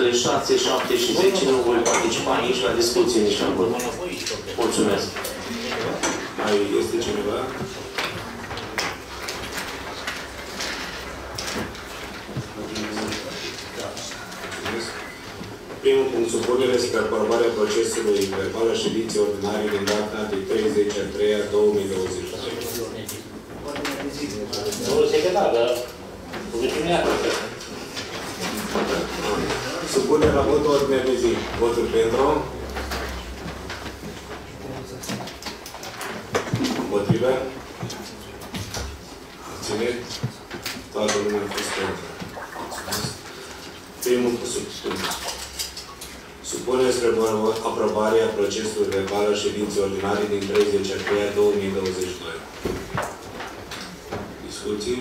Amendamentele 6, 7 și 10 nu voi participa nici la discuție, nici la vot. Mulțumesc. Mai este cineva? Primul punct, supunere spre aprobarea procesului verbal a ședinței ordinare din data de 30/3/2022. Domnul secretar, dar rugăciunea. Supunere la votul ordinea de zi. Votul pentru. Împotrivă. Abțineri. Toată lumea a fost pentru. Primul punct. Supunere spre aprobarea procesului verbal a ședinței ordinare din 30/3/2022. Discuții?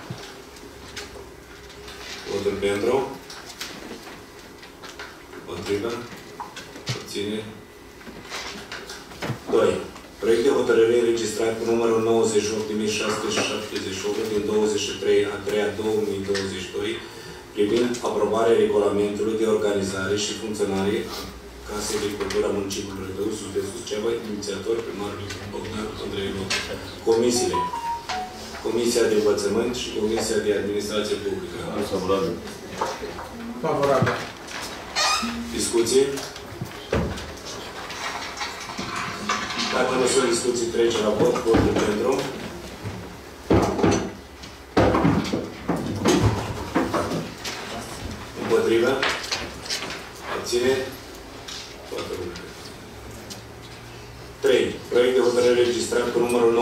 Votul pentru? Împotrivă? Abțineri? 2. Proiect de hotărâre înregistrat cu numărul 98.678 din 23/3/2022 privind aprobarea regulamentului de organizare și funcționare a Casei de Cultură a Municipiului Rădăuț, județul Suceava, inițiator primarul Bogdan Andrei Loc. Comisiile. Comisia de Învățământ și Comisia de Administrație Publică. Favorabil. Favorabil. Discuții? Dacă nu sunt discuții, trece la vot. Votul pentru. Împotrivă? Abține? Toată lumea. 3. Proiect de hotărâre registrat cu numărul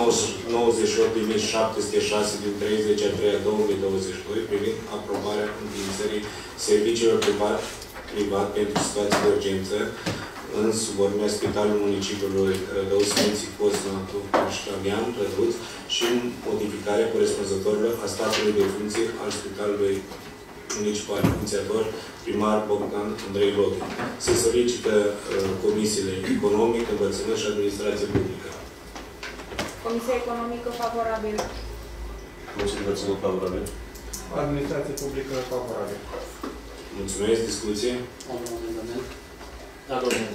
98.706 din 30/3/2022 privind aprobarea înființării serviciilor privat pentru situații de urgență în subordinea Spitalului Municipiului Rădăuț, Sfinții Cosma Pușcavean, Rădăuț și modificarea corespunzătorilor a statului de funcție al Spitalului Municipal, inițiator primar Bogdan Andrei Loc. Se solicită comisiile economic, învățământ și administrație publică. Comisia economică favorabil. Comisia învățământ favorabil. Administrație publică favorabil. Mulțumesc. Discuție? Da, domnule.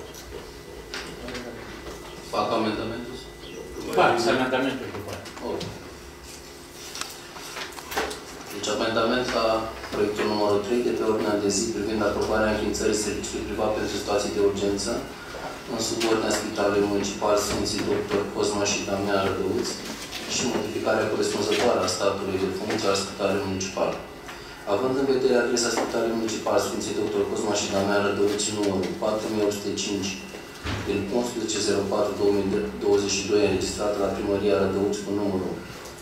Fac amendamentul? Fac amendamentul după aia. Deci amendament la proiectul numărul 3 de pe ordinea de zi privind aprobarea înființării serviciului privat pentru situații de urgență în subordinea Spitalului Municipal Sfinții Dr. Cosma și Damian Rădăuț și modificarea corespunzătoare a statului de funcție al Spitalului Municipal. Având în vedere adresa Spitalului Municipal Sfinții Dr. Cosma și Damian Rădăuț numărul 4105 din 11/04/2022 înregistrată la Primăria Rădăuț cu numărul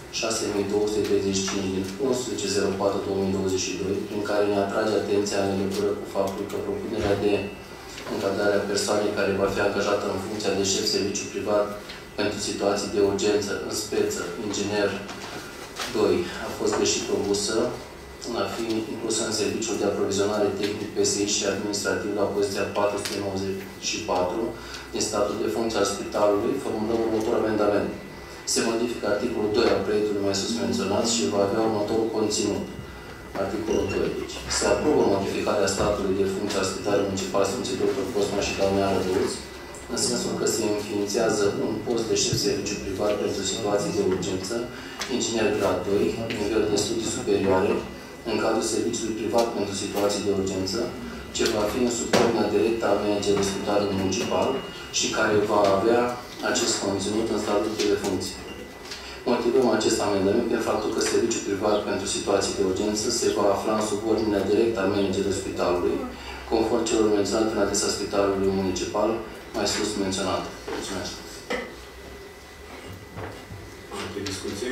6235 din 11/04/2022, prin care ne atrage atenția în legătură cu faptul că propunerea de încadrare a persoanei care va fi angajată în funcția de șef serviciu privat pentru situații de urgență, în speță, inginer 2, a fost greșit propusă, a fi inclusă în serviciul de aprovizionare tehnic PSI și administrativ la poziția 494 din statul de funcție al spitalului, formulăm următorul amendament. Se modifică articolul 2 al proiectului mai sus menționat și va avea următorul conținut. Articolul 2. Deci, se aprobă modificarea statului de funcție al Spitalului Municipal Sfinții Dr. Cosma și Damian Rădăuț, în sensul că se înființează un post de șef serviciu privat pentru situații de urgență, inginer grad 2, nivel de studii superioare, în cadrul serviciului privat pentru situații de urgență, ce va fi în subordinea directă a managerului Spitalului Municipal și care va avea acest conținut în statutul de funcție. Motivăm acest amendament prin faptul că serviciul privat pentru situații de urgență se va afla în subordinea directă a managerului spitalului, conform celor menționate în adresa Spitalului Municipal, mai sus menționat. Mulțumesc. Alte discuții?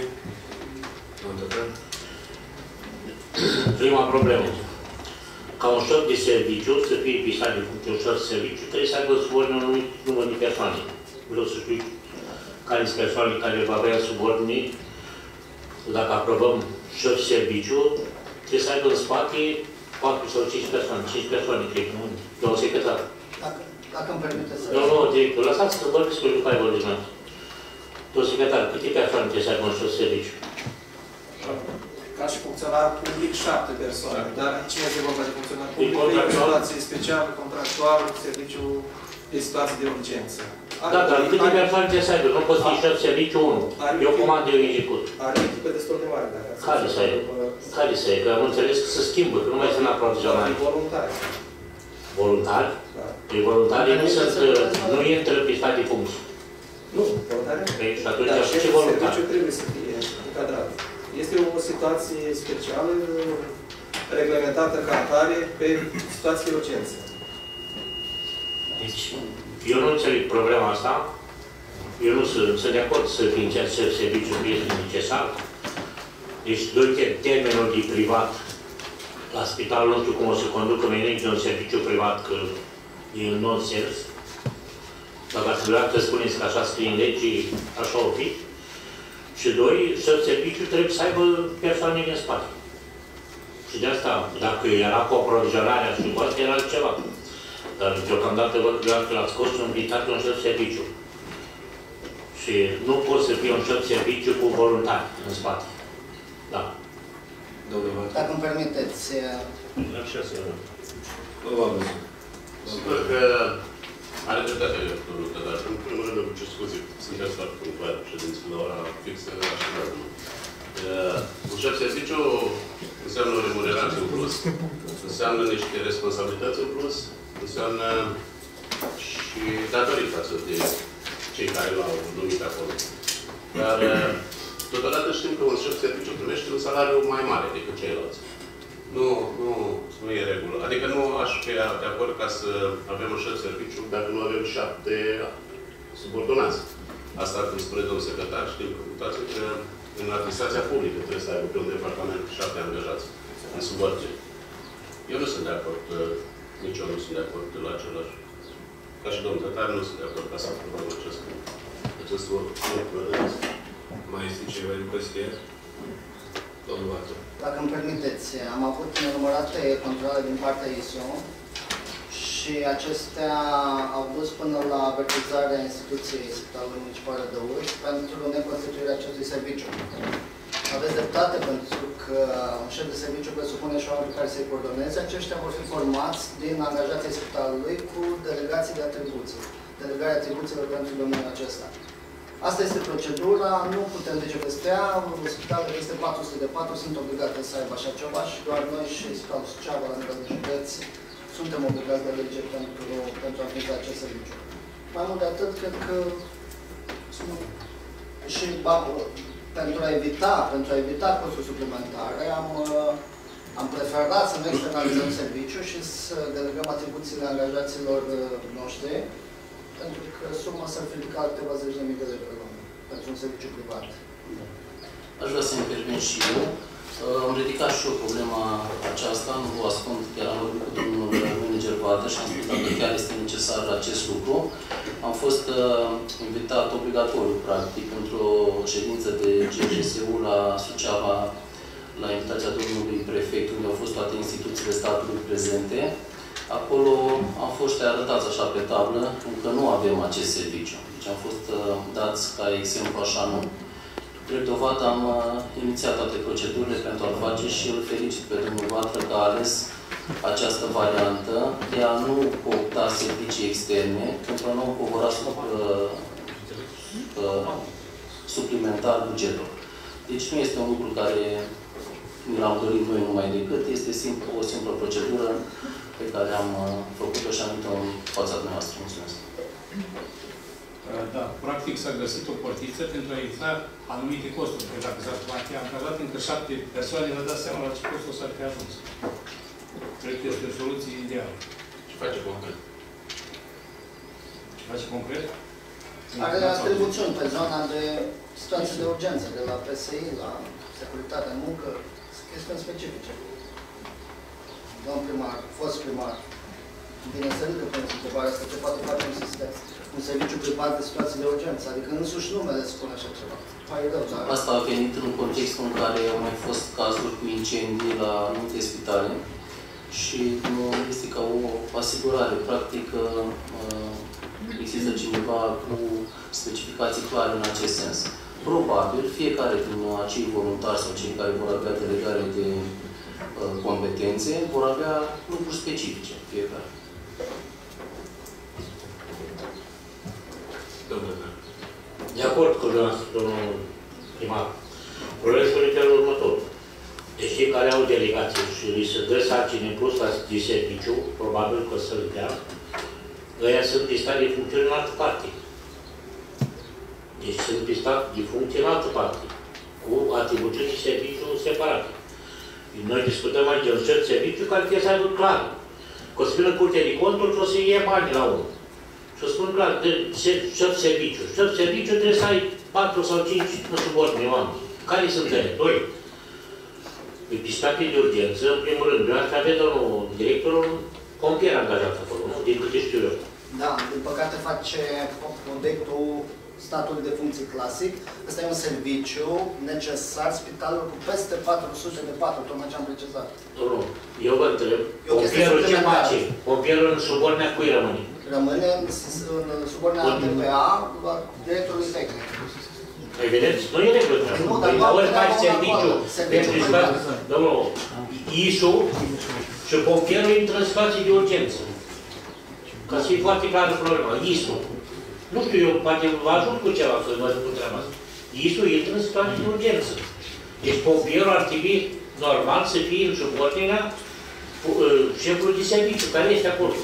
Prima problemă. Ca un șef de serviciu, să fie pisat de funcție un șef de serviciu, trebuie să aibă subordine un număr de persoane. Vreau să știu care sunt persoanele care va avea subordine. Dacă aprobăm șef de serviciu, trebuie să aibă în spate 4 sau 5 persoane. 5 persoane, cred, nu? Domnul secretar. Dacă îmi permite să... Nu, director, lăsați să vorbiți cu după aia vorbiți noi. Domnul secretar, câte persoane trebuie să aibă un șef de serviciu? Ca ca și funcționar public 7 persoane. Dar aici nu este vorba de funcționar public, E e o situație specială, contractual, serviciu de situații de urgență. Da, dar câte persoane trebuie să aibă? Nu poți fi șef serviciu 1. Eu comand, eu execut. Are o echipă destul de mare, dacă ați Care să aibă? Care să aibă? Că am înțeles că se schimbă, că nu mai sunt aprovizionare. voluntari. Voluntari? Da. Păi voluntarii nu intră pe stat de funcție. Nu, voluntari. Păi și atunci Dar ce voluntari? serviciu trebuie să fie încadrat. Este o situație specială reglementată ca atare pe situații de urgență. Deci, eu nu înțeleg problema asta. Eu nu sunt de acord să fie în serviciu că este necesar. Deci, doi termenul de privat la spitalul nostru, cum o să conducă menenic de un serviciu privat, că e în non-sens. Dacă ați vrea să spuneți că așa scrie în legii, așa o fi. Și doi, șef serviciu trebuie să aibă persoane din spate. Și de asta, dacă era cu aprovizionarea și cu asta, era altceva. Dar deocamdată văd că l-ați scos și invitat un șef serviciu. Și nu poți să fii un șef serviciu cu voluntari în spate. Da. Dacă îmi permiteți, Sper că are dreptate doctorul Tătar. În primul rând, îmi cer scuze, sunteți foarte punctuali, ședințele la ora fixă, așadar. Un șef serviciu înseamnă o remunerație în plus, înseamnă niște responsabilități în plus, înseamnă și datorii față de cei care l-au numit acolo. Dar, totodată știm că un șef serviciu primește un salariu mai mare decât ceilalți. Nu e regulă. Adică nu aș fi de acord ca să avem un șef serviciu dacă nu avem 7 subordonați. Asta, cum spune domnul secretar, știm că toate că în administrația publică trebuie să aibă pe un departament 7 angajați în subordine. Eu nu sunt de acord, nici eu nu sunt de acord la același. Ca și domnul secretar, nu sunt de acord ca să aprobăm acest lucru. Mai este ceva din consider? Domnul Vatu. dacă îmi permiteți, am avut nenumărate controle din partea ISO și acestea au dus până la avertizarea instituției Spitalului Municipal de Uși pentru neconstituirea acestui serviciu. Aveți dreptate pentru că un șef de serviciu presupune și oameni care să-i coordoneze. Aceștia vor fi formați din angajații spitalului cu delegații de atribuții. Delegarea atribuțiilor pentru domeniul acesta. Asta este procedura, nu putem trece peste ea. Spitalul este 400 de 4, sunt obligate să aibă așa ceva și doar noi și Spitalul Suceava, la nivel de județ, suntem obligați de lege pentru a înființa acest serviciu. Mai mult de atât, cred că și pentru a evita costuri suplimentare, am preferat să nu externalizăm serviciu și să delegăm atribuțiile angajaților noștri, pentru că suma s-ar fi ridicat câteva zeci de mii de lei pe lună pentru un serviciu privat. Aș vrea să intervin și eu. Am ridicat și eu problema aceasta, nu vă ascund, chiar am vorbit cu domnul manager Vată și am spus dacă chiar este necesar acest lucru. Am fost invitat obligatoriu, practic, într-o ședință de GGSU la Suceava, la invitația domnului prefect, unde au fost toate instituțiile statului prezente. Acolo am fost arătați așa pe tablă, că nu avem acest serviciu. Deci am fost dați ca exemplu așa, nu. Drept dovadă am inițiat toate procedurile pentru a face și îl felicit pe domnul Vatră că a ales această variantă de a nu coopta servicii externe pentru a nu împovăra suplimentar bugetul. Deci nu este un lucru care ni l-am dorit noi numai decât, este o simplă procedură pe care am făcut-o și am venit în fața dumneavoastră. Mulțumesc. Da, practic s-a găsit o portiță pentru a evita anumite costuri. Pentru că dacă s-ar fi angajat încă 7 persoane, vă dați seama la ce costuri s-ar fi ajuns. Cred că este o soluție ideală. Ce face concret? Ce face concret? Are atribuțiuni pe zona de situații de urgență, de la PSI, la securitatea în muncă, chestiuni specifice. Domn primar, fost primar, bine să ridică pentru întrebarea asta, ce poate face un serviciu privat de situații de urgență, adică însuși numele spune așa ceva. Pare rău, dar... Asta a venit în contextul în care au mai fost cazuri cu incendii la multe spitale și este ca o asigurare. Practic, există cineva cu specificații clare în acest sens. probabil, fiecare din acei voluntari sau cei care vor avea delegare de competențe, vor avea lucruri specifice, fiecare. De acord cu dumneavoastră, domnul primar. Problemul este în următor. Deci cei care au delegație și li se dă sarcini în plus la de serviciu, probabil că o să-l dea, ăia sunt pistați de funcțiune în altă parte. Deci sunt pistați de funcție în altă parte, cu atribuții de serviciu separate. Noi discutăm aici un cert serviciu care trebuie să aibă clar. Că o să vină Curtea de Conturi și o să iei bani la unul. Și o spun clar, șef serviciu. Șef serviciu trebuie să ai 4 sau 5 în subordine oameni. Care sunt ele? 2. Pe pistate de urgență, în primul rând, dumneavoastră aveți domnul directorul pompier angajat acolo, nu? Din câte știu eu. Da, din păcate face obiectul statului de funcții clasic. Ăsta e un serviciu necesar spitalul cu peste 400 de paturi, tocmai ce am precizat. Nu, eu vă întreb, pompierul ce face? Pompierul în subordinea cui rămâne? Rămâne în subordinea DPA, directorului tehnic. Evident, nu e regulă. Nu, dar la oricare serviciu, pentru stat, domnul, ISU și pompierul intră în situații de urgență. Ca să fie foarte clară problema, ISU. Nu știu, eu poate vă ajut cu ceva să vă zic cu treaba asta. ISU intră în situații de urgență. Deci pompierul ar trebui normal să fie în subordinea șefului de serviciu, care este acolo.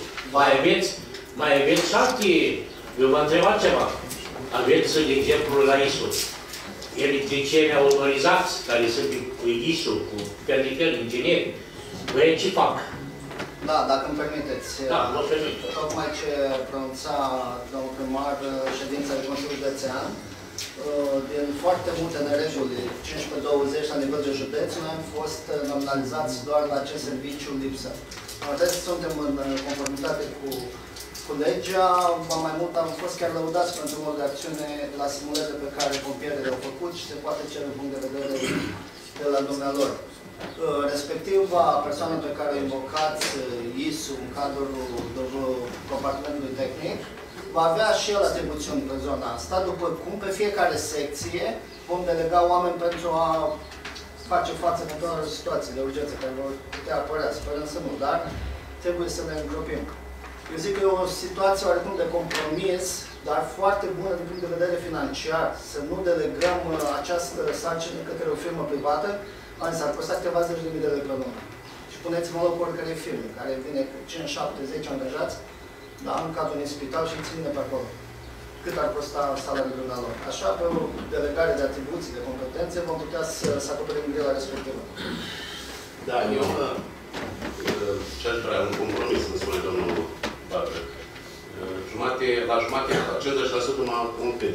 Mai aveți și alte, eu vă întreba ceva. Aveți, de exemplu, la ISU, electricieni autorizați, care sunt cu ISU, cu pernichel, ingineri, voi ce fac? Da, dacă îmi permiteți. Da, nu permit. Tocmai ce pronunța domnul primar ședința de Consiliul Județean, din foarte multe nereguli, 15-20 la nivel de județ, noi am fost nominalizați doar la acest serviciu lipsă. În rest, suntem în conformitate cu legea, mai mult am fost chiar lăudați pentru modul de acțiune la simulările pe care pompierii le-au făcut și se poate cere un punct de vedere de la dumnealor. Respectiva persoană pe care o invocați, ISU, în cadrul compartimentului tehnic, va avea și el atribuțiuni pe zona asta, după cum pe fiecare secție vom delega oameni pentru a face față cu toate situații de urgență care vor putea apărea. Sperăm să nu, dar trebuie să ne îngropim. Eu zic că e o situație oarecum de compromis, dar foarte bună din punct de vedere financiar. Să nu delegăm această sarcină către o firmă privată, s-ar costa câteva zeci de mii de lei pe lună. Și puneți-mă loc oricărei firme, care vine cu 5, 7, 10 angajați, da, în cadrul unui spital și îi ține pe acolo. Cât ar costa salariul dumnealor. Așa, pe o delegare de atribuții, de competențe, vom putea să acoperim grila respectivă. Da, eu ce-aș vrea, un compromis, îmi spune domnul Babel. La jumate, 50% m-a convins.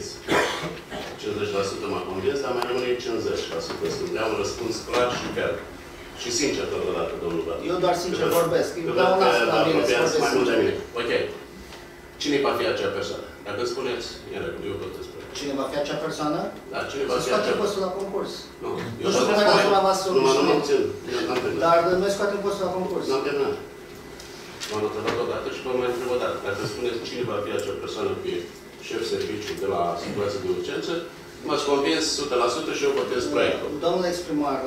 50% m-a convins, dar mai rămâne 50%. Să dea un răspuns clar și chiar. Și sincer totodată, domnul Babel. Eu doar sincer vorbesc. Eu văd că vă apropiați mai mult de mine. Ok. Cine va fi acea persoană? Dacă spuneți, e regulă, eu pot să spun. Cine va fi acea persoană? Da, cine va fi acea scoatem postul la concurs. Nu, eu știu cum era dumneavoastră. Nu mă obțin. Eu n-am terminat. Dar noi scoatem postul la concurs. N-am terminat. M-am întrebat odată și vă mai întreb o dată. Dacă spuneți cine va fi acea persoană pe șef serviciu de la situații de urgență, m-ați convins 100% și eu votez proiectul. Domnule exprimar,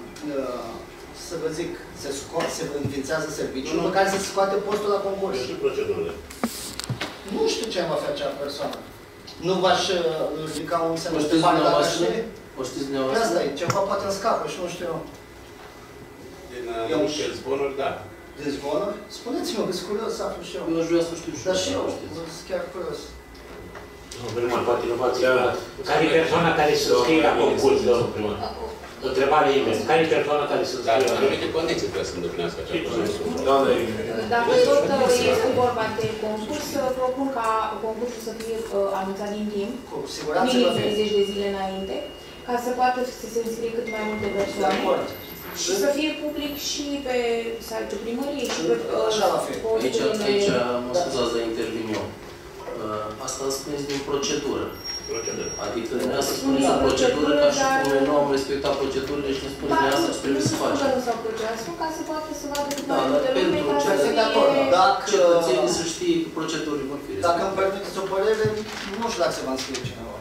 să vă zic, se înființează serviciul, după care se scoate postul la concurs. Și procedurile. Nu știu ce va fi acea persoană. Nu v-aș ridica un semn de bani dacă știi? O știți dumneavoastră? Asta e, ceva poate îmi scapă și nu știu eu. Din zvonuri, da. Din zvonuri? Spuneți-mă, că sunt curios să aflu și eu. Eu aș vrea să știu și dar și eu, sunt chiar curios. Primar, poate nu v-ați care e persoana care se scrie la concurs, domnul primar? Întrebare invers. Care e persoana care se scrie la concurs? Anumite condiții trebuie să îndeplinească acea persoană. Dacă tot este vorba de concurs, propun ca concursul să fie anunțat din timp, minim 30 de zile înainte, ca să poată să se înscrie cât mai multe persoane. Și să fie public și pe site-ul primăriei și pe Aici mă scuzați, dar intervin eu. Asta spuneți din procedură. Adică dumneavoastră spuneți în procedură ca și cum noi nu am respectat procedurile și nu spuneți dumneavoastră ce trebuie să facem. Nu s-au procedat, spun ca să poată să vadă cât mai Da, dar multe lume, pentru ca să fie... cetățenii să știe că procedurile vor fi respectate. Dacă îmi permiteți o părere, nu știu dacă se va înscrie cineva.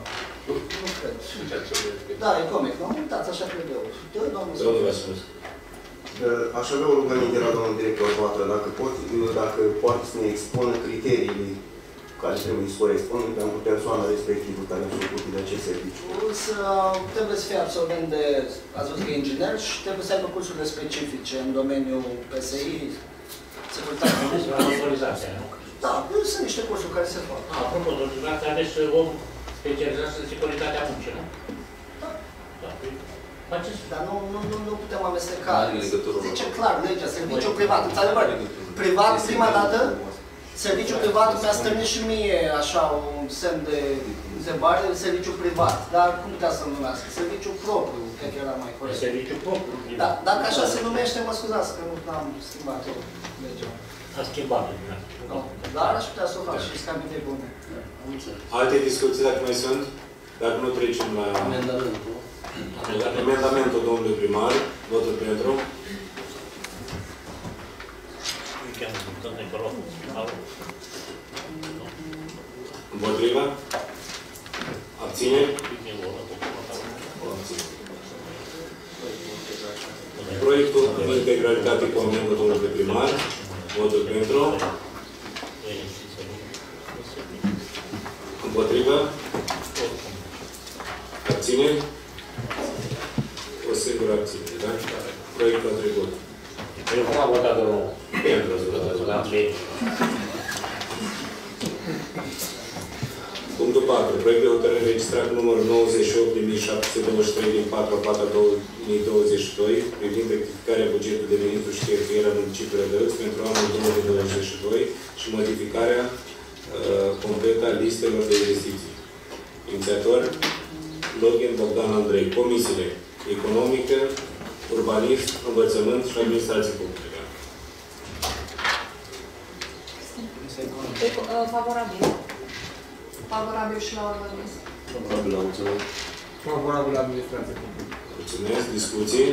Nu cred. Da, e comic, nu? Uitați, așa cred eu. Domnul Vasilescu. Aș avea o rugăminte la domnul director Vatră, dacă poate să ne expună criteriile care trebuie să corespundă pentru persoana respectivă care a făcut de acest serviciu. Trebuie să fie absolvent de, ați văzut că e inginer și trebuie să aibă cursurile specifice în domeniul PSI, securitate. Autorizația, nu? Da, sunt niște cursuri care se fac. Apropo, dumneavoastră aveți om specializat în securitatea muncii, nu? Da. Dar nu putem amesteca. Zice clar legea, serviciu privat. Într-adevăr, privat, prima dată, serviciu privat mi-a stârnit și mie așa un semn de întrebare, serviciu privat. Dar cum putea să-l numească? Serviciu propriu, cred că era mai corect. Serviciu propriu. Da, dacă așa se numește, mă scuzați că nu am schimbat eu legea. A schimbat. Dar aș putea să o fac și scambite bune. Alte discuții, dacă mai sunt? Dacă nu trecem la amendamentul domnului primar, votul pentru. Împotriva? Abțineri? Proiectul în integralitate cu amendamentul domnului primar, votul pentru. Împotriva? Abțineri? O singură abținere, da? Proiectul a trecut. Eu cum am votat de nou? Pentru rezultatul. Punctul 4. Proiect de hotărâre registrat cu numărul 98.723 din 4/4/2022 privind rectificarea bugetului de venituri și cheltuieli a municipiului Rădăuți pentru anul 2022 și modificarea completă a listelor de investiții. Inițiator Login Bogdan Andrei. Comisiile economică, urbanism, învățământ și administrație publică. Favorabil. Favorabil și la urbanism. Favorabil la învățământ. Favorabil la administrație publică. Mulțumesc. Discuții?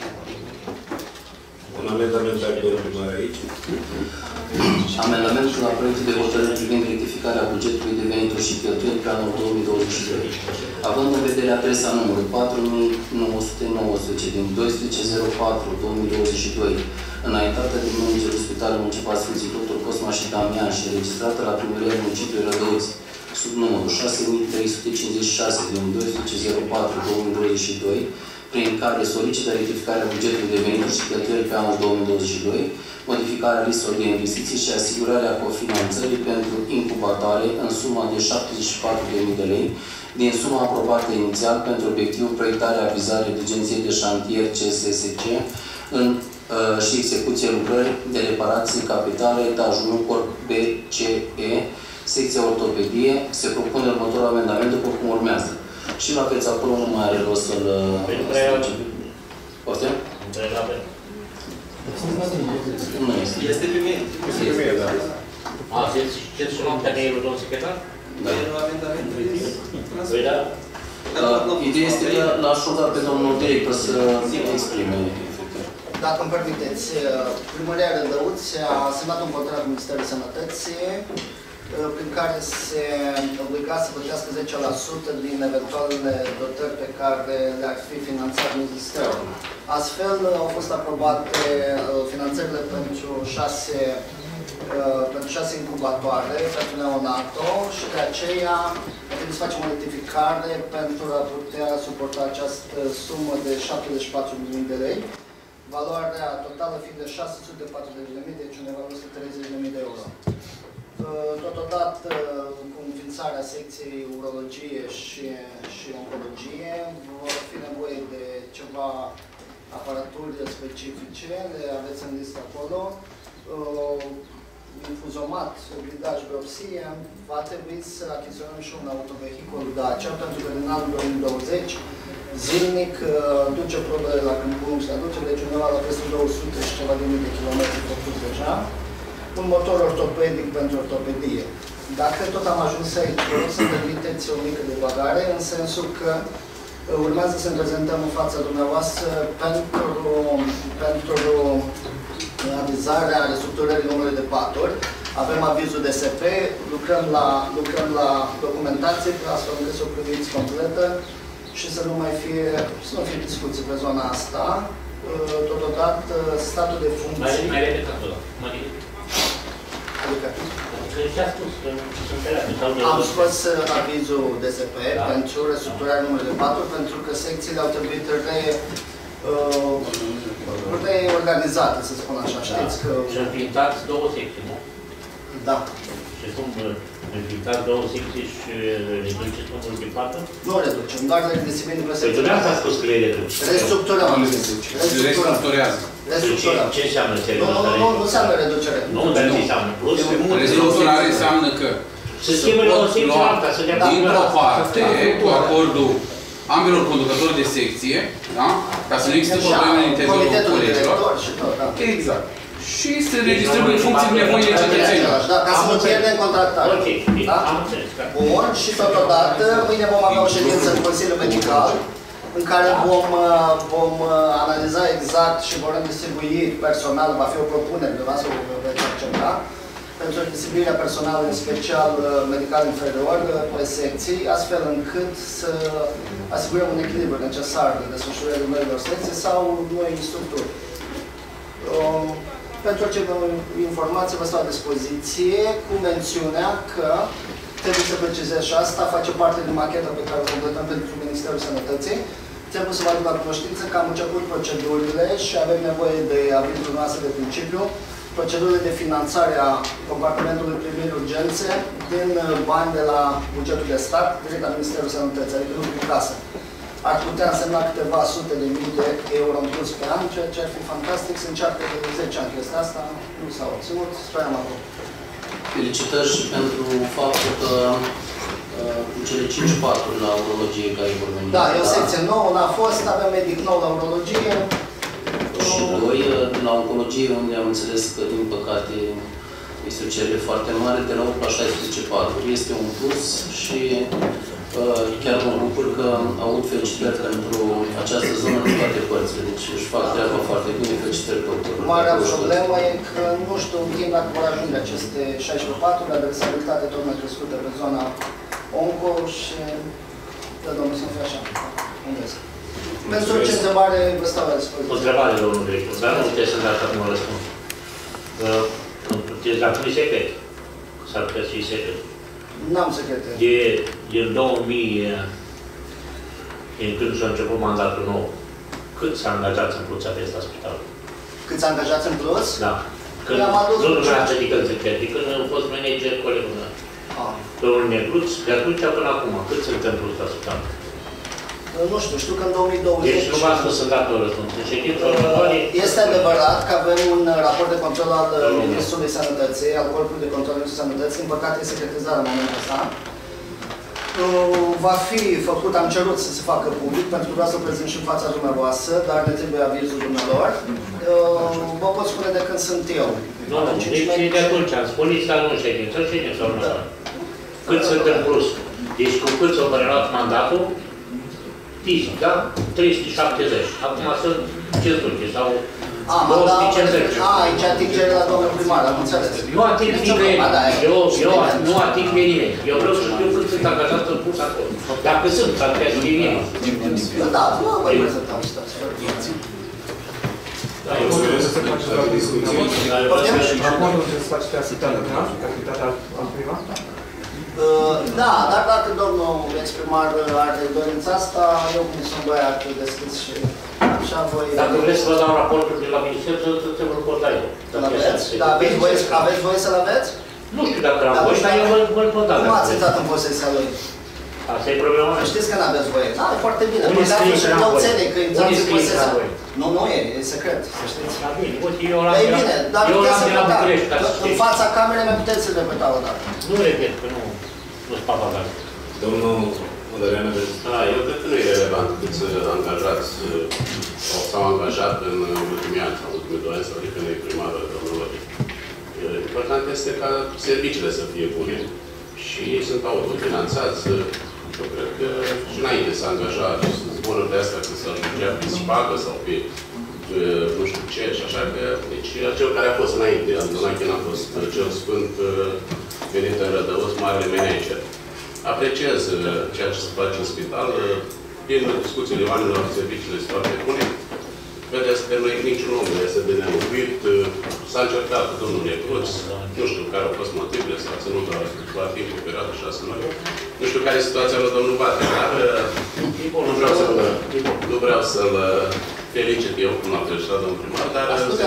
Un amendament al domnului primar aici. Amendamentul la proiectul de hotărâre privind rectificarea bugetului de venituri și cheltuieli pe anul 2022. Având în vedere adresa numărul 4919 din 12/04/2022, înaintată de managerul Spitalului Municipal Sfinții Dr. Cosma și Damian și registrată la primăria municipiului Rădăuți, sub numărul 6356 din 12/04/2022, prin care solicită rectificarea bugetului de venituri și cheltuieli pe anul 2022, modificarea listelor de investiții și asigurarea cofinanțării pentru incubatoare în suma de 74.000 de lei, din suma aprobată inițial pentru obiectivul proiectarea, avizare, diligențe de șantier CSSC și execuție lucrări de reparații capitale, etajul 1, corp BCE, secția ortopedie. Se propune următorul amendament după cum urmează. Și la veți acolo nu mai are rost să-l... Poftim? Nu este. Este pe mine. Este pe mine, da. Ce să luăm de domnul secretar? Da. Era amendamentul. Păi da. Ideea este că l-aș ruga pe domnul director să exprime. Dacă îmi permiteți, Primăria Rădăuți a semnat un contract cu Ministerul Sănătății prin care se obliga să plătească 10% din eventualele dotări pe care le-ar fi finanțat Ministerul. Astfel, au fost aprobate finanțările pentru 6 incubatoare pentru neonato și de aceea trebuie să facem o rectificare pentru a putea suporta această sumă de 74.000 de lei, valoarea totală fiind de 640.000, deci undeva la 130.000 de euro. Totodată, cu înființarea secției urologie și oncologie, vor fi nevoie de ceva aparaturi specifice, le aveți în listă acolo. Infuzomat, blindaj, biopsie, va trebui să achiziționăm și un autovehicul Dacia, pentru că din anul 2020 zilnic duce probele la Câmpul și aduce, deci undeva la peste 200 și ceva de mii de kilometri făcuți deja. Un motor ortopedic pentru ortopedie. Dacă tot am ajuns aici, vreau să permiteți o mică devagare, în sensul că urmează să ne prezentăm în fața dumneavoastră pentru avizarea restructurării numărului de paturi. avem avizul DSP, lucrăm la documentație, astfel încât să o priviți completă și să nu fie discuții pe zona asta. Totodată, statul de funcții... Mai repet acolo. Adică? Ce a spus? Am scos avizul DSP pentru restructurarea numărul 4, pentru că secțiile au trebuit reorganizate, să spun așa. Știți că... Și înființați două secții, nu? Da. Și cum înființați două secții și reduceți numărul de 4? Nu reducem, doar le disciplinăm pe secții. Păi dumneavoastră ați spus că le reduci. Restructurăm. Restructurează. Ce înseamnă Nu înseamnă reducere. Nu, dar ce înseamnă plus? Restructurare înseamnă că să schimbă la o secție alta, să dea dintr-o parte, cu acordul ambelor conducători de secție, da? Ca să nu există probleme în interiorul colegilor. Exact. Și să redistribuie funcții nevoile cetățenilor. Da, ca să nu pierdem contractarea. Ok, am înțeles. Bun, și totodată, mâine vom avea o ședință în Consiliul Medical, în care vom analiza exact și vom redistribui personal, va fi o propunere, dumneavoastră o veți accepta, pentru redistribuirea personalului, în special medical inferior, pe secții, astfel încât să asigurăm un echilibru necesar de desfășurării noilor secții sau noi structuri. Pentru orice informație vă stau la dispoziție, cu mențiunea că trebuie să precizez și asta, face parte din macheta pe care o completăm pentru Ministerul Sănătății. Trebuie să vă aduc la cunoștință că am început procedurile și avem nevoie de avizul noastră de principiu, procedurile de finanțare a compartimentului primiri urgențe din bani de la bugetul de stat, direct la Ministerul Sănătății, adică nu prin casă. Ar putea însemna câteva sute de mii de euro în plus pe an, ceea ce ar fi fantastic. Se încearcă de 10 ani chestia asta, nu s-a obținut, sperăm acum. Felicitări și pentru faptul că cu cele 5 paturi la urologie care vor veni. Da, e o secție nouă, n-a fost, avem medic nou la urologie. Și noi, la oncologie, unde am înțeles că, din păcate, este o cerere foarte mare, de la 8 la 16 paturi. Este un plus și chiar mă bucur că aud felicitări pentru această zonă în toate părțile. Deci își fac treaba foarte bine, felicitări doctorului. Marea problemă e că nu știu în timp dacă vor ajunge aceste 16 paturi, adresabilitate tot mai crescută pe zona onco și de domnul să fie așa. Pentru orice întrebare vă stau la dispoziție. O întrebare, domnul director, dar nu puteți să-mi dați acum răspuns. Dacă nu-i secret, s-ar putea să fie secret. N-am secrete. Din 2000, din când și-a început mandatul nou, câți angajați în plus aveți la spital? Câți angajați în plus? Da. Când, nu dumneavoastră, adică în secret, când a fost manager colegul meu. Domnul Negruț, de atunci până acum, cât sunt în plus la spital? Nu știu că în 2020... Deci nu v-am spus să-mi dați o răspuns. În ședință următoare... Este adevărat că avem un raport de control al Ministrului Sănătății, al Corpului de Control al Ministrului Sănătății, în păcate e secretizat în momentul ăsta. Va fi făcut, am cerut să se facă public, pentru că vreau să prezint și în fața dumneavoastră, dar ne trebuie avizul dumnealor. Vă pot spune de când sunt eu. Nu, deci de atunci, spuneți la nu ședință următoare. Cât sunt în plus? Deci cu cât s-a preluat mandatul, fizic, da? 370. Acum sunt 500 sau 250. Aici atingere la domnul primar, am înțeles. Nu ating nimeni. Eu nu ating pe nimeni. Eu vreau să știu cât sunt angajați în plus acolo. Dacă sunt, ar putea să fie nimeni. Da, nu vă prezentăm situația. Raportul trebuie să face pe asistarea, da? Activitatea altcuiva? Da, dar dacă domnul ex-primar are dorința asta, eu cum sunt băiat deschis și așa voi... Dacă vreți să vă dau raportul de la minister, să vă pot da eu. Da, aveți voie să-l aveți? Nu știu dacă am voie, dar eu vă pot da. Cum ați intrat în posesia lui? Asta e problema mea. Știți că n-aveți voie. Da, e foarte bine. Unde scrie că n-am voie? Unde scrie că n-am voie? Nu, e secret, să știți. Da, bine, eu l-am de la București, ca să știți. În fața camerei mai puteți să repeta o dată. Nu repet, că nu sunt papagal. Domnul Mădărean, eu cred că nu e relevant câți angajați s-au angajat în ultimii ani, sau ultimii 2 ani, sau de când e primar, domnul Lădii. Important este ca serviciile să fie bune și ei sunt autofinanțați. Eu cred că și înainte să angaja zborurile astea, că să ajungea pe spagă sau pe nu știu ce, și așa că, deci, cel care a fost înainte, Antonache n-a fost cel sfânt venit în Rădăuț, marele manager. Apreciez ceea ce se face în spital, din discuțiile oamenilor, serviciile sunt foarte bune. Vedeți că niciun om nu este de nelocuit. S-a încercat cu domnul Necruț, nu știu care au fost motivele, s-a ținut la timp o perioadă 6 luni. Nu știu care e situația lui domnul Bate, dar nu vreau să-l felicit eu, cum a felicitat domnul primar, dar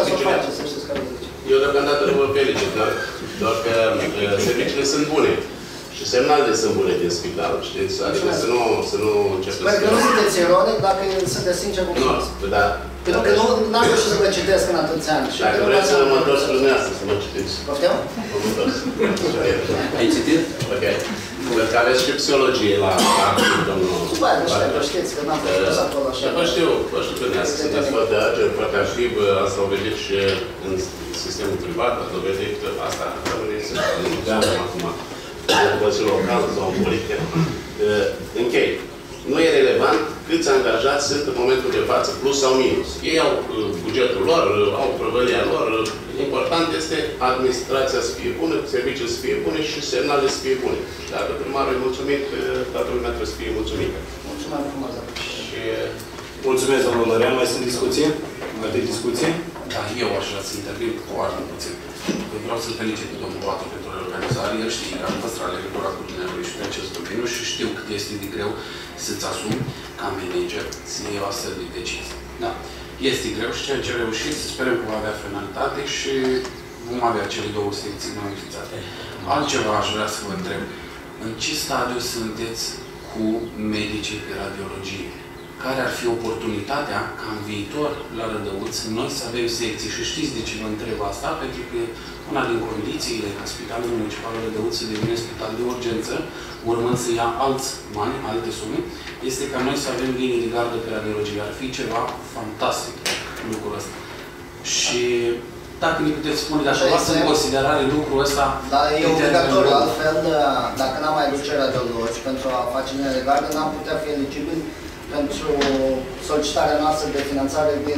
eu deocamdată nu vă felicit, doar că serviciile sunt bune. Și semnalele sunt bune din spital, știți? Adică să nu începeți... Sper că nu sunteți ironic dacă sunteți sincer cu Nu, da. Pentru că n-am reușit să vă citesc în atâția ani. Dacă vreți să mă întorc spre dumneavoastră, să mă citiți. Poftim? Mă întorc. Ai citit? Ok. Cred că aveți și psihologie la domnul... Băi, nu știți că n-am fost acolo așa. Vă știu pe dumneavoastră, sunteți foarte activ, asta o vedeți și în sistemul privat, ați dovedit că asta rămâne să nu acum. În Consiliul Local sau în politică. Închei. Nu e relevant câți angajați sunt în momentul de față, plus sau minus. Ei au bugetul lor, au prăvălia lor. Important este administrația să fie bună, serviciul să fie bune și semnalele să fie bune. Dacă primarul e mulțumit, toată lumea trebuie să fie mulțumită. Mulțumesc frumos. Mulțumesc, domnul Lărean. Mai sunt discuții? Alte discuții? Da, eu aș vrea să intervin foarte puțin. Vreau să-l felicit pe domnul Batu pentru reorganizare. El știe că am păstrat legătura cu dumneavoastră și pe acest domeniu și știu cât este de greu să-ți asumi ca manager să iei o astfel de decizie. Da. Este greu și ceea ce a reușit, să sperăm că va avea finalitate și vom avea cele două secții noi înființate. Altceva aș vrea să vă întreb. În ce stadiu sunteți cu medicii de radiologie? Care ar fi oportunitatea ca în viitor, la Rădăuț, noi să avem secții? Și știți de ce vă întreb asta? Pentru că una din condițiile ca Spitalul Municipal Rădăuț să devină spital de urgență, urmând să ia alți bani, alte sume, este ca noi să avem linii de gardă pe radiologie. Ar fi ceva fantastic lucrul ăsta. Și dacă ne puteți spune, dacă luați în considerare lucrul ăsta... Da, e obligatoriu. Altfel, dacă n-am mai duce radiologi pentru a face linia de gardă, n-am putea fi eligibil pentru solicitarea noastră de finanțare din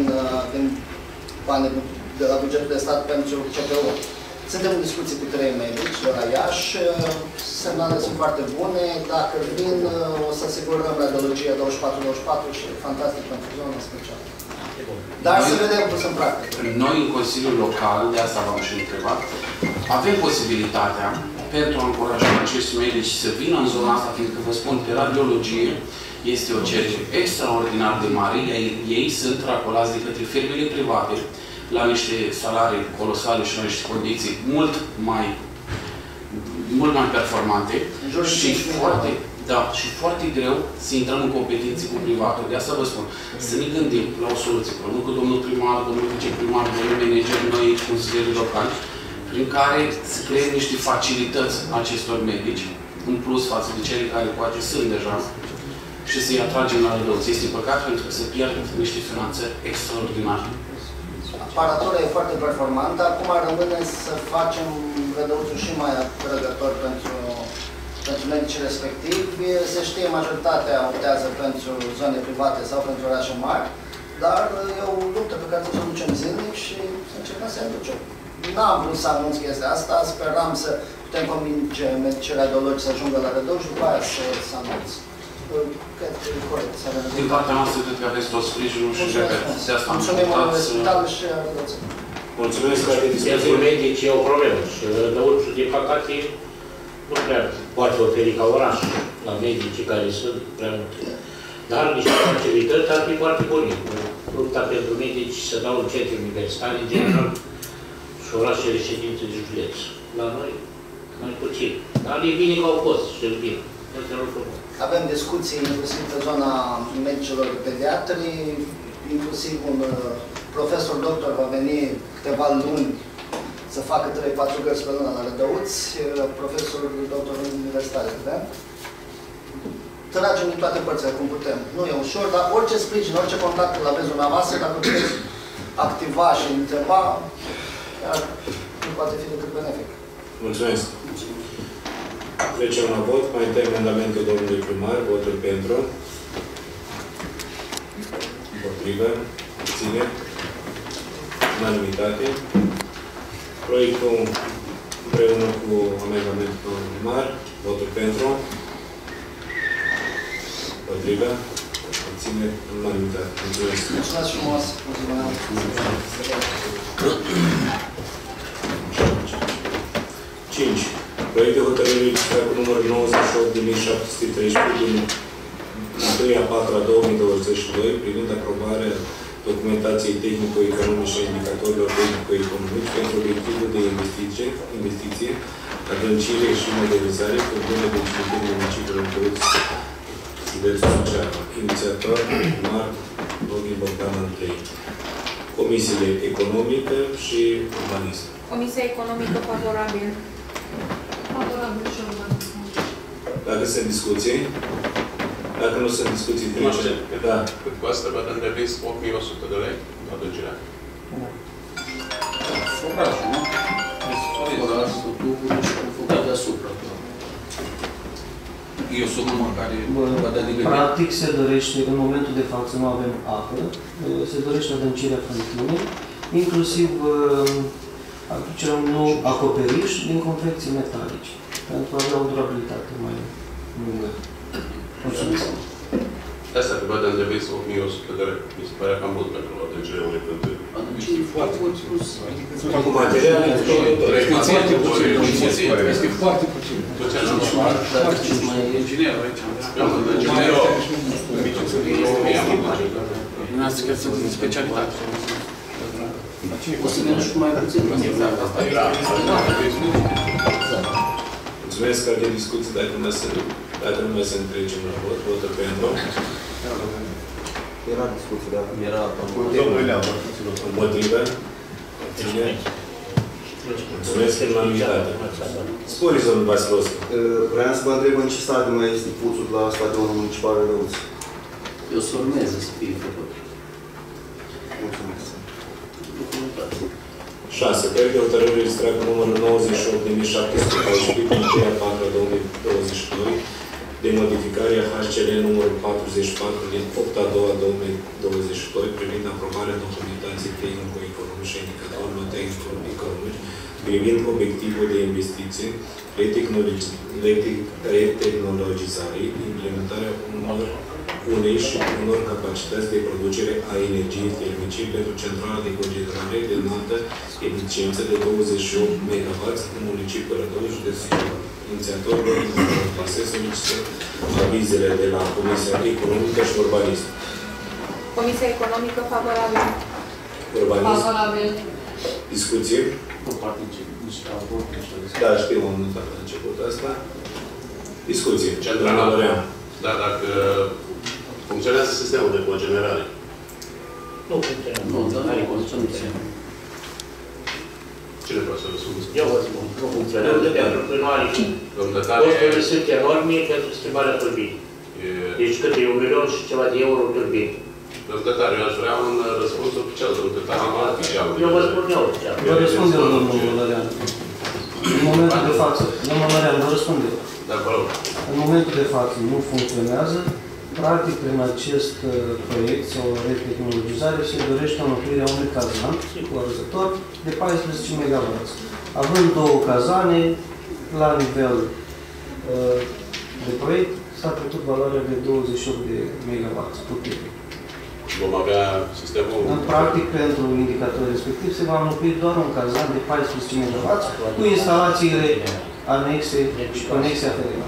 bani de la bugetul de stat pentru CPO. Suntem în discuții cu 3 medici de la Iași, semnalele sunt foarte bune, dacă vin o să asigurăm radiologia 24-24 și fantastic pentru zona specială. Dar să vedem cum sunt practic. Noi, în Consiliul Local, de asta v-am și întrebat, avem posibilitatea pentru a încuraja acești medici să vină în zona asta, fiindcă vă spun, pe radiologie este o cerere extraordinar de mare. Ei sunt racolați de către firmele private la niște salarii colosale și la niște condiții mult mai performante și foarte greu să intrăm în competiții cu privatul. De asta vă spun, să ne gândim la o soluție, nu cu domnul primar, domnul viceprimar, domnul manager, noi consilierii locali, prin care să creăm niște facilități acestor medici, în plus față de cei care poate sunt deja, și să-i atragem la Rădăuț. Este păcat pentru că se pierd niște finanțări extraordinare. Aparatura e foarte performantă. Acum rămâne să facem Rădăuțul și mai atrăgător pentru medicii respectivi. Se știe, majoritatea optează pentru zone private sau pentru orașe mari, dar e o luptă pe care trebuie să o ducem zilnic și să încercăm să-i aducem. N-am vrut să anunț chestia asta, speram să putem convinge medicii radiologi să ajungă la Rădăuț și după aia să anunț. Cred că e corect să avem. Din partea noastră, cred că aveți tot sprijinul și repet. De asta am mulțumim și mulțumesc că aveți discuții. Pentru medici e o problemă și Rădăuțul, din păcate, nu prea poate oferi ca oraș la medicii care sunt prea multe. Dar niște facilități ar fi foarte bune. Lupta pentru medici să dau în centri universitari, în general, și orașele ședințe de județ. La noi, mai puțin. Dar e bine că au fost, și bine. Avem discuții inclusiv pe zona medicilor pediatri, inclusiv un profesor doctor va veni câteva luni să facă 3-4 gărzi pe lună la Rădăuț, profesor doctor universitar, vedem? Tragem din toate părțile cum putem. Nu e ușor, dar orice sprijin, orice contact îl aveți dumneavoastră, dacă puteți activa și întreba, nu poate fi decât benefic. Mulțumesc. Trecem la vot. Mai întâi amendamentul domnului primar. Votul pentru. Împotrivă. Abține. unanimitate. Proiectul împreună cu amendamentul primar, voturi pentru, împotriva, obține unanimitate. Mulțumesc. Mulțumesc frumos. 5. Proiect de hotărâre registrat cu numărul 98.713 din 1/4/2022 privind aprobarea documentației tehnico-economice și indicatorilor tehnico-economici pentru obiectivul de investiție, adâncire și modernizare cu bune de cimitir municipiul Întăruț, județul Suceava. Inițiator, primar Boghin Bogdan Andrei. Comisiile economică și urbanism. Comisia economică favorabil. Favorabil și urbanism. Dacă sunt discuții, dacă nu sunt discuții, trecem. Da. Cât costă, vă dăm de vis 8.100 de lei aducerea. Forajul, nu? Forajul, tubul și cu focat deasupra. E o sumă care va da de gândit. Practic se dorește, în momentul de față nu avem apă, se dorește adâncirea fântânei, inclusiv aducerea un nou acoperiș din confecții metalice, pentru a avea o durabilitate mai lungă. Mulțumesc. Asta că vă dăm de vis 8.100 de lei. Mi se pare cam mult pentru adâncerea unei fântâni. Este foarte puțin. Cu material, este foarte puțin. Este foarte puțin. Dar ce mai e inginerul aici? Dumneavoastră că sunt în specialitate. O să ne duci mai puțin. Mulțumesc că de discuții, dacă nu mai să trecem la vot, votă pentru. Era discuție, da. Era Împotrivă. Mulțumesc în unanimitate. Spune-ți, domnul Vasiloscu. Vreau să vă întreb în ce stadiu mai este puțul la stadionul municipal Răuț. Eu să urmeze să fie făcut. Mulțumesc. 6. Proiect de hotărâre registrat cu numărul 98.714 din 1/4/2022 de modificare a HCL numărul 44 din 8/2/2022 privind aprobarea documentației tehnico-economice și indicatorilor tehnico-economici privind obiectivul de investiție, retehnologizare, implementarea unei și unor capacități de producere a energiei termice pentru centrala de cogenerare de înaltă eficiență de 28 MW în municipiul Rădăuț, județul Suceava. Inițiatorul solicită avizele de la Comisia Economică și Urbanism. Comisia economică favorabil. Urbanism. Favorabil. Discuție. Nu particip, nici la vot, nici la discuție. Da, știu, am notat la început asta. Discuție. Centrala. Da, dacă funcționează sistemul de cogenerare. Nu funcționează. Nu, dar are construcție. Cine poate să răspundă? Eu vă spun, nu funcționează pentru că nu are cum. Costurile sunt enorme pentru schimbarea turbinii. Deci cât e 1 milion și ceva de euro turbini. Domnul Tătare, eu aș vrea un răspuns oficial, domnul Tătare, nu oficial. Eu vă spun neoficial. Vă răspund eu, domnul Mălărean. În momentul de față, domnul Mălărean, vă răspund eu. Da, vă rog. În momentul de față nu funcționează. Practic, prin acest proiect sau retehnologizare se dorește înlocuirea unui cazan corespunzător de 14 MW. Având două cazane, la nivel de proiect, s-a trecut valoarea de 28 de MW putere. Vom avea sistemul... Practic, pentru indicatorul respectiv, se va înlocui doar un cazan de 14 MW cu instalațiile anexe și conexe aferente.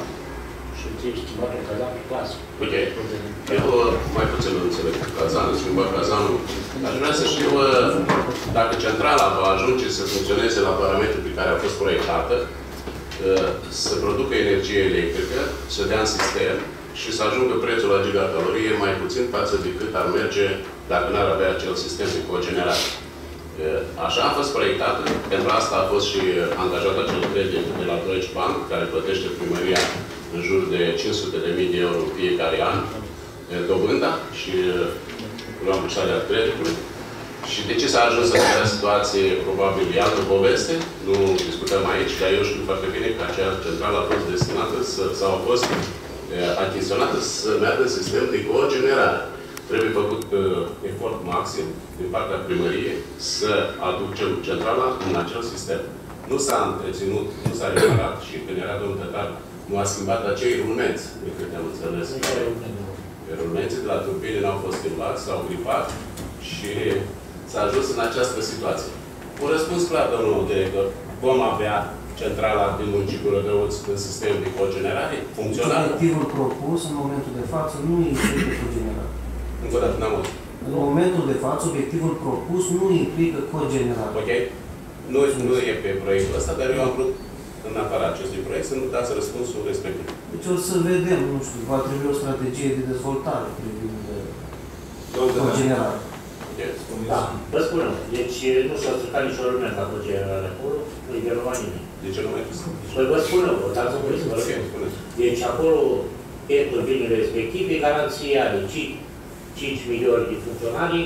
Uite, eu mai puțin nu înțeleg cazanul, schimbat cazanul. Aș vrea să știu dacă centrala va ajunge să funcționeze la parametrii pe care a fost proiectată, să producă energie electrică, să dea în sistem și să ajungă prețul la gigacalorie mai puțin față de cât ar merge dacă n-ar avea acel sistem de cogenerare. Așa a fost proiectată, pentru asta a fost și angajat acel credit de la Deutsche Bank, care plătește primăria în jur de 500.000 de euro fiecare an, dobânda și rambursarea creditului. Și de ce s-a ajuns în această situație, probabil e altă poveste, nu discutăm aici, dar eu știu foarte bine că acea centrală a fost destinată sau a fost achiziționată să meargă în sistem de cogenerare. trebuie făcut efort maxim din partea primăriei să aducem centrala în acel sistem. Nu s-a întreținut, nu s-a reparat și când era domnul Tătar, nu a schimbat acei rulmenți, de câte am înțeles. Rulmenții de la turbine n-au fost schimbați, s-au gripat și s-a ajuns în această situație. Un răspuns clar, domnul director, vom avea centrala din municipiul Rădăuți în sistem de cogenerare funcțional? Obiectivul propus în momentul de față nu implică cogenerare. Încă o dată n-am auzit. În momentul de față, obiectivul propus nu implică cogenerare. Ok. Nu e pe proiectul ăsta, dar eu am vrut, în afara acestui proiect, să-mi dați răspunsul respectiv. Deci o să vedem, nu știu, va trebui o strategie de dezvoltare privind cogenerare. Da, vă spun eu. Deci nu s-a stricat nicio lume la cogenerare acolo, nu-i verova nimeni. De ce nu mai pus? Păi vă spun eu, dați o vă spun. Deci acolo, pe turbinele respective, garanția are 5 milioane de funcționari,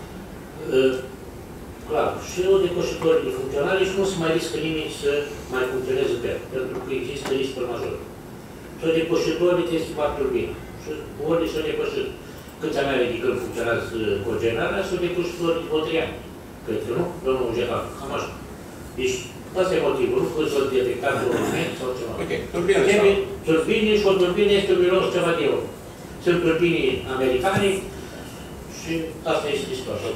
clar, și o depășitori de funcționari și nu se mai riscă nimeni să mai funcționeze pe el, pentru că există riscuri majore. Și o depășitori trebuie să fac turbina. Și ori și-o depășit. Câți ani are de când funcționează cogenerarea, și o depășitori de 3 ani. Cred că nu? Domnul Jeha, cam așa. Deci, ăsta e motivul. Nu poți să-l detectați un moment sau ceva. Ok, turbine. Turbine și o turbine este 1 milion ceva de euro. Sunt turbine americane și asta este situația.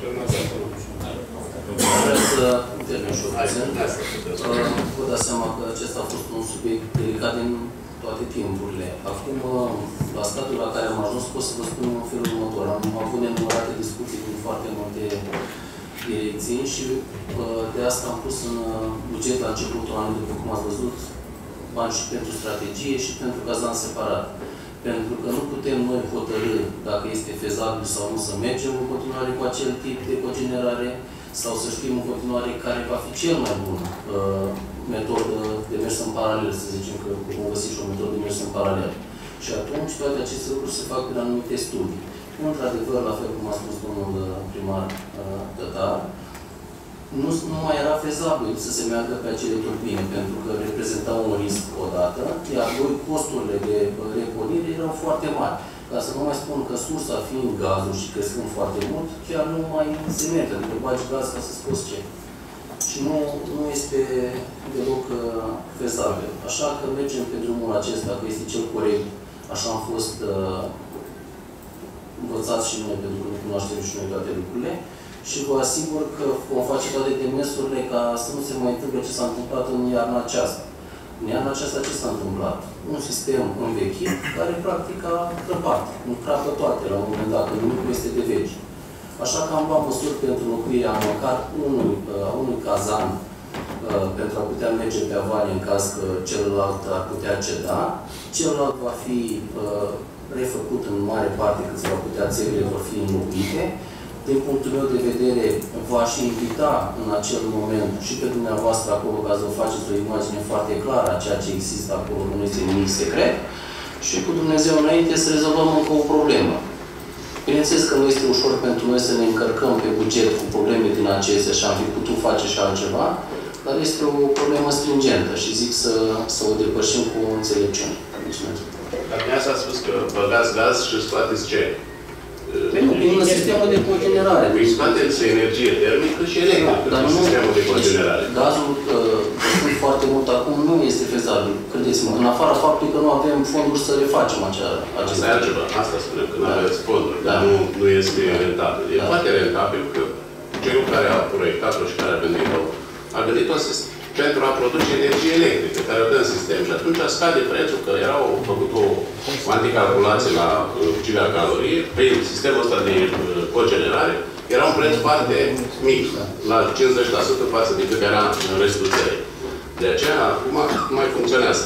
Vreau să intervin și o prezent. Vă dați seama că acesta a fost un subiect delicat din toate timpurile. Acum, la stadiul la care am ajuns, pot să vă spun în felul următor. Am avut nenumărate discuții cu foarte multe direcții și de asta am pus în buget la începutul anului, după cum ați văzut, bani și pentru strategie și pentru cazan separat. Pentru că nu putem noi hotărî dacă este fezabil sau nu să mergem în continuare cu acel tip de cogenerare sau să știm în continuare care va fi cel mai bun metodă de mers în paralel, să zicem că vom găsi și o metodă de mers în paralel. Și atunci toate aceste lucruri se fac prin anumite studii. Într-adevăr, la fel cum a spus domnul primar Tătar, nu mai era fezabil să se meargă pe acele turbine, pentru că reprezenta un risc odată, iar doi, costurile de repornire erau foarte mari. Ca să nu mai spun că sursa fiind gazul și crescând foarte mult, chiar nu mai se merge, adică bagi gaz ca să scoți ce. Și nu este deloc fezabil. Așa că mergem pe drumul acesta, că este cel corect, așa am fost învățați și noi, pentru că nu cunoaștem și noi toate lucrurile. Și vă asigur că vom face toate demersurile ca să nu se mai întâmple ce s-a întâmplat în iarna aceasta. În iarna aceasta ce s-a întâmplat? Un sistem învechit care practic a crăpat. Nu crapă toate la un moment dat, că nimic este de veci. Așa că am luat măsuri pentru înlocuirea măcar unui cazan pentru a putea merge pe avare în caz că celălalt ar putea ceda. Celălalt va fi refăcut în mare parte cât se va putea, țările vor fi înlocuite. Din punctul meu de vedere, v-aș invita în acel moment și pe dumneavoastră acolo ca să vă faceți o imagine foarte clară a ceea ce există acolo, nu este nimic secret, și cu Dumnezeu înainte să rezolvăm încă o problemă. Bineînțeles că nu este ușor pentru noi să ne încărcăm pe buget cu probleme din acestea și am fi putut face și altceva, dar este o problemă stringentă și zic să o depășim cu înțelepciune. Mulțumesc. Dar dumneavoastră a spus că băgați gaz și scoateți ce? Prin sistemul de cogenerare. Prin scoateți energie termică și electrică din sistemul de cogenerare. Gazul, sunt foarte mult acum, nu este fezabil. Credeți-mă, în afara faptului că nu avem fonduri să refacem acest. Asta e altceva. Asta spunem, că nu aveți fonduri, dar nu este rentabil. E foarte rentabil că cel care a proiectat-o și care a gândit-o, a gândit-o pentru a produce energie electrică, care o dă în sistem și atunci scade prețul, că erau făcut o anticalculație la uciderea caloriei, prin sistemul ăsta de cogenerare, era un preț foarte mic, la 50% față de cât era în restul țării. De aceea, acum nu mai funcționează.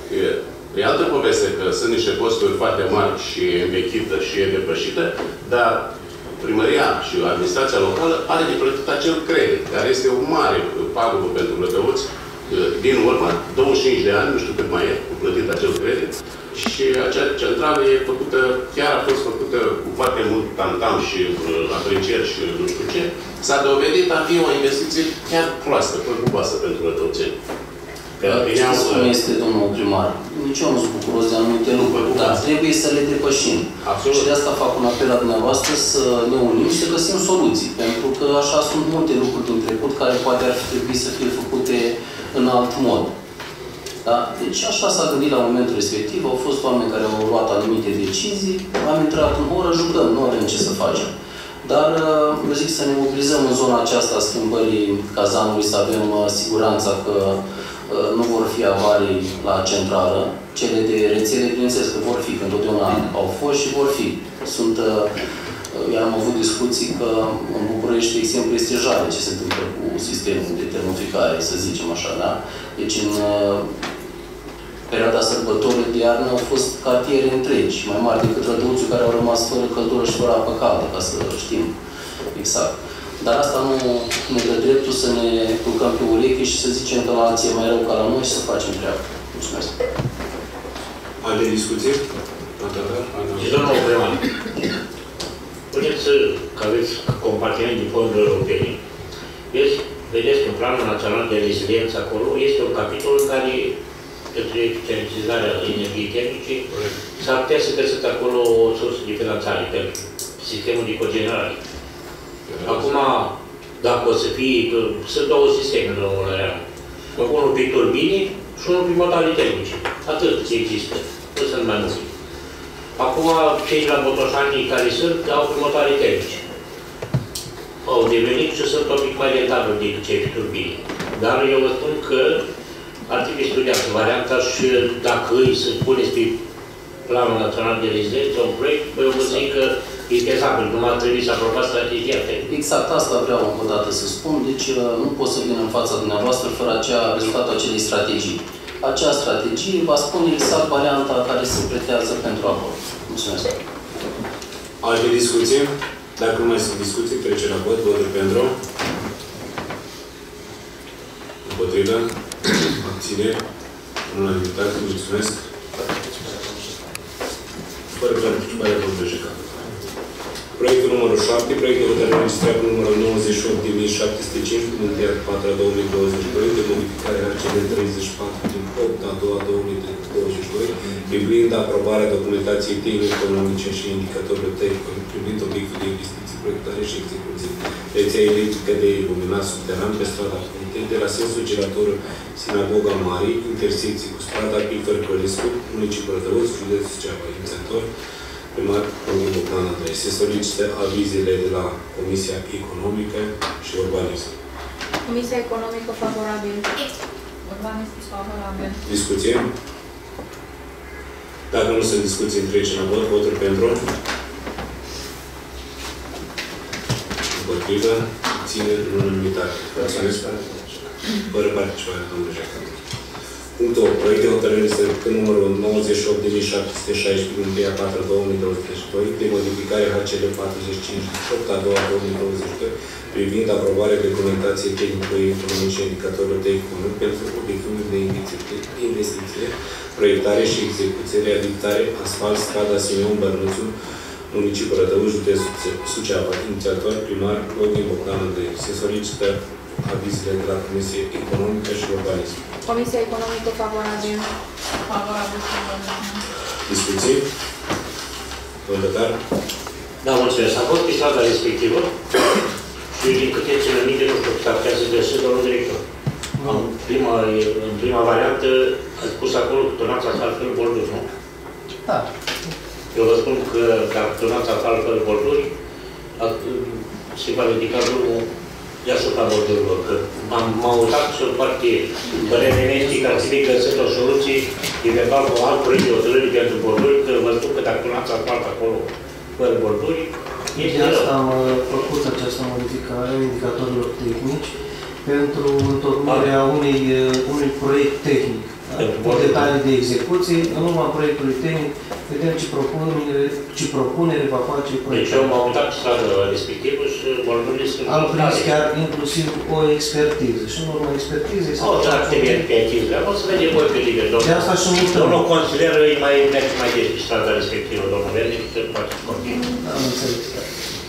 E altă poveste că sunt niște costuri foarte mari și e învechită și e depășită, dar primăria și administrația locală are de plătit acel credit, care este o mare pagubă pentru Rădăuți. Din urmă, 25 de ani, nu știu cât mai e, cu plătit acel credit, și acea centrală e făcută, chiar a fost făcută cu foarte mult tamtam și aprecieri și nu știu ce, s-a dovedit a fi o investiție chiar proastă, păguboasă pentru rădăuțeni. Știți cum este, domnul primar? Nici eu nu sunt bucuros de anumite lucruri, dar trebuie să le depășim. Absolut. Și de asta fac un apel la dumneavoastră să ne unim și să găsim soluții. Pentru că așa sunt multe lucruri din trecut care poate ar fi trebuit să fie făcute în alt mod. Da? Deci așa s-a gândit la momentul respectiv, au fost oameni care au luat anumite decizii, am intrat în oră, jucăm, nu avem ce să facem. Dar eu zic să ne mobilizăm în zona aceasta a schimbării cazanului, să avem siguranța că nu vor fi avarii la centrală. Cele de rețele, bineînțeles că vor fi, că întotdeauna au fost și vor fi. Am avut discuții că în București, de exemplu, este jale ce se întâmplă cu sistemul de termoficare, să zicem așa, da? Deci în perioada sărbătorilor de iarnă au fost cartiere întregi, mai mari decât Rădăuțiul, care au rămas fără căldură și fără apă caldă, ca să știm exact. Dar asta nu ne dă dreptul să ne culcăm pe ureche și să zicem că la alții e mai rău ca la noi și să facem treaba. Mulțumesc. Alte discuții? Și domnul primar, spuneți că aveți compartiment din fonduri europene. Vedeți că în Planul Național de Reziliență acolo este un capitol în care pentru eficientizarea energiei termice s-ar putea să găsiți acolo o sursă de finanțare pentru sistemul de cogenerare. Acum, dacă o să fie, sunt două sisteme, domnul Lăreanu. Unul pe turbine și unul pe motoare termice. Atât există. Nu sunt mai mulți. Acum, cei de la Botoșanii care sunt, au pe motoare termice. Au devenit și sunt un pic mai rentabili decât cei pe turbine. Dar eu vă spun că ar trebui studiată varianta și dacă îi să puneți pe Planul Național de Reziliență un proiect, eu vă zic că e fezabil, numai ar trebui să aprobați strategia. Exact asta vreau încă o dată să spun, deci nu pot să vin în fața dumneavoastră fără rezultatul acelei strategii. Acea strategie va spune exact varianta care se pretează pentru acolo. Mulțumesc. Alte discuții? Dacă nu mai sunt discuții, trece la vot. Voturi pentru. Împotrivă. Abține. Unanimitate. Mulțumesc. Fără participarea domnului Jecan. Proiectul numărul 7, proiectul hotărâre înregistrat cu numărul 98.705, cu 1.4.2022, de modificare a RCD 34 din 8/2/2022, privind aprobarea documentației tehnico-economice și indicatorilor tehnici, privind obiectul de investiții, proiectare și execuție, rețea electrică de iluminat subteran pe strada Punte, de la sensul giratorul Sinagoga Mare, intersecție cu strada Pifăr Călescu, municipiul Rădăuți, județul Suceava, inițiator, primar Rogin Bogdan Andrei. Se solicită avizele de la Comisia Economică și Urbanism. Comisia Economică favorabil. Urbanism favorabil. Discuție? Dacă nu sunt discuții, trecem la vot. Voturi pentru? Împotrivă? Ține în unanimitate. Mulțumesc. Fără participare, domnule Jecan. Punctul 8. Proiect de hotărâre cu numărul 98.716 din 1.4.2022 de modificare HCL 45 din 8/2/2022 privind aprobarea documentației tehnico-economice și indicatorilor tehnico-economice pentru obiectivul de investiție, proiectare și execuție, reabilitare, asfalt, strada Simeon Bărnuțu, municipiul Rădăuți, județul Suceava, inițiator primar Rogin Bogdan Andrei. Se solicită avizele de la Comisia Economică și Urbanism. Comisia Economică favorabil. Favorabil. Discuții? Domnul Da, mulțumesc. Am fost pe strada respectivă și din câte țin minte, nu știu, s-ar putea să găsesc domnul director. În prima variantă, ați pus acolo că tonața asfalt fără borduri, nu? Da. Eu vă spun că dacă tonața asfalt fără borduri, se va ridica drumul deasupra bordurilor. M-am uitat și o parte părerea mea este că ar trebui găsit o soluție eventual cu alt proiect de hotărâri pentru borduri, că vă spun că dacă tonața asfalt acolo fără borduri, de asta am făcut această modificare a indicatorilor tehnici pentru întocmirea unui proiect tehnic. Cu detalii de execuție, în urma proiectului tehnic, vedem ce propunere va face proiectul. Deci eu m-am uitat strada respectivă și bordurile sunt... Am prins chiar inclusiv o expertiză și în urma expertizei... O să activez pe expertiză, o să vedem voi pe liber, domnul. De asta și mutăm. Domnul consilier îi merge mai des pe strada respectivă, domnul Vernic, să faceți copii. Am înțeles.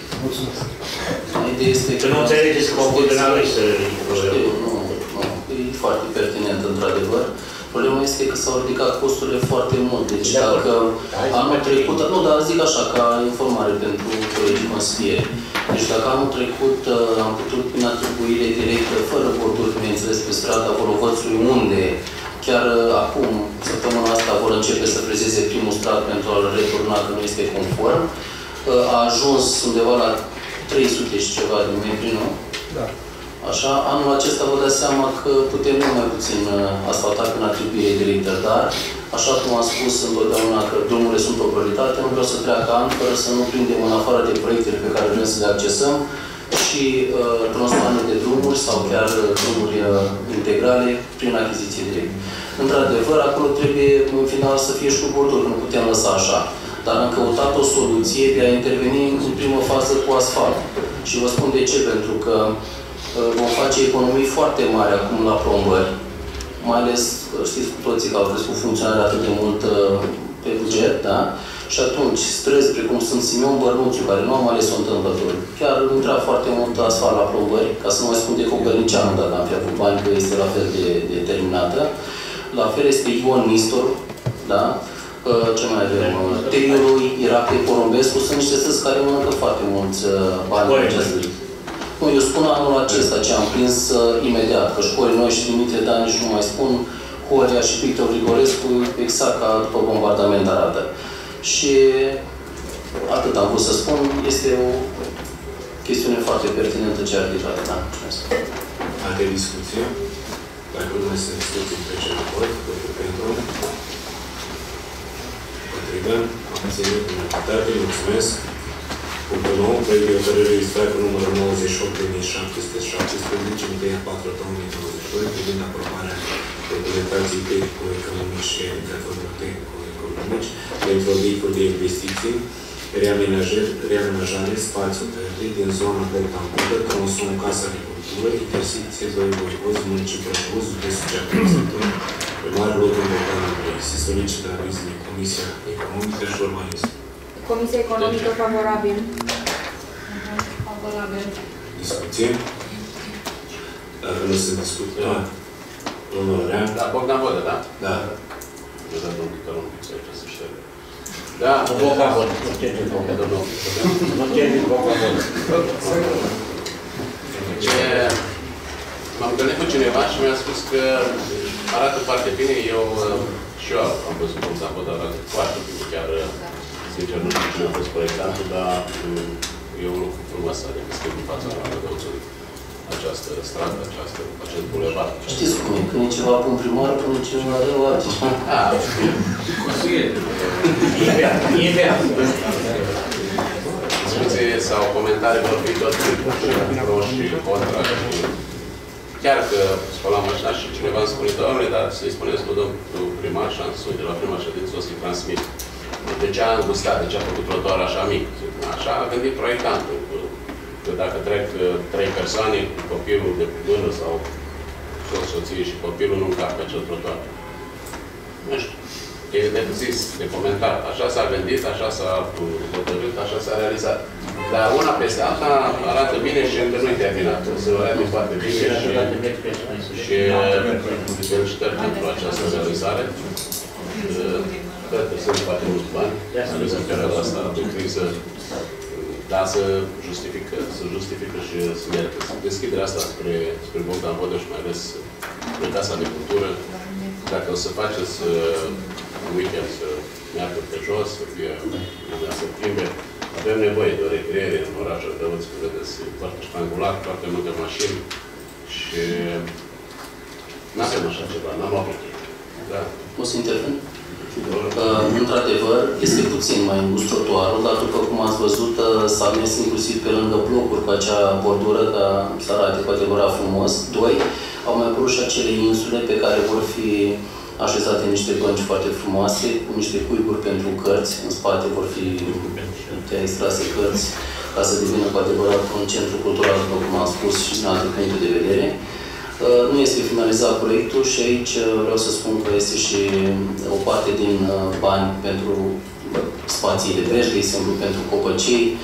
Mulțumesc. Ideea este că nu înțelegeți că mă pun de la noi să... foarte pertinent, într-adevăr. Problema este că s-au ridicat costurile foarte mult. Deci dacă anul trecut, nu, dar zic așa, ca informare pentru colegii consilieri. Deci dacă anul trecut am putut prin atribuire directă, fără borduri, bineînțeles, pe strada Volovățului, unde chiar acum, săptămâna asta, vor începe să frezeze primul strat pentru a-l returna, că nu este conform, a ajuns undeva la 300 și ceva de metri, nu? Da. Așa, anul acesta vă dați seama că putem mult mai puțin asfalta prin atribuire directă, dar, așa cum am spus întotdeauna că drumurile sunt o prioritate, nu vreau să treacă ani fără să nu prindem în afară de proiectele pe care vrem să le accesăm și tronsoane de drumuri sau chiar drumuri integrale prin achiziție directă. Într-adevăr, acolo trebuie în final să fie și cu borduri, nu putem lăsa așa. Dar am căutat o soluție de a interveni în primă fază cu asfalt. Și vă spun de ce, pentru că vom face economii foarte mari acum la plombări, mai ales, știți cu toții că au crescut funcționarea atât de mult pe buget, da? Și atunci, străzi precum sunt Simeon Bărnuțiu, care nu am ales-o întâmplător, chiar intra foarte mult asfalt la plombări, ca să nu mai spun de Cogălnicianu, dacă am fi avut bani, că este la fel de terminată. La fel este Ion Nistor, da? Ce mai avem? Teriorul Irache Porumbescu, sunt niște străzi care mănâncă foarte mulți bani în această zi. Nu, eu spun anul acesta ce am prins imediat, că școlii noi și Dimitrie Dan nici nu mai spun, Horia și Victor Grigorescu, exact ca după bombardament arată. Și atât am vrut să spun, este o chestiune foarte pertinentă ce a ridicat, da? Alte discuții? Dacă nu mai sunt discuții, trecem la vot. Votul pentru. Potrivă. Abținere prin activitate. Mulțumesc. Punctul 9. Proiect de hotărâre registrat cu numărul 98.717 din 1/4/2022 privind aprobarea documentației tehnico-economice și indicatorilor tehnico-economici pentru obiectul de investiții, reamenajare, spațiu verde din zona rectangulară, tronson Casa de Cultură, intersecție 2 Voivozi, municipiul Buz, județul Ceapă, primarul locul Bogdan Andrei. Se solicită aviz de Comisia Economică și Urbanism. Comisia Economică favorabil. Favorabil. Discuție? Dacă nu se discută, domnul Rea. Da, Bogdan Vodă, da? Da. Eu dat un pic, un pic să aici să ștergă. Da, Bogdan Vodă. Nu cerci Bogdan Vodă. Nu cerci Bogdan Vodă. M-am întâlnit cu cineva și mi-a spus că arată foarte bine. Și eu am văzut Bogdan Vodă, arată foarte bine. Chiar, sincer, nu știu cine a fost proiectantul, dar e un lucru frumos să deschid în fața Rădăuțului. Această stradă, acest bulevard. Știți cum e? Când e ceva bun primar, când e ceva rău altceva. Discuție sau comentarii vor fi tot pro și contra. Chiar că spălam mașina și cineva îmi spune, doamne, dar să-i spuneți lui domnul primar și am spus de la prima ședință o să-i transmit. De ce a îngustat, de ce a făcut trotuar așa mic? Așa a gândit proiectantul. Că dacă trec 3 persoane, copilul de până sau soție și copilul nu încap pe acel trotuar. Nu știu. E de zis, de comentat. Așa s-a gândit, așa s-a hotărât, așa s-a realizat. Dar una peste alta arată bine și încă nu-i terminat. O să arate foarte bine și felicitări pentru această realizare. Cred că sunt foarte mulți bani. Ales în perioada asta de criză. Dar să justifică și să merită. Deschiderea asta spre Bogdan Vodă și mai ales spre Casa de Cultură. Dacă o să faceți un weekend să meargă pe jos, să fie lumea să plimbe, avem nevoie de o recreere în orașul Rădăuț, că vedeți, e foarte ștrangulat, foarte multe mașini și n-avem așa ceva, n-am avut. Da. O să intervin? Într-adevăr, este puțin mai îngust trotuarul, dar după cum ați văzut, s-a mers inclusiv pe lângă blocuri cu acea bordură, ca să arate cu adevărat frumos. 2. Au mai apărut și acele insule pe care vor fi așezate niște bănci foarte frumoase, cu niște cuiburi pentru cărți. În spate vor fi extrase cărți, ca să devină cu adevărat un centru cultural, după cum am spus, și din alte puncte de vedere. Nu este finalizat proiectul și aici vreau să spun că este și o parte din bani pentru spațiile verzi, de exemplu pentru copăcei.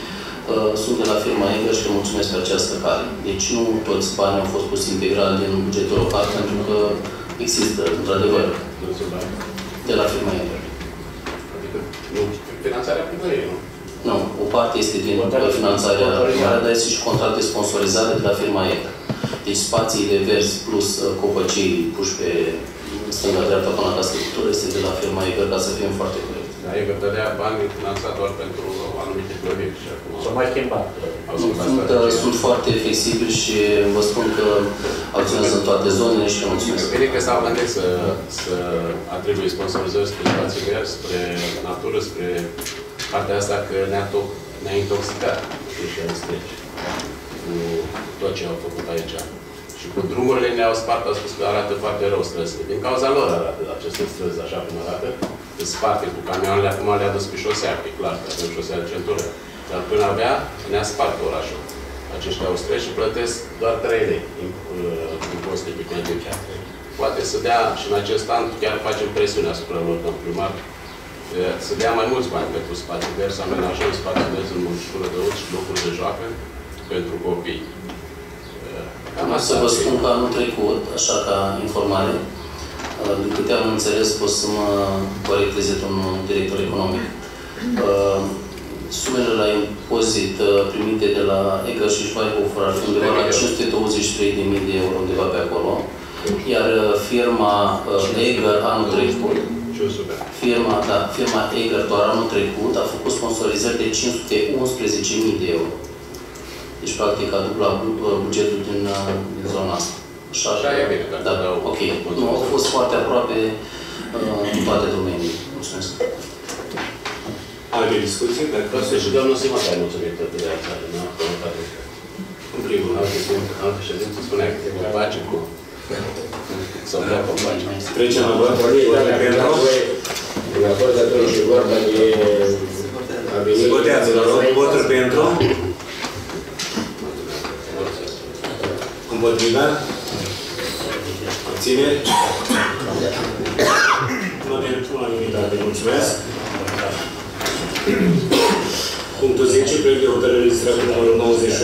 sunt de la firma Eger și le mulțumesc pe această cale. Deci nu toți banii au fost pus integral din bugetul local, pentru că există, într-adevăr, de la firma Eger. Adică finanțarea primăriei, nu? Nu, o parte este din finanțarea primară, dar este și contract de sponsorizare de la firma Eger. Deci spațiile verzi plus copăcii puși pe stânga-dreapta până la structură este de la firma Eger, ca să fim foarte corect. Dar Eger dădea bani finanțat doar pentru anumite clădiri și acum... S-au mai schimbat. Sunt foarte flexibili și vă spun că acționează în toate zonele și le mulțumesc. Bine că s-au gândit să atribui sponsorizări spre spații verzi, spre natură, spre partea asta că ne-a intoxicat cu tot ce au făcut aici. Și cu drumurile ne-au spart, au spus că arată foarte rău străzile. Din cauza lor arată aceste străzi așa cum arată. Sparte cu camioanele, acum le-a dus pe șosea, e clar, că avem șosea de centură. Dar până avea, ne-a spart orașul. Aceștia austrieci și plătesc doar 3 lei impozite pe clădiri. Poate să dea, și în acest an, chiar facem presiune asupra lor, domnul primar, să dea mai mulți bani pentru spații verzi, să amenajăm spații verzi în municipiul Rădăuț și locuri de joacă pentru copii. Să vă spun că anul trecut, așa ca informare, de câte am înțeles, pot să mă corecteze domnul director economic. Sumele la impozit primite de la Eger și Schweihofer ar fi undeva la 523.000 de euro, undeva pe acolo. Iar firma Eger anul trecut, firma Eger doar anul trecut a făcut sponsorizări de 511.000 de euro. Deci, practic, a dublat bugetul din zona asta. Așa e bine, da, ok. Nu, au fost foarte aproape în toate domeniile. Mulțumesc. Alte discuții? Dacă și domnul Simon a mulțumit de realizare, nu? În primul rând, alte ședințe spunea că e pace cu... Sau vrea cu pace. Trecem la vot. În acord de atunci și vorba de... Se votează, la rog, voturi pentru. Împotriva? Abțineri? Unanimitate. Mulțumesc. Punctul 10. Proiect de hotărâre registrată numărul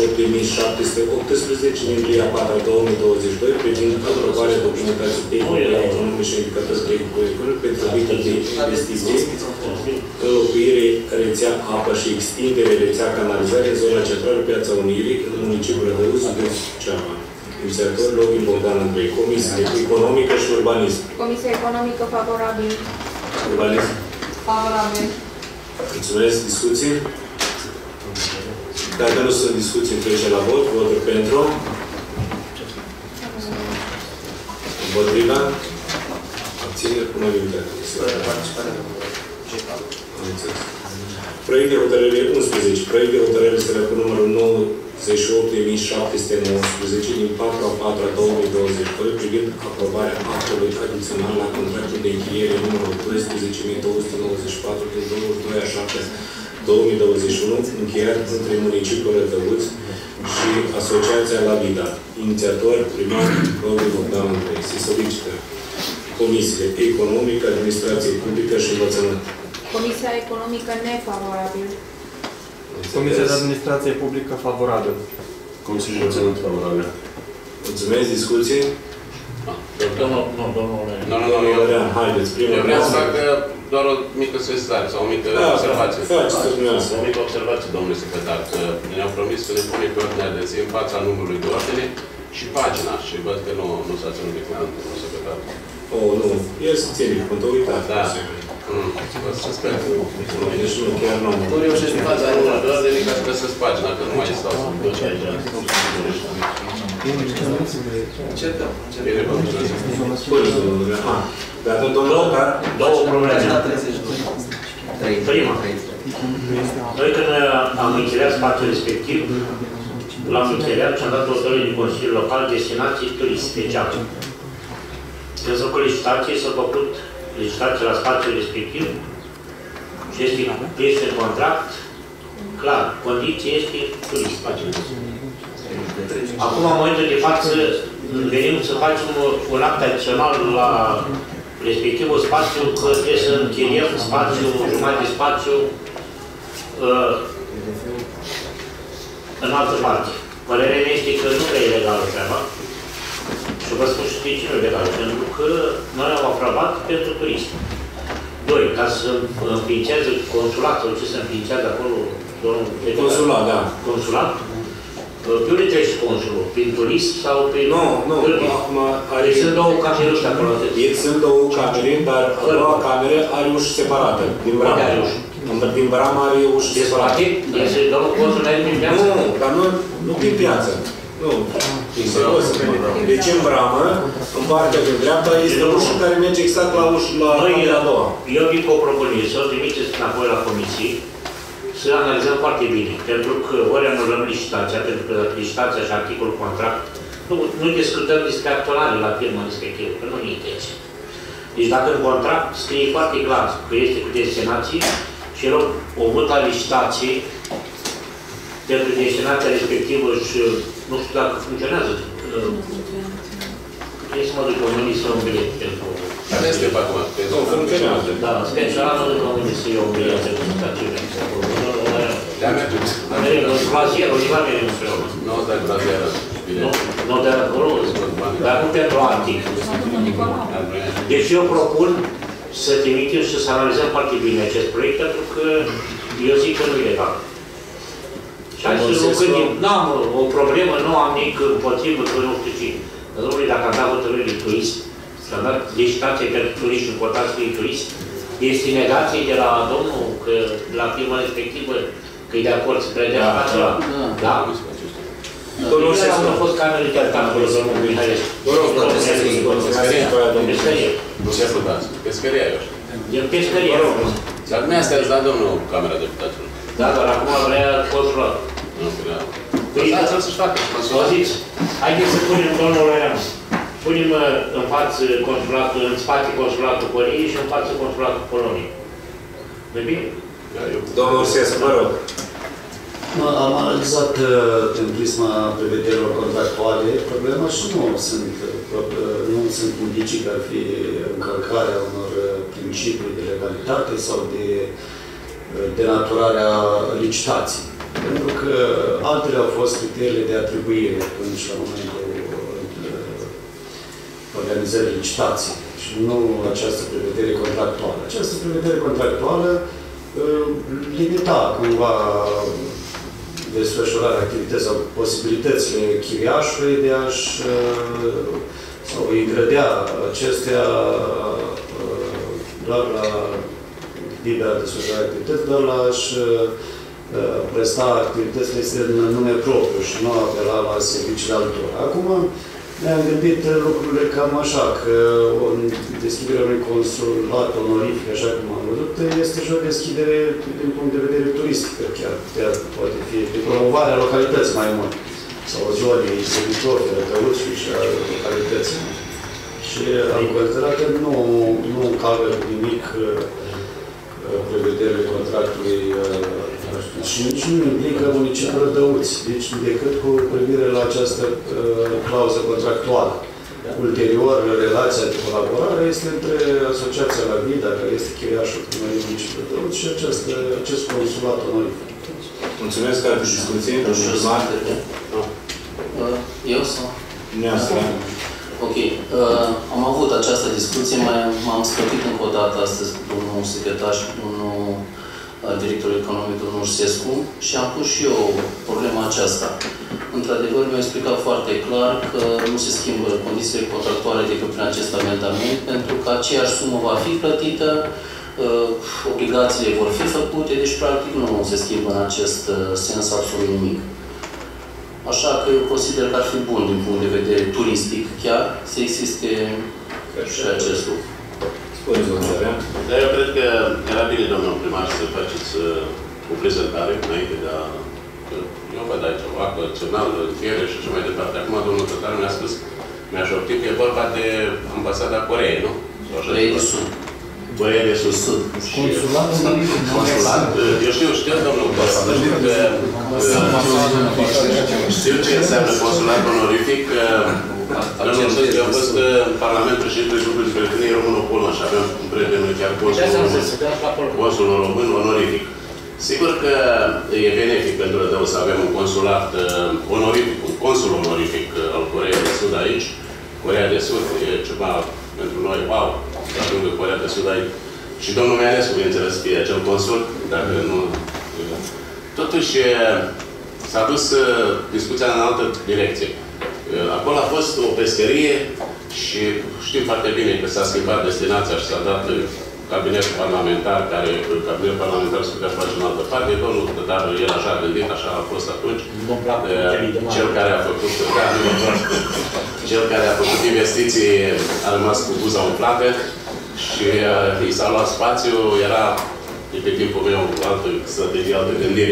98.718 din 1/4/2022 privind aprobarea documentației tehnice, economice și indicatori tehnico-economice pentru obiectul de investiții, înlocuire rețea apă și extindere rețea canalizare în zona centrală Piața Unirii, în municipiul Rădăuț, județ Cearma. Inițiator Login Bogdan Andrei. Comisie Economică și Urbanism. Comisia Economică favorabil. Urbanism. Favorabil. Mulțumesc. Discuții? Dacă nu sunt discuții, trece la vot. Voturi pentru. Împotriva. Abțineri cu unanimitate. Proiect de hotărâre 11. Proiect de hotărâre cu numărul 98.719 din 4/4/2022 privind aprobarea actului adițional la contractul de închiriere numărul 12.294 din 22/7/2021 încheiat între municipiul Rădăuț și Asociația La Vida. Inițiator primar Login Bogdan Andrei. Se solicită Comisie Economică, Administrație Publică și Învățământ. Comisia Economică nefavorabil. Comisia de Administrație Publică favorabil. Comisia de Învățământ favorabil. Mulțumesc. Discuții? Domnul... Nu, haideți. Eu vreau să fac doar o mică sesizare sau o mică observație. O mică observație, domnule secretar, că ne-au promis că ne pune pe ordinea de zi în fața numărului de ordine și pagina. Și văd că nu s-a ținut de cuvânt, domnul secretar. Oh, nu. El se ține de cuvânt, uitați. Da. Să sper. Deci nu, chiar nu. Nu reușești fața numărul de ordine ca să găsesc pagina, că nu mai stau să mă duc aici. Încercăm. Bine, vă mulțumesc. Două probleme. Prima. Noi când am închiriat spațiul respectiv, l-am închiriat și am dat o hotărâre din Consiliul Local destinații turist speciale. Când s-a făcut licitație, s-a făcut licitație la spațiul respectiv și este contract clar. Condiția este turist. Acum, în momentul de față, venim să facem un act adițional la respectivul spațiu, că trebuie să închiriem spațiu, jumătate de spațiu în altă parte. Părerea mea este că nu e ilegală treaba. Și vă spun și de ce nu e legal. Pentru că noi am aprobat pentru turism. Doi, ca să înființează consulatul, ce se înființează acolo, Consulat, da. Consulat. Pe unde treci consulul? Prin turism sau prin... Nu. Deci sunt două camere ăștia acolo. Sunt două camere, dar a doua cameră are uși separate. Din Bram. Din Bram are uși separate. Este domnul consul la din piață? Nu, dar nu prin piață. Nu, serios. Deci în Bramă, în partea de dreapta, este ușă care merge exact la ușă, la camera a doua. Eu vin cu o propunere, să o trimiteți înapoi la comisii, să analizăm foarte bine. Pentru că ori anulăm licitația, pentru că licitația și articolul contract, nu discutăm despre acționare la firmă respectivă, că nu ne interese. Deci dacă în contract scrie foarte clar că este cu destinații și rog o vot la licitație pentru destinația respectivă și nu știu dacă funcționează. Trebuie să mă duc la unii să iau un bilet pentru... Care este pe acum? Nu, funcționează. Da, special mă duc la unii să iau un bilet pentru stațiune. Le-am merge. Croazieră, undeva merge împreună. Nu, dar croazieră. Nu, dar acolo, dar nu pentru Arctic. Deci eu propun să trimitem și să analizăm foarte bine acest proiect, pentru că eu zic că nu e legal. Și hai să nu gândim, n-am o problemă, nu am nici împotrivă, că nu știu ce. Dar, domnule, dacă am dat hotărâri de turist, și am dat licitație pentru turist și importați cu turist, este negație de la domnul, că la firma respectivă, că e de acord să predea acela. Da? Domnul Sescu. Nu a fost cameră de acolo, domnul Mihailescu. Pescărie. Nu se ascultați. Pescăria, eu știu. E pescărie. Dar nu mi-a dat domnul Camera Deputaților. Da, dar acum vrea consulat. Nu, vrea. Păi, să-l să-și facă. Auziți, haideți să punem domnul Loreanu. Punem în față consulatul, în spate consulatul Coreei și în față consulatul Poloniei. Nu-i bine? Domnul Sescu, vă rog. Am analizat prin prisma prevederilor contractuale problema și nu sunt indicii că ar fi încălcarea unor principii de legalitate sau de denaturarea licitației. Pentru că altele au fost criteriile de atribuire atunci la momentul organizării licitației și nu această prevedere contractuală. Această prevedere contractuală limita cumva desfășurarea activității sau posibilitățile chiriașului de a-și sau îi îngrădea acestea doar la libera desfășurare activități, doar la a-și presta activitățile în nume propriu și nu apela la serviciile altora. Acum ne-am gândit lucrurile cam așa, că deschiderea unui consulat onorific, așa cum am văzut, este și o deschidere din punct de vedere turistic, chiar poate fi de promovarea localității mai mult, sau zonei servitori, căuți și a localității. Și am considerat că nu încalcă nimic prevederile contractului și nici nu implică municipiul Rădăuți, deci decât cu privire la această clauză contractuală. Ulterior, relația de colaborare este între Asociația La Vida, care este chiriașul primăriei municipiului Rădăuți, și acest consulat onorific. Mulțumesc, că ați discuție. Eu sau? Neastra. Ok. Am avut această discuție, m-am scătit încă o dată astăzi cu domnul secretar și cu domnul director economic, domnul Sescu, și am pus și eu problema aceasta. Într-adevăr, mi-a explicat foarte clar că nu se schimbă condițiile contractuale decât prin acest amendament, pentru că aceeași sumă va fi plătită, obligațiile vor fi făcute, deci practic nu se schimbă în acest sens absolut nimic. Așa că eu consider că ar fi bun din punct de vedere turistic chiar să existe și acest lucru. Dar eu cred că era bine, domnul primar, să faceți o prezentare înainte de a... Eu văd aici o apă, semnal, fiere și așa mai departe. Acum domnul Tătar mi-a spus, mi-a șoptit că e vorba de ambasada Coreei, nu? Coreei de Sud. Coreea de Sud. Consulat. Eu știu, domnul Tătar, știu ce înseamnă consulat onorific. Domnul Săscu, eu am fost în Parlamentul și între grupul de prietenie român-polon și aveam un prieten chiar consul român onorific. Sigur că e benefic pentru Rădău să avem un consulat onorific, un consul onorific al Coreei de Sud aici. Coreea de Sud e ceva pentru noi, wow, să ajungă Coreea de Sud aici. Și domnul Mianescu, bineînțeles, fie acel consul, dacă nu... Totuși, s-a dus discuția în altă direcție. Acolo a fost o pescărie și știm foarte bine că s-a schimbat destinația și s-a dat cabinetul parlamentar, care cabinetul parlamentar se putea face în altă parte. Domnul Tătar, el așa a gândit, așa a fost atunci. Cel care a făcut, cel care a făcut investiții a rămas cu buza umplată și i s-a luat spațiu, era de pe timpul meu altă strategie, altă gândire.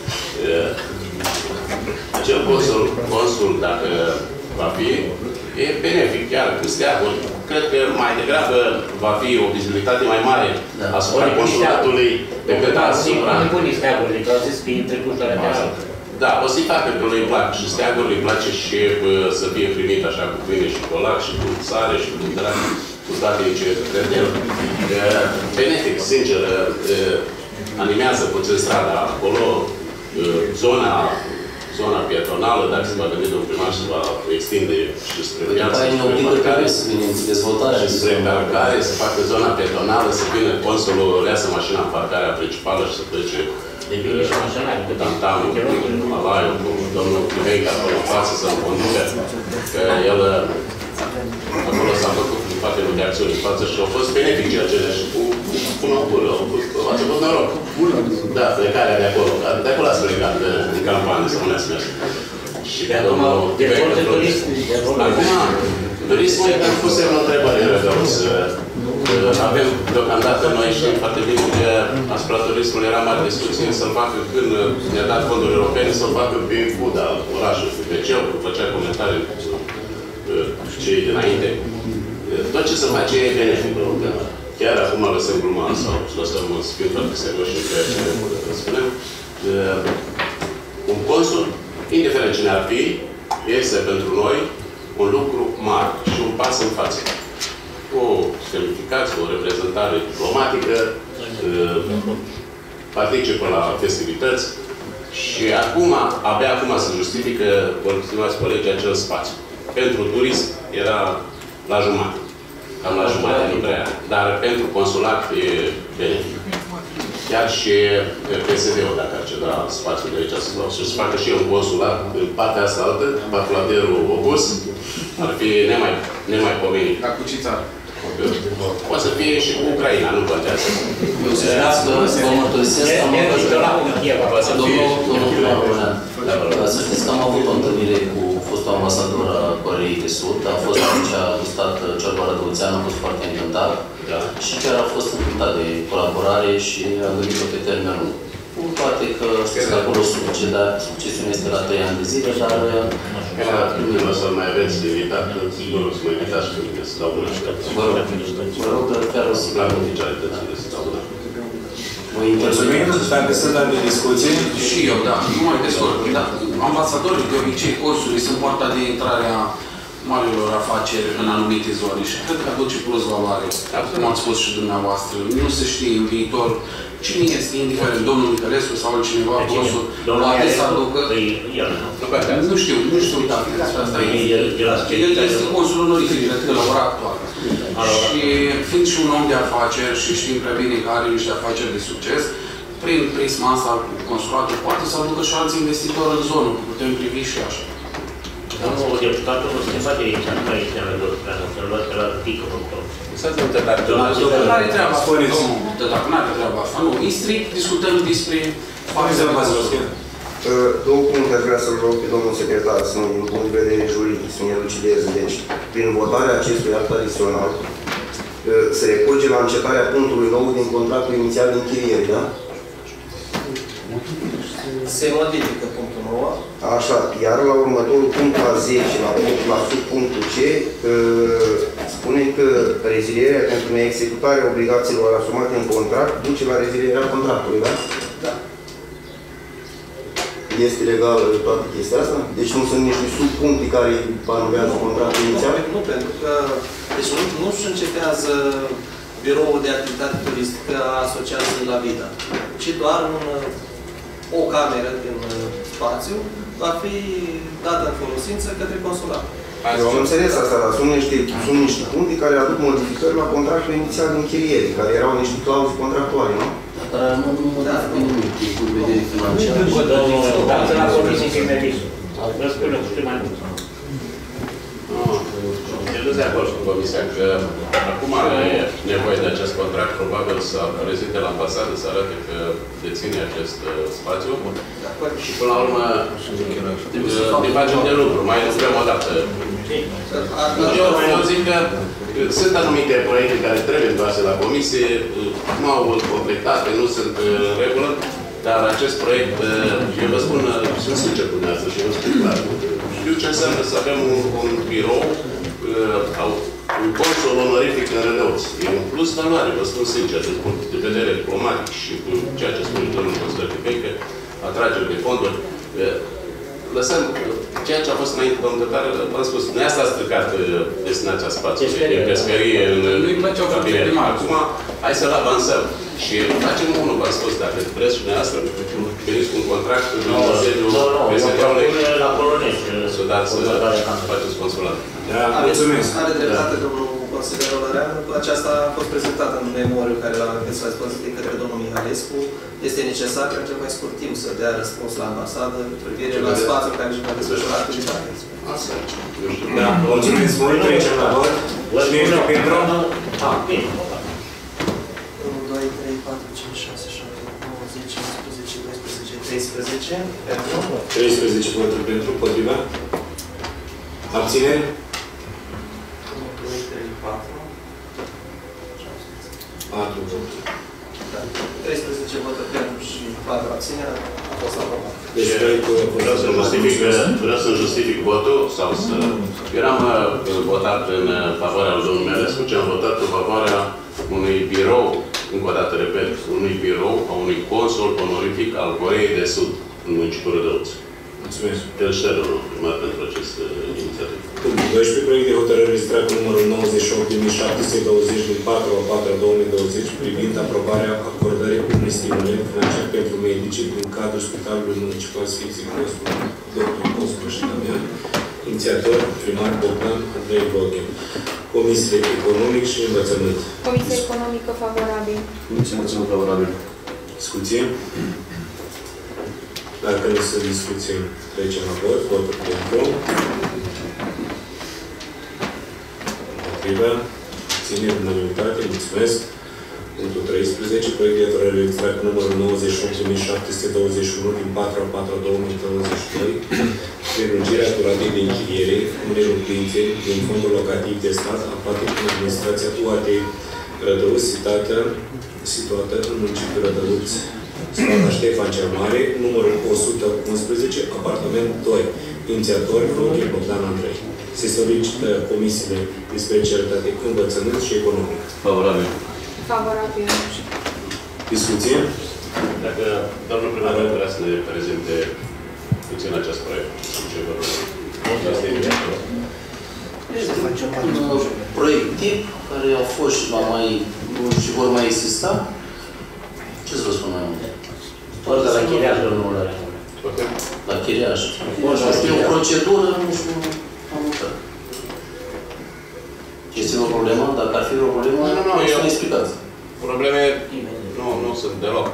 Acel consul, dacă va fi, e benefic, chiar cu steaguri. Cred că mai degrabă va fi o vizibilitate mai mare asupra consulatului decât asupra... Nu pune steagurile, că au zis că intre cu ștaretează. Da, o să-i facă că lui place și steaguri, îi place și să fie primit așa cu pâine și colac și cu sare și cu drag, cu toate ce cred el. Benefic, sincer, animează puțin strada acolo, zona pietonală, dacă se va gândi domnul primar, se va extinde și spre viață, și spre parcare, să facă zona pietonală, să vină consulul, leasă mașina în parcarea principală și să plece cu Tantamul, cu Malaiu, cu domnul Clivenca, acolo în față, să-l conducă, că el acolo s-a făcut foarte multe acțiuni în față și au fost benefice acelea și cu bună, ați avut noroc. Da, plecarea de acolo. De acolo ați plecat în campanie, să nu ne-ați mers. Și de domnul acum, turismul e că pusem o întrebare în Rădăuț. Avem, deocamdată, noi știm foarte bine că asupra turismului era mare discuție să-l facă când ne-a dat fonduri europene, să-l facă pe Buda, orașul, pe Beceu, că făcea comentarii cu cei dinainte. Tot ce se face e benefic, că chiar acum lăsăm gluma sau lăsăm să fim foarte serioși în ceea ce spunem. Un consul, indiferent cine ar fi, este pentru noi un lucru mare și un pas în față. O semnificație, o reprezentare diplomatică, participă la festivități și acum, abia acum se justifică, stimați colegi, acel spațiu. Pentru turism era la jumătate. Cam la jumătate, nu prea. Dar pentru consulat e benefic. Chiar și PSD-ul, dacă ar ceda spațiul de aici să facă și un consulat în partea asta altă, patuladerul opus, ar fi nemaipomenit. Dar cu ce țară? Poate să fie și cu Ucraina, nu contează. Eu să vă mărturisesc că am să știți că am avut o întâlnire cu fostul ambasador a Coreei de Sud. A fost atunci gustat ciorbă rădăuțean, a fost foarte încântat. Și chiar a fost încântat de colaborare și a gândit-o pe termen lung. Cu toate că știți că acolo succesiunea este la 3 ani de zile, dar... Nu o să mai aveți invitat, sigur o să mă invitați pe mine să dau bună așteptă. Vă rog, chiar o să la oficialitățile să dau bună așteptă. Mulțumim, dacă sunt alte discuții. Și eu, da, numai de scurt. Da. Ambasadorii, de obicei, cursului sunt poarta de intrare a marilor afaceri în anumite zone și cred că aduce plus valoare, cum ați spus și dumneavoastră. Nu se știe în viitor cine este, indiferent domnul Nicărescu sau altcineva, cursul, poate să aducă... Nu știu, dacă asta e. El este consul onorific, cred că la ora actuală. Și fiind și un om de afaceri și știm prea bine că are niște afaceri de succes, prin prisma asta cu consulatul poate să aducă și alți investitori în zonă, putem privi și așa. Domnul deputat, o schimbat direcția, nu mai este în Rădăuțean, o să-l luat pe la pică, doctor. Nu are treaba asta, dacă nu are treaba asta, nu. E strict, discutăm despre faptele bază. Două puncte aș vrea să-l rog pe domnul secretar, să din punct de vedere juridic, să ne elucideze. Deci, prin votarea acestui act adițional, se recurge la încetarea punctului 9 din contractul inițial de închiriere, da? Se modifică punctul 9. Așa, iar la următorul punct, la 10, la subpunctul C, spune că rezilierea pentru neexecutarea obligațiilor asumate în contract duce la rezilierea contractului, da? Da. Este legală toată chestia asta? Deci nu sunt niște subpuncte care anulează contractul inițial? Nu, pentru că deci nu-și încetează biroul de activitate turistică a Asociației La Vida, ci doar o cameră din spațiu va fi dată în folosință către consulat. Eu am înțeles asta, dar sunt niște puncte care aduc modificări la contractul inițial de închiriere, care erau niște clauze contractuale, nu? Dar nu modifică nimic, din punct de vedere financiar. Dați la comisie că e mergisul. Vă spun eu, știu mai mult. Eu sunt de acord cu Comisia că acum are nevoie de acest contract, probabil să prezinte la ambasadă, să arate că deține acest spațiu și până la urmă ne facem de lucru, mai lucrăm o dată. Eu zic că sunt anumite proiecte care trebuie întoarse la Comisie, nu au completate, nu sunt în regulă, dar acest proiect, eu vă spun, sunt sincer cu dumneavoastră și vă spun clar. Știu ce înseamnă să avem un birou, un consul onorific în Rădăuț. E un plus valoare, vă spun sincer, din punct de vedere diplomatic și cu ceea ce spune domnul Consulat de Peică, atrageri de fonduri. Lăsăm ceea ce a fost înainte, domnul Tătară, v-am spus, nu asta a stricat destinația spațiului de pescărie în cabinet. Acum, hai să-l avansăm. Și facem unul, v-am spus, dacă vreți și dumneavoastră, veniți cu un contract în sediul PSD-ului, să dați, să faceți consulat. Da, mulțumesc. Are dreptate domnul consilier Olăreanu. Aceasta a fost prezentată în memoriu care l-a aveți la dispoziție către domnul Mihalescu. Este necesar pentru mai scurt timp să dea răspuns la ambasadă cu privire la spațiul care își va desfășura activitatea. Da, mulțumesc mult. Trecem la vot. Cine este pentru? 1, 2, 3, 4, 5, 6, 7, 9, 10, 11, 12, 13. Pentru? 13 voturi pentru, potriva. Abțineri? 1, 2, 3, 4. 4 voturi. 13 voturi pentru și 4 abțineri. A fost aprobat. Deci, vreau să justific votul sau să... Eram votat în favoarea lui domnul Mihalescu, ce am votat în favoarea unui birou, încă o dată repet, unui birou a unui consul onorific al Coreei de Sud în municipiul Rădăuț. Mulțumesc. Îl cer, domnul primar, pentru acest inițiativ. 12. Proiect de hotărâre registrat cu numărul 98.720 din 4/4/2020 privind aprobarea acordării unui stimulent financiar pentru medicii din cadrul Spitalului Municipal Sfinții Costul, Dr. Costul și Damian, inițiator primar Bogdan Andrei Voghen. Comisiile Economic și Învățământ. Comisia Economică favorabil. Comisia Învățământ favorabil. Discuție. Dacă nu sunt discuții, trecem la vot. Votul pentru. Împotrivă. Ține unanimitate. Mulțumesc. Punctul 13. Proiect de hotărâre registrat cu numărul 98.721 din 4/4/2022 prelungirea duratei de închiriere unei locuințe din fondul locativ de stat aflate în administrația UAT Rădăuț, situată în municipiul Rădăuț, strada Ștefan cel Mare, numărul 111, apartament 2, inițiator Voghen Bogdan Andrei. Se solicită comisiile de specialitate învățământ și economic. Favorabil. Favorabil. Discuție? Dacă domnul primar vrea să ne prezinte puțin acest proiect. Este un proiect tip care au fost și vor mai exista. Ce să vă spun mai mult? Doar de la chiriaș, domnul Olăreanu. La chiriaș. Este o procedură, nu știu, am uitat. Este o problemă? Dacă ar fi o problemă, nu să ne explicați. Probleme nu sunt deloc.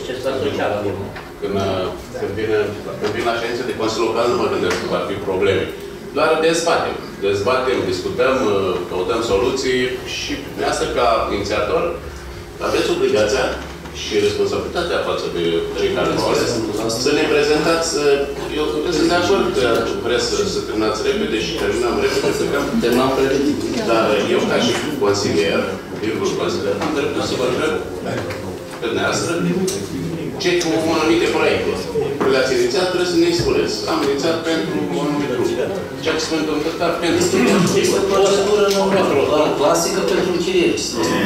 Când vin la ședință de Consiliul Local, nu mă gândesc că ar fi probleme. Doar dezbatem, discutăm, căutăm soluții și dumneavoastră ca inițiator aveți obligația și responsabilitatea față de cei care v-au ales să ne prezentați. Eu sunt de acord că vreți să terminați repede și terminăm repede, terminăm repede. Dar eu ca și consilier, am dreptul să vă întreb pe dumneavoastră ce cu anumite proiecte. Le-ați inițiat, trebuie să ne spuneți. Am inițiat pentru un anumit lucru. Ceea ce spune domnul Tătar, pentru... Este o procedură clasică pentru închiriere.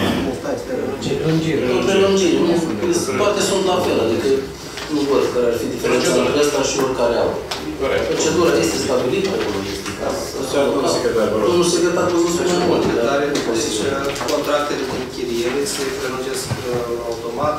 Prelungire. Toate sunt la fel, adică nu văd care ar fi diferența între ăsta și oricare altă. Procedura este stabilită acolo, este ca domnul secretar, vă rog. Domnul secretar, vă spune mai mult. Deci, contractele de închiriere se prelungesc automat,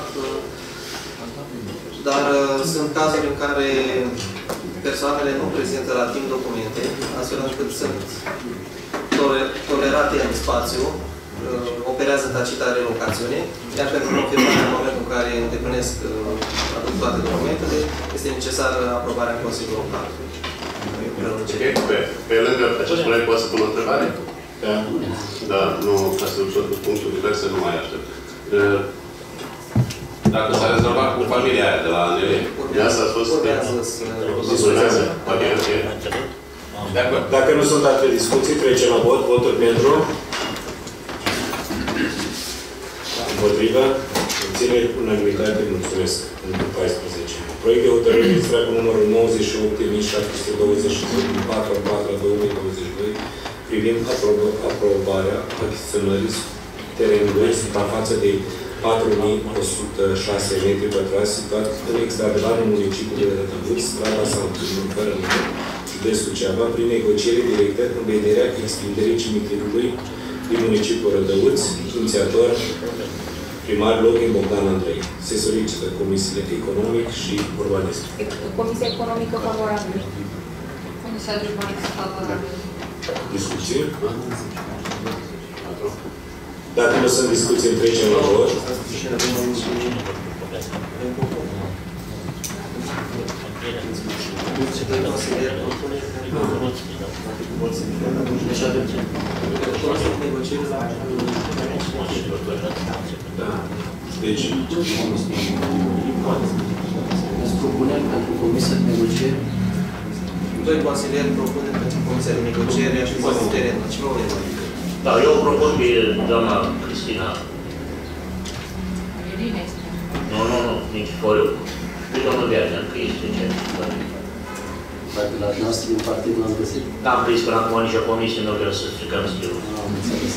dar sunt cazuri în care persoanele nu prezintă la timp documente, astfel încât sunt tolerate în spațiu, operează tacita relocațiune, iar pentru confirmare în momentul în care îndeplinesc toate documentele, este necesară aprobarea în Consiliul Local. Pe lângă acest proiect poate să pun o întrebare? Da. Da, nu, ca să ușor cu punctul diverse, nu mai aștept. Dacă s-a rezolvat cu familia aia de la ANL, de asta a fost... Urmează. Ok. Dacă nu sunt alte discuții, trecem la vot. Voturi pentru. Împotrivă. Obținere unanimitate. Mulțumesc. În 14. Proiect de hotărâre registrat cu numărul 98.720 din 4/4/2022 privind aprobarea achiziționării terenului suprafață de 4.106 metri pătrați situat în extravelanul municipiului Rădăuți, strada Sanctul, fără număr, județul Suceava, prin negociere directă în vederea extinderii cimitirului din municipiul Rădăuți, inițiator primar Login Bogdan Andrei. Se solicită Comisiile Economic și Urbanism. Comisia Economică favorabilă. Comisia de Urbanism favorabilă. Discuții? Dacă nu sunt discuții, trecem la vot. Da. Deci, îți propunem pentru Comisia de Negocieri? Doi consilieri propunem pentru Comisia de Negocieri achiziționarea terenului. Ce problemă? Da, eu propun pe doamna Cristina. Nu, nici fără. Pe domnul Viajan, că este ce. Dacă la noastră din partid l-am găsit? Da, am prins până acum nici o comisie nu vreau să stricăm stilul. Am înțeles.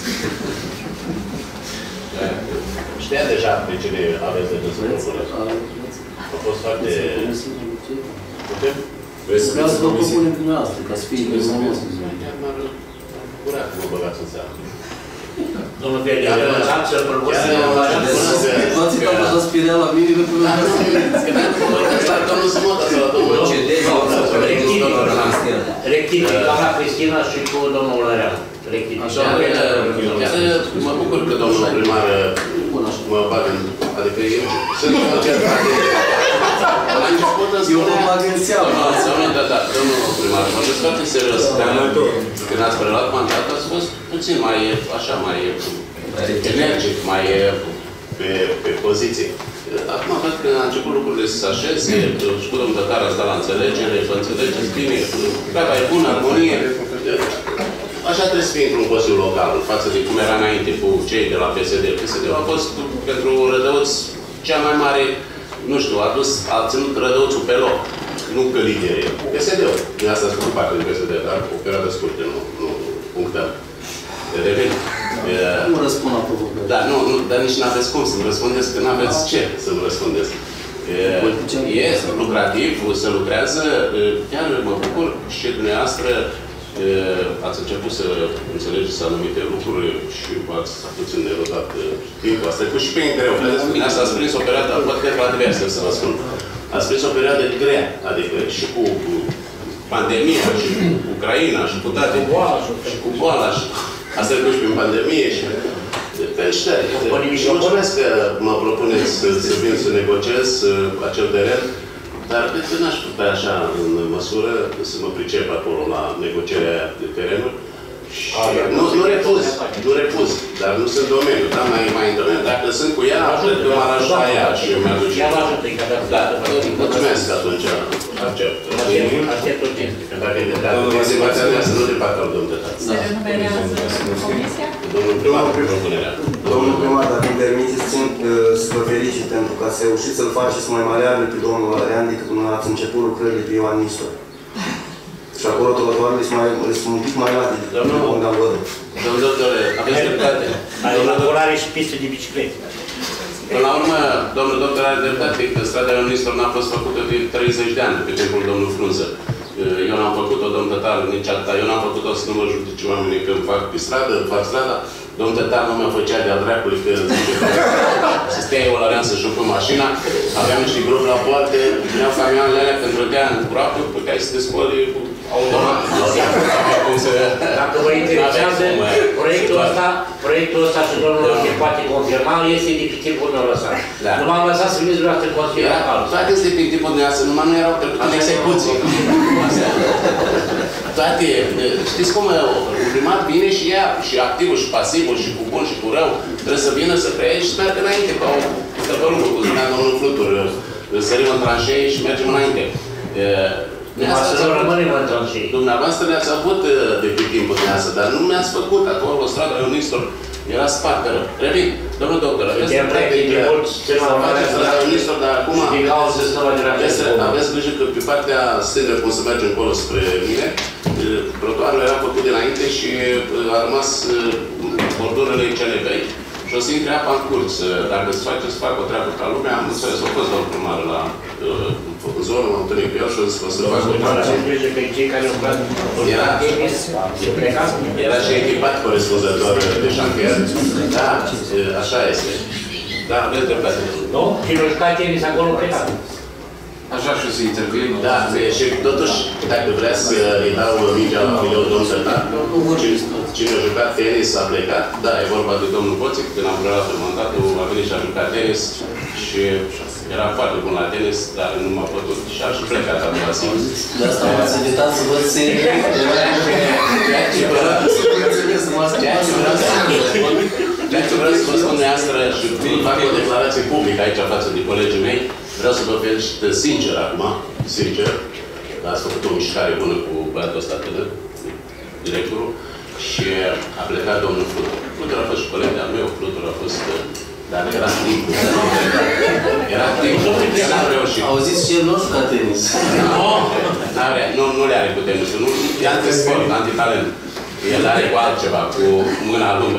Știa deja pe cine aveți de gând să propuneți. A fost foarte... Putem? Vreau să vă propunem dumneavoastră, ca să fie informați. Curat că mă băgați în seamă. Domnul Viajan, să-l propune. V-ați uitat așa spirea la mine, nu putem să vedeți. Că nu se mă dați la domnul. Rectific, doamna Cristina și cu domnul Lăreanu. Așa, mă bucur că domnul primar mă bagă în... Adică eu sunt încercat de... La început îmi spune... Eu mă bag în seamă. Da, domnul primar, mă gândesc foarte serios. Când ați preluat mandatul, ați fost puțin mai, așa, mai energic, mai pe poziție. Acum văd că a început lucrurile să se așeze, și cu domnul Tătar a stat la înțelegere, să înțelegeți bine, treaba e bună, armonie. Așa trebuie să fie într-un consiliu local, față de cum era înainte cu cei de la PSD. PSD-ul a fost pentru Rădăuți cea mai mare, nu știu, a ținut Rădăuțul pe loc, nu că lideri. PSD-ul. Din asta sunt parte de PSD, dar o perioadă scurtă, nu punctăm. Revin. Nu răspund la provocări. Da, nu, dar nici n-aveți cum să-mi răspundeți, că n-aveți ce să-mi răspundeți. E lucrativ, se lucrează, chiar mă bucur și dumneavoastră ați început să înțelegeți anumite lucruri și v-ați puțin erodat timpul. Ați trecut și pe greu. Bine, asta ați prins o perioadă, văd că la diverse, să vă spun. Ați prins o perioadă grea, adică și cu pandemia, și cu Ucraina, și cu toate, și cu boala, și ați trecut și prin pandemie și felicitări. Și mulțumesc că mă propuneți să vin să negociez acel teren. Dar cred că n-aș putea așa, în măsură, să mă pricep acolo la negocierea de terenuri. Nu refuz, dar nu sunt domeniul, da? Mai în domeniu. Dacă sunt cu ea, cred că m-ar ajuta ea și eu mi-aduce. Ea vă ajută, da, mulțumesc atunci. Accept. Aștept tot timpul. Dacă motivația mea să nu te facă domnul Tătar. Se renumerează comisia? Domnul primar, propunerea. Domnul primar, dacă îmi permiteți, țin să vă felicit pentru că ați reușit să-l faceți mai maleabil pe domnul Lărean decât când ați început lucrările pe Ioan Nistor. Și acolo trotuarele sunt un pic mai late decât unde am văzut. Domnul doctore, aveți dreptate. Are elaborare și piste de biciclete. Până la urmă, domnul doctor are dreptate că strada Ioan Nistor n-a fost făcută de 30 de ani, pe timpul domnului Frunză. Eu n-am făcut-o, domn Tătar, nici atâta. Eu n-am făcut-o să nu mă judece oamenii când fac pe stradă, fac strada. Domnul Tătar nu mă făcea de-a dracului că să stea eu la rean să-și ocup mașina. Aveam niște gropi la poarte, veneau camioanele alea când trăgea în groapă, puteai să te spăli cu automat. Dacă vă interesează, proiectul ăsta și domnul se poate confirma, este de pe timpul meu lăsat. Nu m-am lăsat să veniți dumneavoastră în Consiliul Local. Toate este pe timpul dumneavoastră, numai nu erau trecute în execuție. Toate, știți cum, un primar vine și ia și activul, și pasivul, și cu bun, și cu rău. Trebuie să vină să preia și să meargă înainte, ca o tăpărugă, cu spunea domnul Flutur. Sărim în tranșei și mergem înainte. Dumneavoastră le-ați avut de pe timpul dumneavoastră, dar nu mi-ați făcut acolo, o stradă Ionistor, era spartă rău. Revin, domnul doctor, aveți Ionistor, dar acum aveți grijă că pe partea stângă, cum să mergem încolo spre mine, trotuarul era făcut dinainte și a rămas bordurile cele vechi și o să intre apa în curs. Dacă se face să fac o treabă ca lumea, am înțeles, a fost domnul primar la zonă, m-am întâlnit cu el și o să fac o treabă. Era și echipat corespunzător de șantier. Da, așa este. Da, aveți dreptate. Nu? Și nu juca tenis acolo plecat. Așa și să intervin. Da, și totuși, dacă vrea să îi dau mingea la domnul Tătar, cine a jucat tenis a plecat. Da, e vorba de domnul Poțic, când am preluat mandatul, a venit și a jucat tenis și era foarte bun la tenis, dar nu m-a putut și a și plecat acum. De asta m-ați invitat să văd serie. Ceea ce vreau să vă spun dumneavoastră și fac o declarație publică aici față de colegii mei, vreau să vă felicit sincer acum, sincer, ați făcut o mișcare bună cu băiatul ăsta tânăr, directorul, și a plecat domnul Flutur. Flutur a fost și coleg de-al meu, Flutur a fost... Dar era timp. Era timp. N-am reușit. Auziți și el nu juca tenis. Nu le are cu tenisul. E antisport, antitalent. El are cu altceva, cu mâna lungă.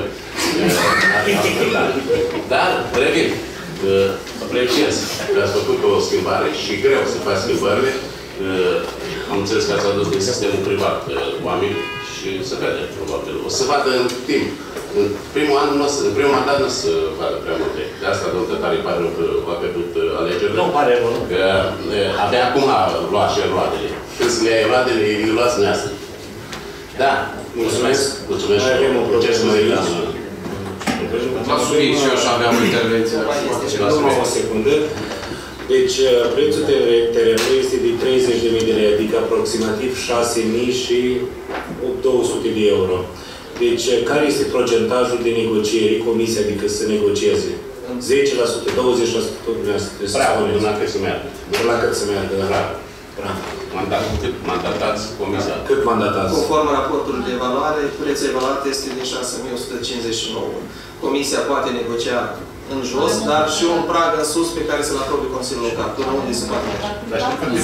Dar, revin, apreciez că ați făcut o schimbare și greu să faci schimbările. Am înțeles că ați adus din sistemul privat oameni și se vede, probabil. O să vadă în timp. În primul mandat nu o să vadă prea multe. De asta, domnul Tătar, îi pare că a pierdut alegerile. Nu pare rău. Că abia acum a luat și roadele. Când se le ia roadele, îi luați dumneavoastră. Da, mulțumesc. Mulțumesc. Mai avem o procesă mai gândă. La subiect și eu așa aveam o intervenție. Numai o secundă. Deci, prețul terenului este de 30.000 de lei, adică aproximativ 6.000 și 200 de euro. Deci, care este procentajul de negocieri, comisia, adică să negocieze? 10%, 20%, tot dumneavoastră trebuie să spuneți. Bravo, la cât să meargă. La cât să meargă, da. Bravo. Cât mandatați comisia? Cât mandatați? Conform raportului de evaluare, prețul evaluat este de 6.159. Comisia poate negocia în jos, dar și un prag în sus pe care să-l aprobe Consiliul Local, până unde se poate merge. Dar știu că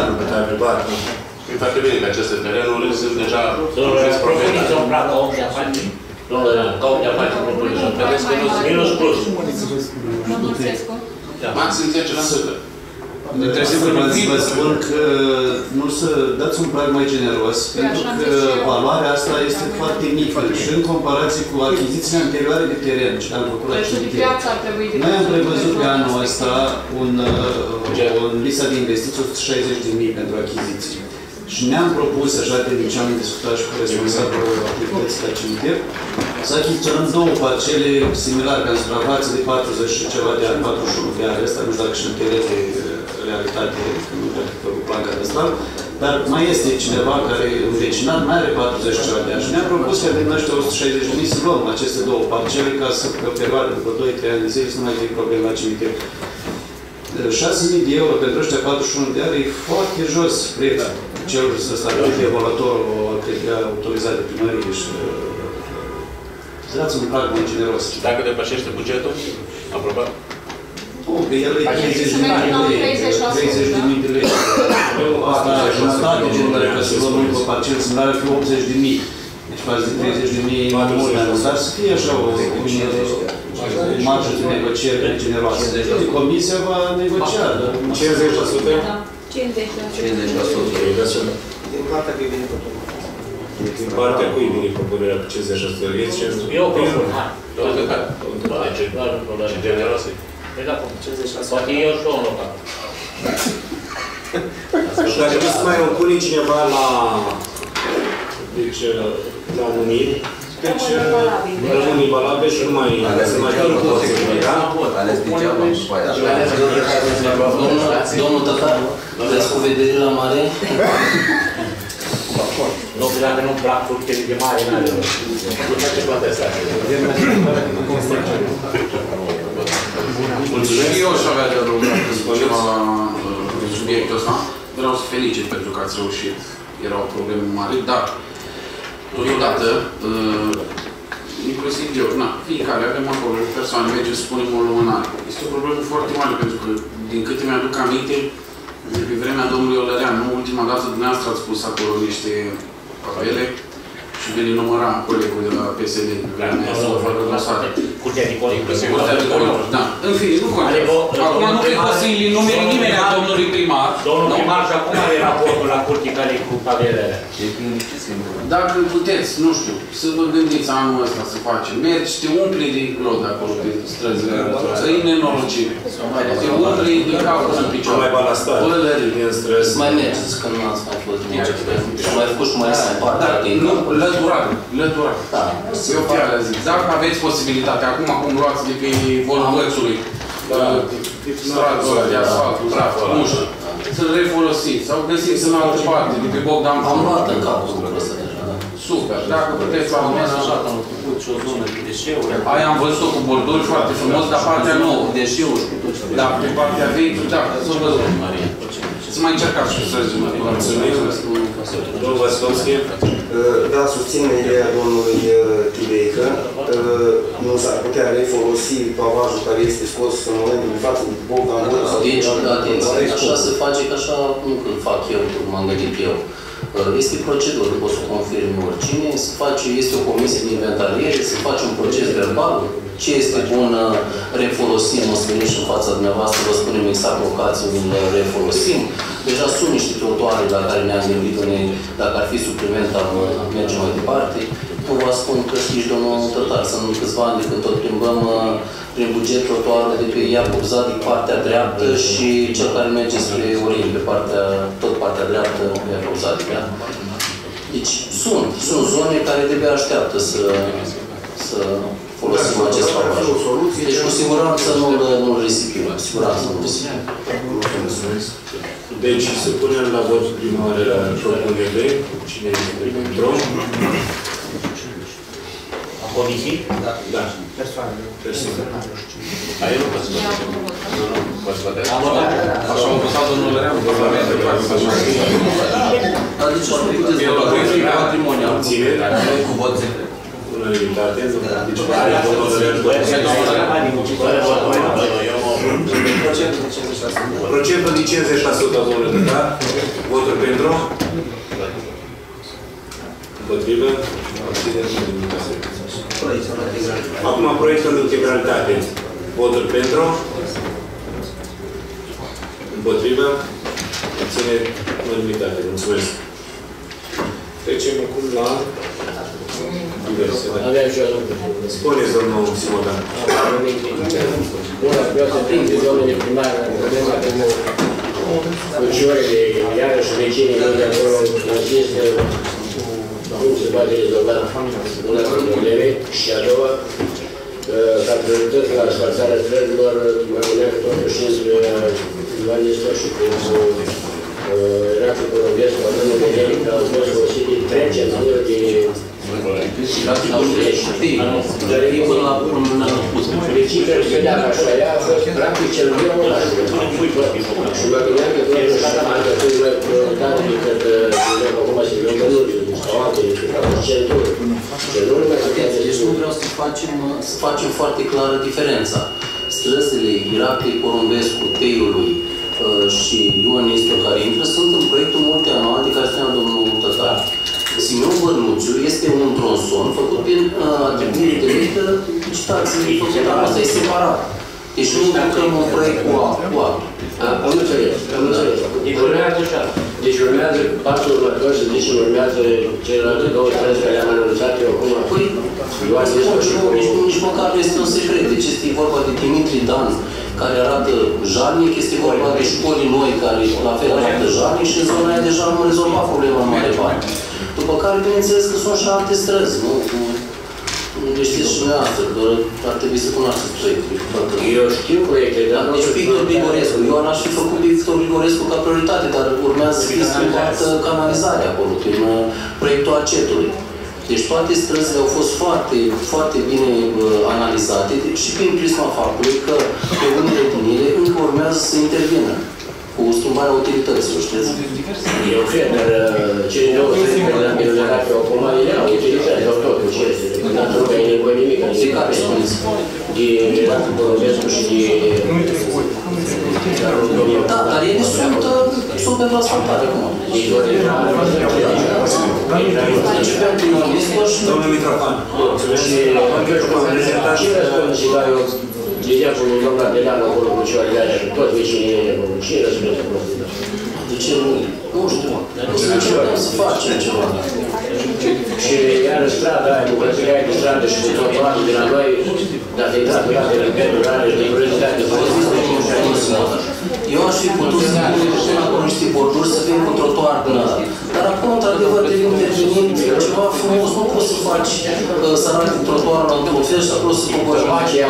e foarte bine că aceste terenuri sunt deja... Propuneți un prag ca om de afaceri. Ca om de afaceri propuneți un prag. Minus plus. Maxim 10%. Trebuie să vă spun că nu să dați un prag mai generos, pentru că valoarea asta este foarte mică și în comparație cu achizițiile anterioare de teren ce am făcut la cimitir. Noi am prevăzut pe anul ăsta o listă de investiții 160.000 pentru achiziții. Și ne-am propus, așa de ce am discutat și cu responsabilul activității la cimitir, să achiziționăm două parcele similare ca în suprafață de 40 și ceva de ani, 41 de ani, ăsta nu știu dacă și în teren de realitate, că nu cred că făcut plan cadastral, dar mai este cineva care învecinat, mai are 40 ceva de ani. Și ne-am propus că din ăștia 160.000 să luăm aceste două parcele ca să, pe o perioadă, după 2-3 ani de zile, să nu mai fie probleme la cimitir. 6.000 de euro pentru ăștia 41 de ani e foarte jos prețul. Celor să stabilește evaluatorul autorizat de primărie și să dați un prag mai generos. Dacă depășește bugetul, aprobat? Nu, că el e 30.000 de lei. Asta jumătate generală, ca să luăm încă o parcelă similară, fi 80.000. Deci faci de 30.000 mai mult, dar să fie așa o marjă de negociere generoasă. Comisia va negocia. 50%? Da, 50%. din partea cui vine totul. Din partea cui vine propunerea cu 56 de lei? Eu propun, ce generoasă. Păi da, poate eu și un local. Dacă nu se mai opune cineva la numiri, deci rămâne valabil și nu mai se mai dă posibilitatea. Ales degeaba. Domnul Tătar, vreți cu vedere la mare? Nu, că dacă nu plac fructele de mare, n-are rost. Nu face toate astea. Mulțumesc. Eu aș avea de adăugat ceva la subiectul ăsta. Vreau să felicit pentru că ați reușit. Era o problemă mare, dar totodată, inclusiv eu, fiecare avem acolo persoane, merge să spunem o lumânare. Este o problemă foarte mare, pentru că, din câte mi-aduc aminte, pe vremea domnului Olăreanu, ultima dată dumneavoastră ați pus acolo niște papele și veni număra colegul de la PSD pe vremea aia să o facă dosare. Curtea de cont, inclusiv. Curtea de cont, da. În fine, nu contează. Acum nu cred că o să-i numere nimeni a domnului primar. Domnul primar și acum are raportul la curții care e cu papelele alea. Dacă puteți, nu știu, să vă gândiți anul ăsta să facem, mergi, te umpli de glod acolo pe străzile alături, e nenorocire. Te umpli de capul în picioare. Mai balastat. Din străzi. Mai mergeți, că nu ați mai fost din ce și mai făcut și mai să partea din nu, lăturat. Eu chiar le zic, dacă aveți posibilitatea, acum cum luați de pe volumățului, stradul de asfaltul, nu știu, să-l refolosiți sau găsiți în altă parte, de pe Bogdan Fum. Am luat în cap lucrul ăsta deja, da. Super, dacă puteți la un moment dat, am făcut și o zonă de deșeuri. Aia am văzut-o cu borduri foarte frumos, dar partea nouă. Deșeuri și cu tot ce da, pe partea vechi, da, să văzut. Să mai încercați și străzi. Domnul Vasilowski? Da, susțin ideea domnului Tibeică. Nu s-ar putea refolosi pavajul care este scos în momentul de față de Bogdan Fum. Deci, atenție, așa se face, că așa nu când fac eu, cum m-am gândit eu. Este procedură, nu pot să confirmi oricine, este o comisie de inventariere, se face un proces verbal, ce este bun refolosim, o să venim și în fața dumneavoastră, vă spunem exact locații unde le refolosim. Deja sunt niște trotuare la care ne-am gândit, dacă ar fi supliment, am merge mai departe. Nu vă spun că știți, domnul Tătar, sunt câțiva ani de când tot plimbăm prin buget trotuarul de pe Iacob Zadic, partea dreaptă și cel care merge spre Orin, pe tot partea dreaptă, Iacob Zadic. Da? Deci sunt zone care de așteaptă să folosim acest pavaj. Deci cu siguranță nu-l risipim, cu siguranță nu-l risipim. Deci să punem la vot prima oară propunerile. Cine este pentru? Comisii? Da. Persoane. Aia nu poți să votezi. Am votat. Așa am votat domnul Lăreanu, Parlamentul, Adică să puteți vota patrimonial. Ține, cu vot secret. Unanimitate. Deci are domnul Lăreanu. Procentul de 50%, domnule Tătar. Voturi pentru? Împotrivă? Acum proiectul de integralitate. Voturi pentru? Împotrivă? Ține unanimitate. Mulțumesc. Trecem acum la diverse. Aveam și eu. Spuneți, domnul Simodan. Bună, vreau să printre domnule primar problema cu furcioarele, iarăși vecinii de acolo insistă cum se poate rezolva una din probleme și a doua, ca priorități la asfaltarea străzilor, mă gândeam că totuși Ioan Nistor și cu Racu Coroviescu, cu domnul Benedict, au fost folosite precențuri de Dar e până la urmă principiul se vedea că așa ea a fost practic cel meu ăla. Și mă gândeam că totuși dacă sunt mai prioritate decât acum se vedem sau altele, centuri. Deci nu vreau să facem foarte clară diferența. Străzile Iraklii Porumbescu, Teiului și Ioan Nistor care intră sunt în proiectul multianual de care spunea domnul Tătar. Simeon Bărnuțiu este un tronson făcut din atribuții de licitații făcute, dar asta e separat. Deci nu lucrăm un proiect cu apă. Am înțeles. Deci urmează așa. Deci urmează pasul următor, să zicem, urmează celelalte două străzi care le-am anunțat eu acum. Păi, nici măcar nu este un secret. Deci este vorba de Dimitri Dan, care arată jalnic, este vorba de școli noi care la fel arată jalnic și în zona aia deja am rezolvat problema în mare parte. După care, bineînțeles că sunt și alte străzi, nu? Deci știți și dumneavoastră, doar ar trebui să cunoașteți proiectul. Eu știu proiecte, dar nu deci Victor Grigorescu. Eu n-aș fi făcut Victor Grigorescu ca prioritate, dar urmează să fie schimbată canalizarea acolo, prin proiectul acetului. Deci toate străzile au fost foarte, foarte bine analizate și prin prisma faptului că pe unele din ele încă urmează să intervină cu schimbarea utilităților, știți? Eu cred, dar cele două străzi care le-am enumerat eu acum, ele au utilități, au tot cu ce este. Nu că e nevoie nimic. De care spuneți? De Radu Bălăvescu și de... Da, dar ele sunt pentru asfaltare acum. Începem prin UNESCO și... Domnul Mitrofan. Ce răspund și la eu, de exemplu, doamna Delan acolo cu ceva legare și toți vecinii ei acolo, ce răspund să prostit? De ce nu? Nu știu. Să încercăm să facem ceva. Și iar strada aia, bucățica aia de stradă și de trotuarul de la noi, dacă e dat pe toate repeturi, are de curiozitate, eu aș fi putut să pun acolo niște borduri să vin cu trotuar din ăla. Dar acum, într-adevăr, trebuie intervenit ceva frumos. Nu poți să faci să arate trotuarul într-un fel și acolo să cobori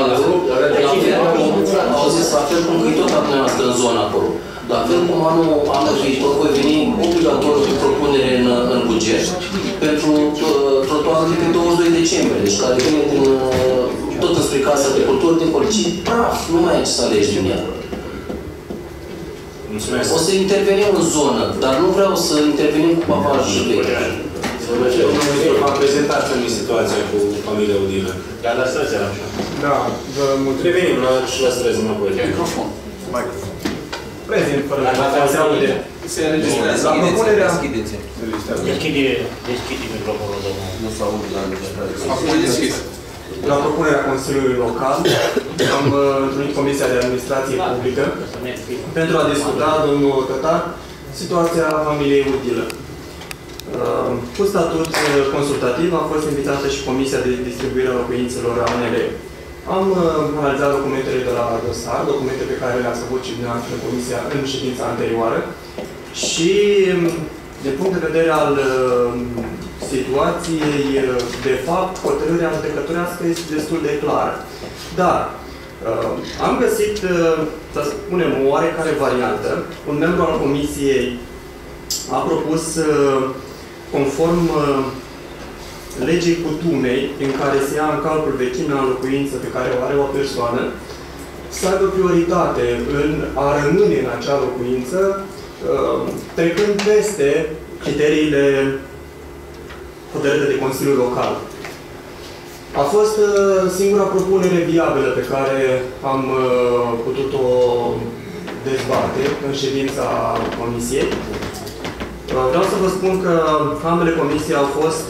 auziți, la fel cum că e tot la dumneavoastră în zona acolo. La fel cum anul viitor voi veni obligatoriu cu propunere în buget pentru trotuarul de pe 22 decembrie, deci care vine din, tot înspre Casa de Cultură, din Poliție, praf, nu mai ai ce să alegi din ea. Mulțumesc. O să intervenim în zonă, dar nu vreau să intervenim cu papajul vechi. V-am prezentat în situația cu familia Udilă. Dar la străzi era așa. Da, revenim și la străzi înapoi. Microfon. Prezint, fără se aude. Se înregistrează. La propunerea... Deschide microfonul, domnul. Nu se aude la înregistrare. Acum e deschis. La propunerea Consiliului Local, am întrunit Comisia de Administrație Publică pentru a discuta, domnul Tătar, situația familiei Udilă. Cu statut consultativ a fost invitată și Comisia de Distribuire a Locuințelor a UNL. Am analizat documentele de la dosar, documente pe care le-ați avut și dumneavoastră în Comisia în ședința anterioară și, din punct de vedere al situației, de fapt, hotărârea judecătorească este destul de clară. Dar am găsit, să spunem, o oarecare variantă. Un membru al Comisiei a propus, conform legii cutumei, în care se ia în calcul vechimea în locuință pe care o are o persoană, să aibă prioritate în a rămâne în acea locuință, trecând peste criteriile hotărâte de Consiliul Local. A fost singura propunere viabilă pe care am putut-o dezbate în ședința Comisiei. Vreau să vă spun că ambele comisii au fost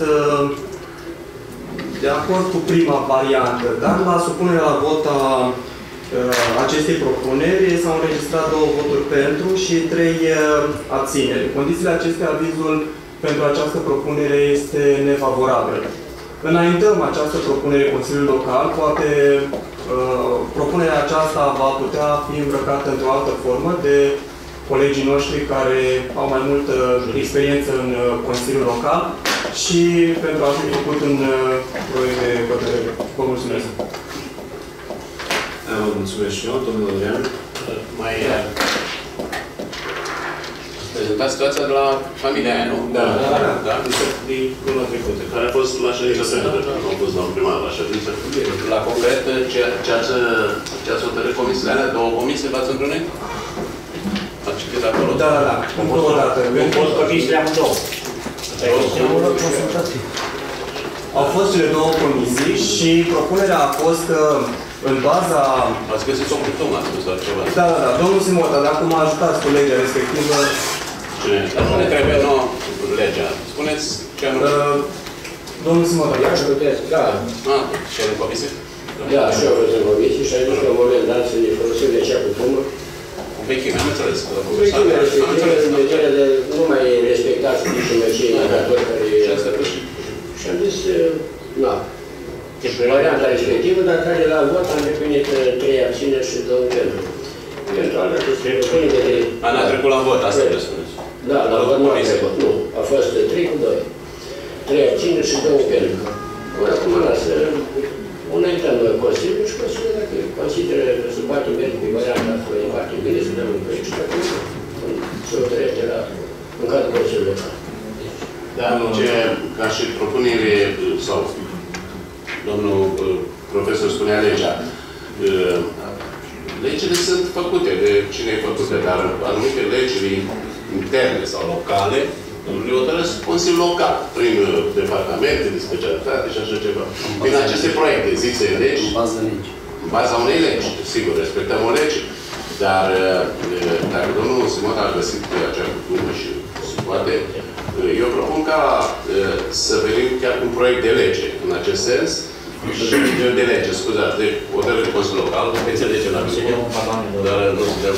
de acord cu prima variantă, dar la supunerea la vot a acestei propuneri s-au înregistrat 2 voturi pentru și 3 abțineri. În condițiile acestea, avizul pentru această propunere este nefavorabil. Înaintăm această propunere Consiliului Local, poate propunerea aceasta va putea fi îmbrăcată într-o altă formă de colegii noștri care au mai multă experiență în Consiliul Local și pentru a fi făcut un proiect de hotărâre. Vă mulțumesc! Vă mulțumesc și eu, domnul Adrian. Mai prezentați situația de la familia aia, nu? Da. De luna trecută. Care a fost la ședință plenară. Nu a fost domnul primar la ședință. La concret, ce ați hotărât comisiile alea, 2 comisii v-ați întrunit? Ați citit acolo? Da. Două dată. Au fost comisiile amândouă. Au fost cele 2 comisii și propunerea a fost că în baza... Ați găsit o cutumă, ați spus ceva. Da. Domnul Simota, dar acum ajutați cu legea respectivă. Cine? Dar nu ne trebuie nouă legea. Spuneți ce anume. Domnul Simota. Ia și puteți, da. Și în comisie? Da, și eu am fost în comisie și am zis că în moment dat să ne folosim de acea cutumă vechime, am înțeles. Vechime respective, în vedere de nu mai respectați nici cei indicatori care... Și am zis, na, varianta respectivă, dar care la vot am definit 3 abțineri și 2 pentru. Eventual, dacă se propune de... N-a trecut la vot, asta le spuneți. Da, la vot nu a trecut, nu. A fost 3 cu 2. 3 abțineri și 2 pentru. Acum lasă, înaintăm Consiliul și Consiliul, dacă consideră că se poate merge pe varianta asta, e foarte bine să dăm un proiect și dacă se hotărăște în cadrul Consiliului local. Dar ca și propunere, sau domnul profesor spunea legea, legile sunt făcute de cine e făcute, dar anumite legi interne sau locale le hotărăsc Consiliul Local, prin departamente de specialitate și așa ceva. Prin aceste proiecte, zise legi, în baza unei legi, sigur, respectăm o lege, dar dacă domnul Simon a găsit acea cultură și se poate, eu propun ca să venim chiar cu un proiect de lege în acest sens, de lege, scuzați, de hotărâre de Consiliul Local, înțelege la mine, dar nu suntem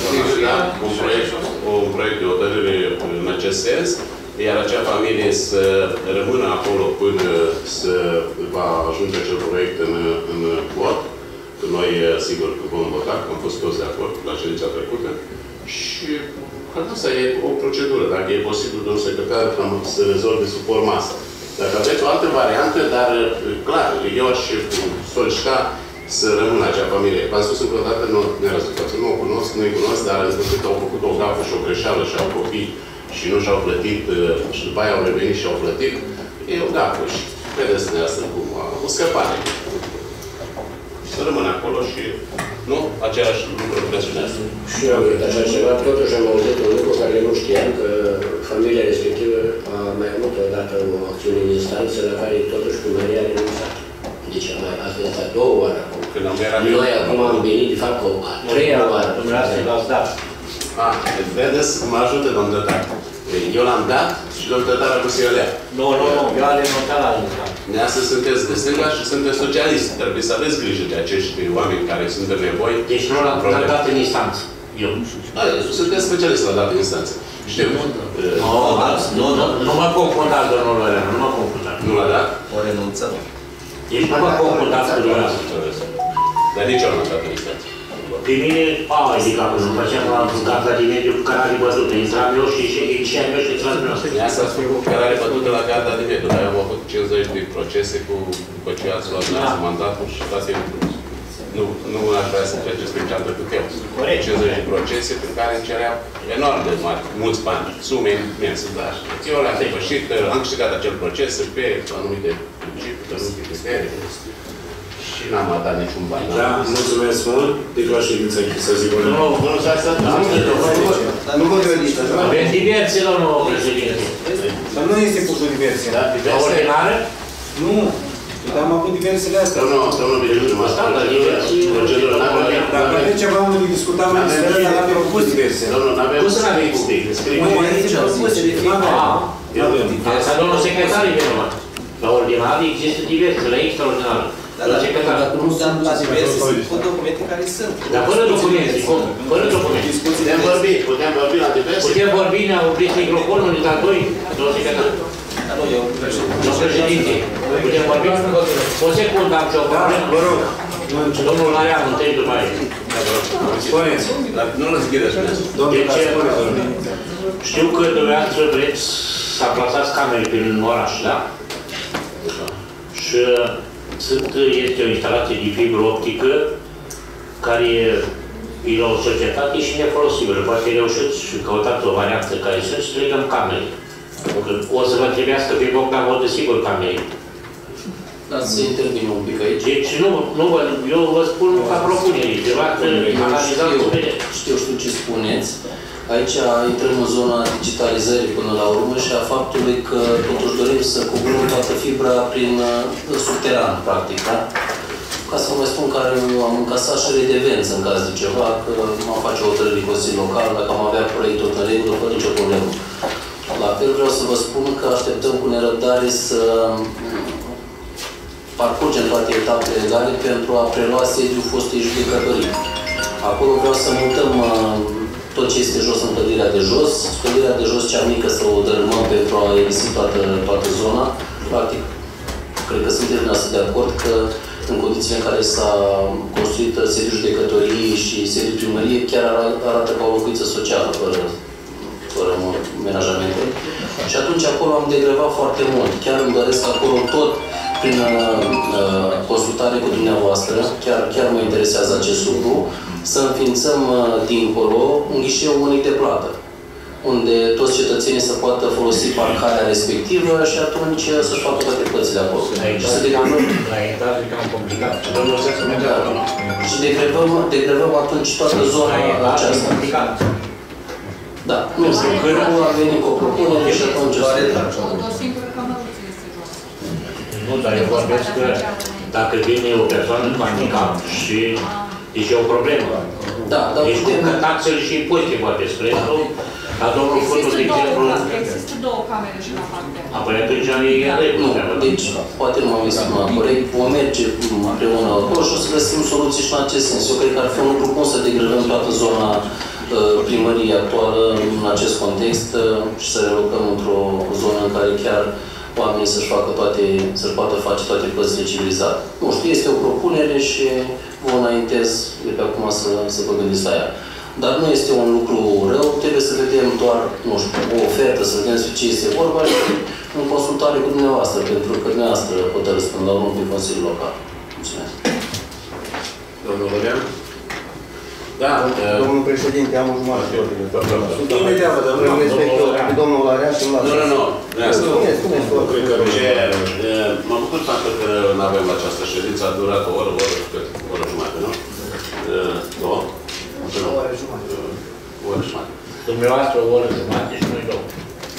un proiect de hotărâre în acest sens, iar acea familie să rămână acolo până să va ajunge acel proiect în vot. Noi, sigur, vom vota, că am fost toți de acord la ședința trecută. Și asta e o procedură, dacă e posibil, domnul secretar, să rezolve sub forma asta. Dacă aveți o altă variantă, dar clar, eu aș solicita să rămână acea familie. V-am spus încă o dată, nu nu o cunosc, nu-i cunosc, dar în sfârșit au făcut o gafă și o greșeală și au copii și nu și-au plătit, și după aia au revenit și au plătit, e o gafă și vedeți dumneavoastră cum o scăpare. Să rămână acolo și, nu, aceeași lucru presunează. Și eu am uitat așa ceva, totuși am auzit un lucru care nu știam, că familia respectivă a mai avut odată o acțiune în instanță la care totuși primăria a renunțat. Deci asta este a 2 oară acum. Noi acum am venit, de fapt, a 3-a oară. Dumneavoastră l-ați dat. Vedeți, mă ajută, domnul Tătar. Eu l-am dat și domnul Tătar a pus el ea. Nu, eu am renunțat la instanță. Dumneavoastră sunteți de stânga și sunteți socialist. Trebuie să aveți grijă de acești oameni care sunt în nevoie. Deci nu l-am dat în instanță. Eu. Sunteți specialist la dat în instanță. Știu. Nu mă confundați, domnul Loreanu, nu mă confundați. Nu l-a dat? O renunțăm. Deci nu mă confundați cu dumneavoastră. Dar nici eu nu l-am dat în instanță. Pe mine, de capul, nu făceam la garda din mediu cu cărare bătută. Intram eu și ieșeam eu și intram eu. Ea s-a spus cu cărare bătută la garda din mediu, dar eu am avut 50 de procese după ce ați luat mandatul și toate nu aș vrea să treceți prin ce am trecut eu. 50 de procese prin care îmi cerea enorm de mari, mulți bani, sume imense, dar eu le-am depășit, am câștigat acel proces pe anumite principii, pe anumite criterii. Și n-am dat niciun bani. Da, mulțumesc mult. Declar ședința închisă, zic bună. Nu s-a Dar nu vă gândiți, așa? Avem diverse, domnul președinte. Dar nu este pusul diverse. Ordinară? Nu. Dar am avut diversele astea. Domnul Biriu, mă asta, dar procedură n-avem. Dacă avem ceva unde discutam în sferă, dar am propus diverse. Domnul, n-avem Cum să n-avem stic? Nu, aici propuse, Asta domnul secretar e vinovat. La ordinar există diverse, la extraordinar. Dar dacă nu sunt la diverse, sunt cu documente care sunt. Dar fără documente, cum? Fără documente. Putem vorbi la diverse. Putem vorbi, ne-a oprit microfonul, ne da 2, domnul secretar. Dar nu, eu Domnul președinte, putem vorbi? O secundă am și o problemă. Vă rog. Domnul Marian, întâi după aia. Spuneți. Nu lăs ghideți. Deci, știu că dumneavoastră vreți să aplasați camere prin oraș, da? Și este o instalație de fibră optică care e la o societate și nefolosibilă. Poate reușiți și căutați o variantă care sunt și legăm camere. O să vă trebuiască pe Bogdan Vodă, sigur, camere. Dar să intervin un pic aici. Deci, eu vă spun ca propunere. Ceva că analizați cu mine. Știu ce spuneți. Aici intrăm în zona digitalizării până la urmă și a faptului că totuși dorim să coborâm toată fibra prin subteran, practic, da? Ca să vă mai spun că am încasat și redevență în caz de ceva, că am face o hotărâre de Consiliu Local, dacă am avea proiectul în regulă, fără nicio problemă. La fel vreau să vă spun că așteptăm cu nerăbdare să parcurgem toate etapele legale pentru a prelua sediul fostei judecătorii. Acolo vreau să mutăm tot ce este jos în clădirea de jos. Clădirea de jos, cea mică, să o dărâmăm pentru a evisi toată zona. Practic, cred că suntem de acord că în condițiile în care s-a construit sediul judecătoriei și sediul primăriei, chiar arată ca o locuință socială, fără menajamente. Și atunci acolo am degrevat foarte mult. Chiar îmi doresc acolo tot, prin consultare cu dumneavoastră, chiar mă interesează acest lucru, să înființăm dincolo un ghișeu unic de plată, unde toți cetățenii să poată folosi parcarea respectivă și atunci să-și facă toate plățile acolo. La etaj e cam complicat. Și degrevăm atunci toată zona aceasta. Da, nu știu, când a venit cu o propunere și atunci o singură cămăruță este jos. Nu, dar eu vorbesc că dacă vine o persoană cu handicap și e o problemă. Da, dar deci cu taxele și impozite poate spre ca domnul Fătul, de exemplu... Există două camere și la partea. Apoi atunci e în regulă. Deci, poate nu m-am exprimat corect, vom merge împreună acolo și o să găsim soluții și în acest sens. Eu cred că ar fi un lucru bun să degrevăm toată zona primăriei actuală în acest context și să relocăm într-o zonă în care chiar oamenii să-și poată face toate plățile civilizate. Nu știu, este o propunere și vă înaintez de pe acum să vă gândiți la ea. Dar nu este un lucru rău, trebuie să vedem doar, nu știu, o ofertă, să vedem despre ce este vorba și în consultare cu dumneavoastră, pentru că dumneavoastră hotărâți până la urmă pe Consiliul Local. Mulțumesc. Domnul Lărean? Da. Domnul președinte, am o jumătate de ordine. Imediat, vă dăm. Domnul Lărean și Nu. Spuneți. Mă bucur faptul că nu avem această ședință, a durat o oră jumătate, nu? Două? O oră jumătate. O oră jumătate. Dumneavoastră o oră jumătate și noi două.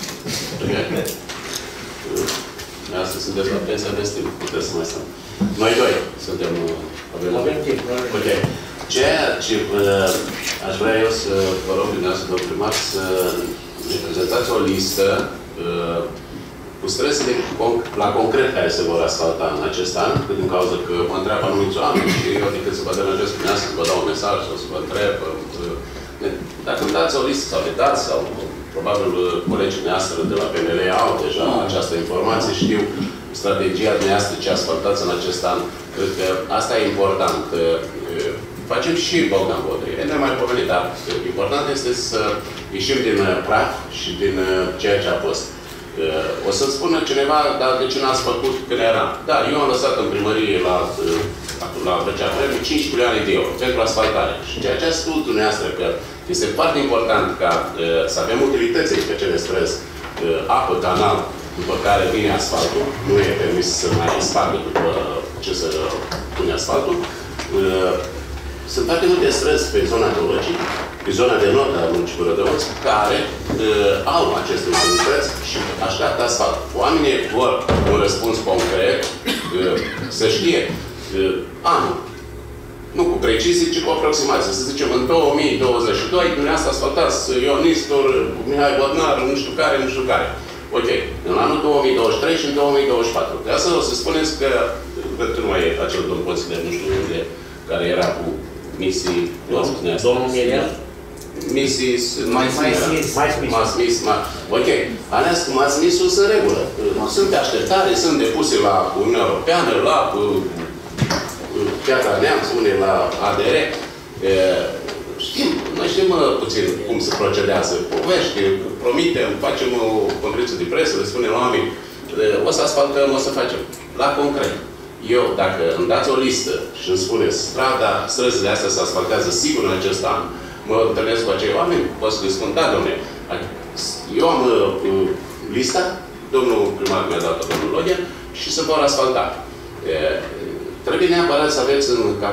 Astăzi sunteți la pensia de timp, puteți să mai stăm. Noi doi suntem avem timp. Ok. Ceea ce aș vrea eu să vă rog dumneavoastră, domnul primar, să ne prezentați o listă cu străzile la concret care se vor asfalta în acest an, din cauza că mă întreabă anumiți oameni și eu decât să vă deranjez cu dumneavoastră, să vă dau un mesaj sau să vă întreb. Dacă îmi dați o listă sau le dați, sau probabil colegii noastre de la PNL au deja această informație, știu strategia dumneavoastră ce asfaltați în acest an. Cred că asta e important. Facem și Bogdan Bodrie, ne mai pomenit, dar important este să ieșim din praf și din ceea ce a fost. O să-mi spună cineva, dar de ce n-ați făcut când eram? Da, eu am lăsat în primărie la Vârcea Vreme 5 milioane de euro pentru asfaltare. Și ceea ce a spus dumneavoastră că este foarte important ca să avem utilități pe cele străzi, apă, canal, după care vine asfaltul, nu e permis să mai spargă după ce să pune asfaltul. Sunt foarte multe străzi pe zona Teologii, pe zona de nord a municipiului Rădăuț, care au aceste utilități și așteaptă asfalt. Oamenii vor un răspuns concret, să știe anul. Nu cu precizie, ci cu aproximație. Să zicem, în 2022, dumneavoastră asfaltați Ion Nistor, Mihai Bodnar, nu știu care. Ok. În anul 2023 și în 2024. De asta o să spuneți că, văd că nu mai e acel domn consilier, nu știu unde, care era cu misii... Domnul Miriam? Misii... Ok. Alea cu Masmisul sunt în regulă. Sunt pe așteptare, sunt depuse la Uniunea Europeană, la Piatra Neamț, unde la ADR. Știm, noi știm puțin cum se procedează. Povești, promitem, facem o conferință de presă, le spunem la oameni, o să asfaltăm, o să facem. La concret. Eu, dacă îmi dați o listă și îmi spuneți străzile astea se asfaltează sigur în acest an, mă întâlnesc cu acei oameni, pot să le spun, da, dom'le, eu am lista, domnul primar mi-a dat-o, domnul Logea, și se vor asfalta. Trebuie neapărat să aveți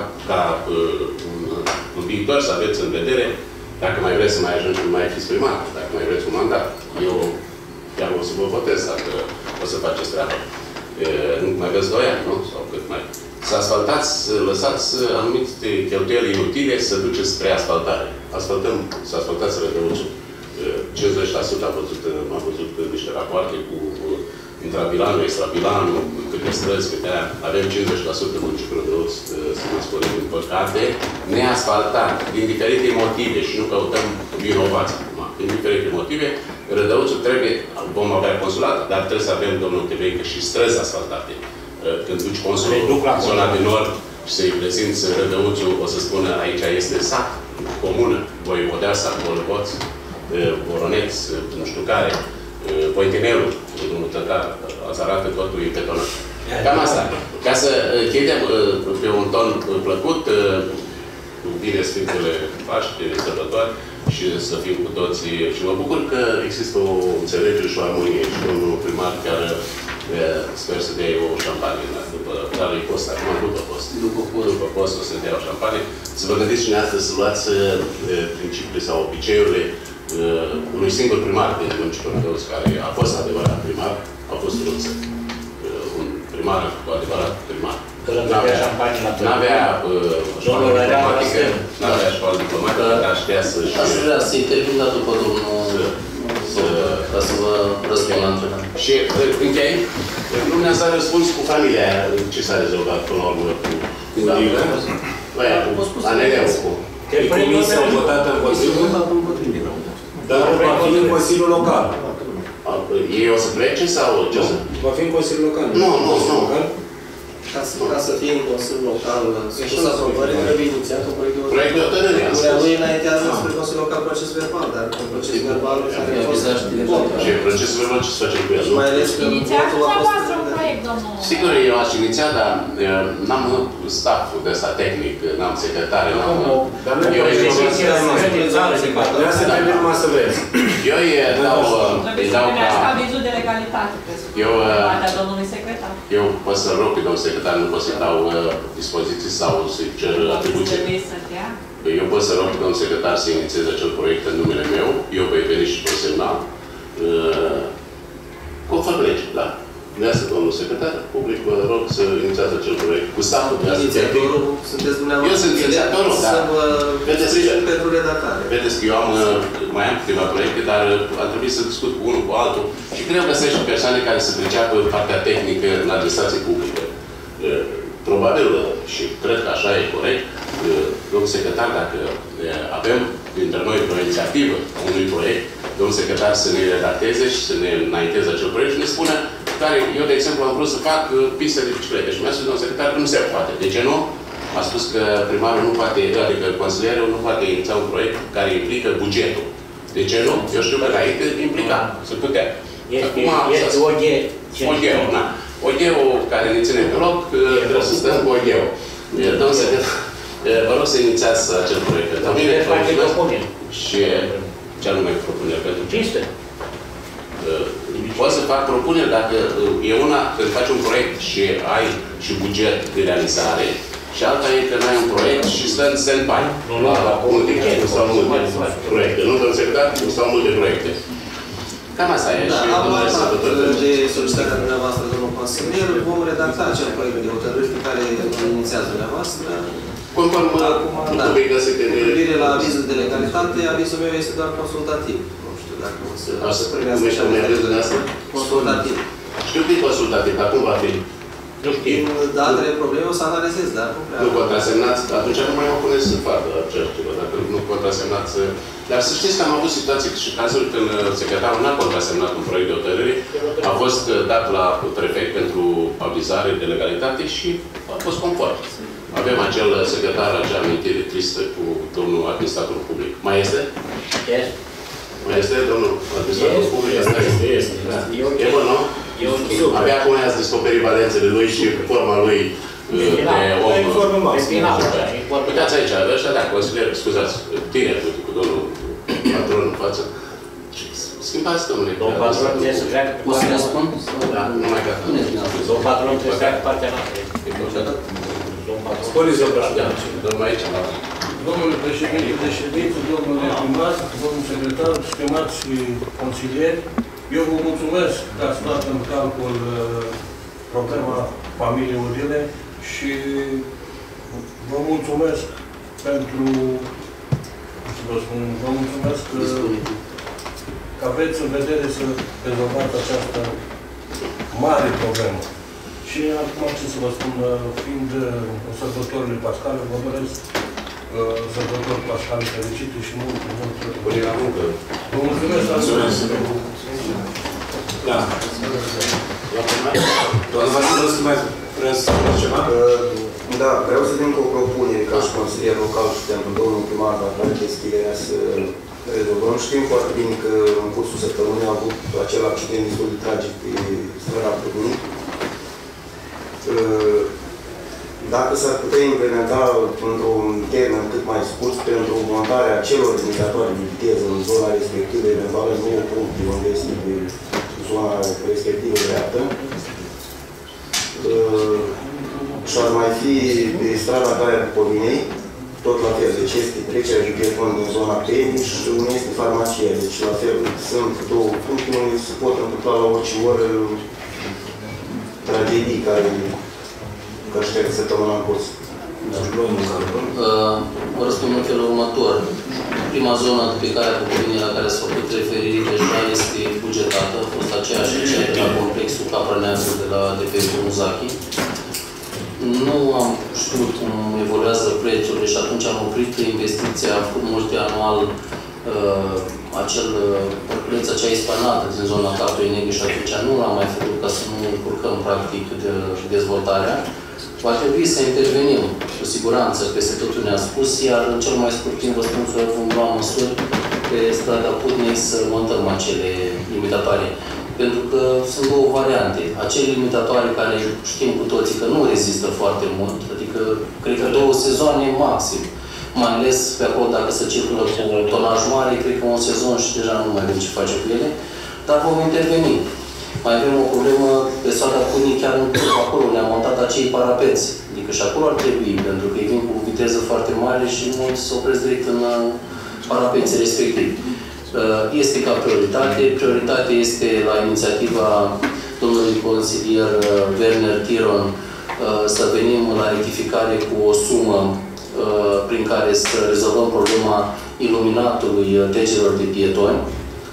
în viitor, să aveți în vedere, dacă mai vreți să mai ajungeți, mai fiți primar, dacă mai vreți un mandat. Eu chiar o să vă votez dacă o să faceți treaba. Nu mai aveți 2 ani, nu? Sau cât mai. Să asfaltați, lăsați anumite cheltuieli inutile să duceți spre asfaltare. Să asfaltați Rădăuțul. 50% am văzut niște rapoarte cu intrabilanul, extrabilanul, câte străzi, câte aia. Avem 50% municipiul Rădăuț, sunt disponibil, din păcate, neasfaltat, din diferite motive și nu căutăm vinovați acum. Din diferite motive, Rădăuțul trebuie, vom avea consulat, dar trebuie să avem, domnul Teveică, și străzi asfaltate. Când duci consulatul în zona de nord și să-i prezinți Rădăuțul, o să spună, aici este sat, comună, Voivodeasa, Bolboț, Voroneț, nu știu care, Pointinelul, domnul Tătar, ați arată totul betonat. Cam asta. Ca să chidem pe un ton plăcut, cu bine Sfintele Paște, sărbătoare, și să fim cu toții. Și mă bucur că există o înțelegere și o armonie și domnul primar chiar sper să dea o șampanie, după care e post, acum după post. După post o să dea o șampanie. Să vă gândiți și dumneavoastră să luați principiile sau obiceiurile unui singur primar din municipiul Rădăuț, care a fost adevărat primar, a fost un primar cu adevărat primar. N-avea școală diplomatică, n-avea școală diplomatică, dar știa să-și... Aș vrea să intervin la după domnul, ca să vă răspund la întrebare. Și închei, nu ne-ați dat răspuns cu familia aia, ce s-a rezolvat până la urmă cu ANL-ul, cu... Comisia a votat în Consiliul, dar va fi în Consiliul Local. Ei o să plece sau ce o să... Va fi în Consiliul Local. Nu. Ca să fie în Consiliul Local, supus aprobării, trebuie inițiat un proiect de hotărâre. Proiect de hotărâre, am spus. Lui înaintează spre Consiliul Local proces verbal, dar un proces verbal care a fost... Și procesul verbal ce se face cu el, nu? Mai ales că inițiați dumneavoastră un proiect, domnul. Sigur, eu aș iniția, dar n-am staff-ul de ăsta tehnic, n-am secretare, n-am... Dar nu e o exerciție în țară, se poate. Vreau să trebuie numai să vezi. Eu îi dau ca avizul de legalitate, eu partea domnului secretar. Eu pot să rog pe domnul secretar, nu pot să-i dau dispoziții sau să-i cer atribuții. Eu pot să rog pe domnul secretar să inițieze acel proiect în numele meu, eu voi veni și voi semna conform legii, da. Dumneavoastră, domnul secretar, public, vă rog să inițiați acel proiect cu stafful. Inițiatorul sunteți dumneavoastră. Eu sunt inițiatorul, da. Pentru redactare. Vedeți că eu mai am câteva proiecte, dar a trebuit să discut cu unul, cu altul și greu găsești persoane care să priceapă partea tehnică în administrație publică. Probabil, și cred că așa e corect, domnul secretar, dacă avem dintre noi o inițiativă a unui proiect, domnul secretar să ne redacteze și să ne înainteze acel proiect și ne spună care, eu, de exemplu, am vrut să fac piste de biciclete și mi-a spus domnul secretar că nu se poate. De ce nu? A spus că primarul nu poate, adică consilierul nu poate iniția un proiect care implică bugetul. De ce nu? Eu știu că înainte implica, se putea. Este OG-ul, da. OG-ul care ne ține pe loc, trebuie să stăm cu OG-ul. Domnul secretar, vă rog să inițiați acel proiect. Și ce anume propuneri pentru piste? Poți să fac propuneri dacă e una când faci un proiect și ai și buget de realizare și alta e că n-ai un proiect și stă în stand-by. Nu stau multe proiecte. Nu, domnul secretar, nu stau multe proiecte. Cam asta e. Am luat de solicitarea dumneavoastră, domnul consilier, vom redacta acel proiect de hotărâri pe care îl inițiază dumneavoastră. Conform privire la avizul de legalitate, avizul meu este doar consultativ. Nu știu dacă o să primească așa consultativ. Știu că e consultativ, dar cum va fi? Nu știu. Din datele probleme o să analizez, dar nu prea... Nu contrasemnați, atunci nu mai o puneți în față acea ceva, dacă nu contrasemnați... Dar să știți că am avut situații și cazuri când secretarul n-a contrasemnat un proiect de hotărâre, a fost dat la prefect pentru avizare de legalitate și a fost conform. Avem acel secretar, acea amintire tristă cu domnul administrator public. Mai este? Mai este, domnul administrator public? Este. E bun, nu? Abia acum i-ați descoperit valențele lui și forma lui de om. Uitați aici, ăștia, da, consilier, scuzați, tineri, cu domnul patron în față. Schimbați, domnule. Domnul patron trebuie să treacă o să răspund? Da, nu mai gata. Domnul patron trebuie să treacă partea noastră. Spuneți, domnul aici. Domnule președinte de ședință, domnule primar, domnul secretar, stimați consilieri, eu vă mulțumesc că ați luat în calcul problema familiei Udile și vă mulțumesc pentru, vă mulțumesc că aveți în vedere să rezolvați această mare problemă. Și acum ce să vă spun, fiind sărbătorile pascale, vă doresc sărbători pascale fericite și mult. Bine la muncă. Vă mulțumesc. Da. Doamna Vasilescu, mai vreau să spuneți ceva? Da, vreau să vin cu o propunere ca și consilier local și pentru domnul primar, dacă are deschiderea să rezolvăm. Știm foarte bine că în cursul săptămânii a avut acel accident destul de tragic pe strada Putnic. Dacă s-ar putea implementa într-un termen cât mai scurt pentru montarea acelor limitatori de viteză în zona respectivă, eventual în 9 puncte unde este zona respectivă dreaptă, și ar mai fi de strada Calea Bucovinei, tot la fel, deci este trecerea de pietoni din zona Peni și unde este farmacia, deci la fel sunt două puncte unde se pot întâmpla la orice oră tragedii care aștept săptămâna în curs. Vă răspund în felul următor. Prima zonă pe care la care s-a făcut referire deja este bugetată, a fost aceeași cea de la complexul Capra Neamțu de pe Muzachi. Nu am știut cum evoluează prețurile și atunci am oprit investiția, am făcut multianual acea isplanată din zona Capului Negri și atunci nu l-am mai făcut ca să nu încurcăm practic de dezvoltarea. Va trebui să intervenim, cu siguranță, peste totul ne-a spus, iar în cel mai scurt timp vă spun că vom lua măsuri pe strada Putnei să montăm acele limitatoare. Pentru că sunt două variante. Acele limitatoare care știm cu toții că nu rezistă foarte mult, adică cred că 2 sezoane maxim. Mai ales pe acolo dacă se circulă cu tonaj mare, cred că un sezon și deja nu mai avem ce face cu ele, dar vom interveni. Mai avem o problemă pe strada Putnei, chiar acolo ne-am montat acei parapeți. Adică și acolo ar trebui, pentru că ei vin cu viteză foarte mare și mulți se opresc direct în parapeții respectivi. Este ca prioritate. Prioritatea este la inițiativa domnului consilier Werner Tiron să venim la rectificare cu o sumă prin care să rezolvăm problema iluminatului trecerilor de pietoni.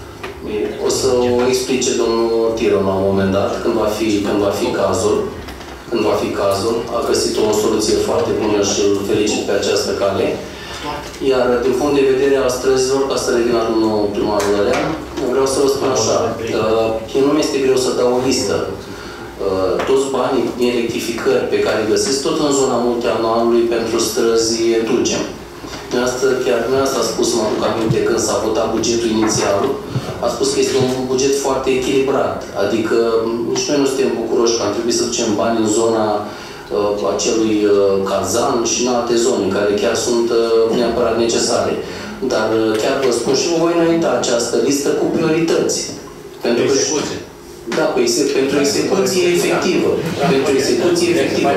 O să o explice domnul Tiron la un moment dat, când va fi cazul. Când va fi cazul, a găsit o soluție foarte bună și îl felicit pe această cale. Iar din punct de vedere al străzilor, ca să revin la domnul primarul Lălean, vreau să vă spun așa, nu mi-este greu să dau o listă. Toți banii din rectificări pe care îi găsiți, tot în zona multianualului pentru străzi ducem. Chiar dumneavoastră a spus, mă aduc aminte, când s-a votat bugetul inițial, a spus că este un buget foarte echilibrat. Adică nici noi nu suntem bucuroși că am trebuit să ducem bani în zona acelui Kazan și în alte zone, care chiar sunt neapărat necesare. Dar chiar vă spun și vă voi înainta această listă cu priorități. Pentru că, da, pentru execuție efectivă. Pentru execuție efectivă.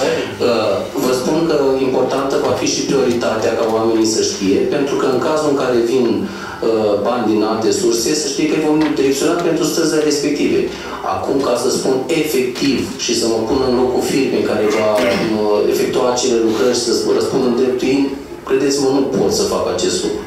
Vă spun că importantă va fi și prioritatea ca oamenii să știe, pentru că în cazul în care vin bani din alte surse, să știe că vom direcționa pentru străzile respective. Acum, ca să spun efectiv și să mă pun în locul firmei care va efectua acele lucrări și să răspund în dreptul ei, credeți-mă, nu pot să fac acest lucru.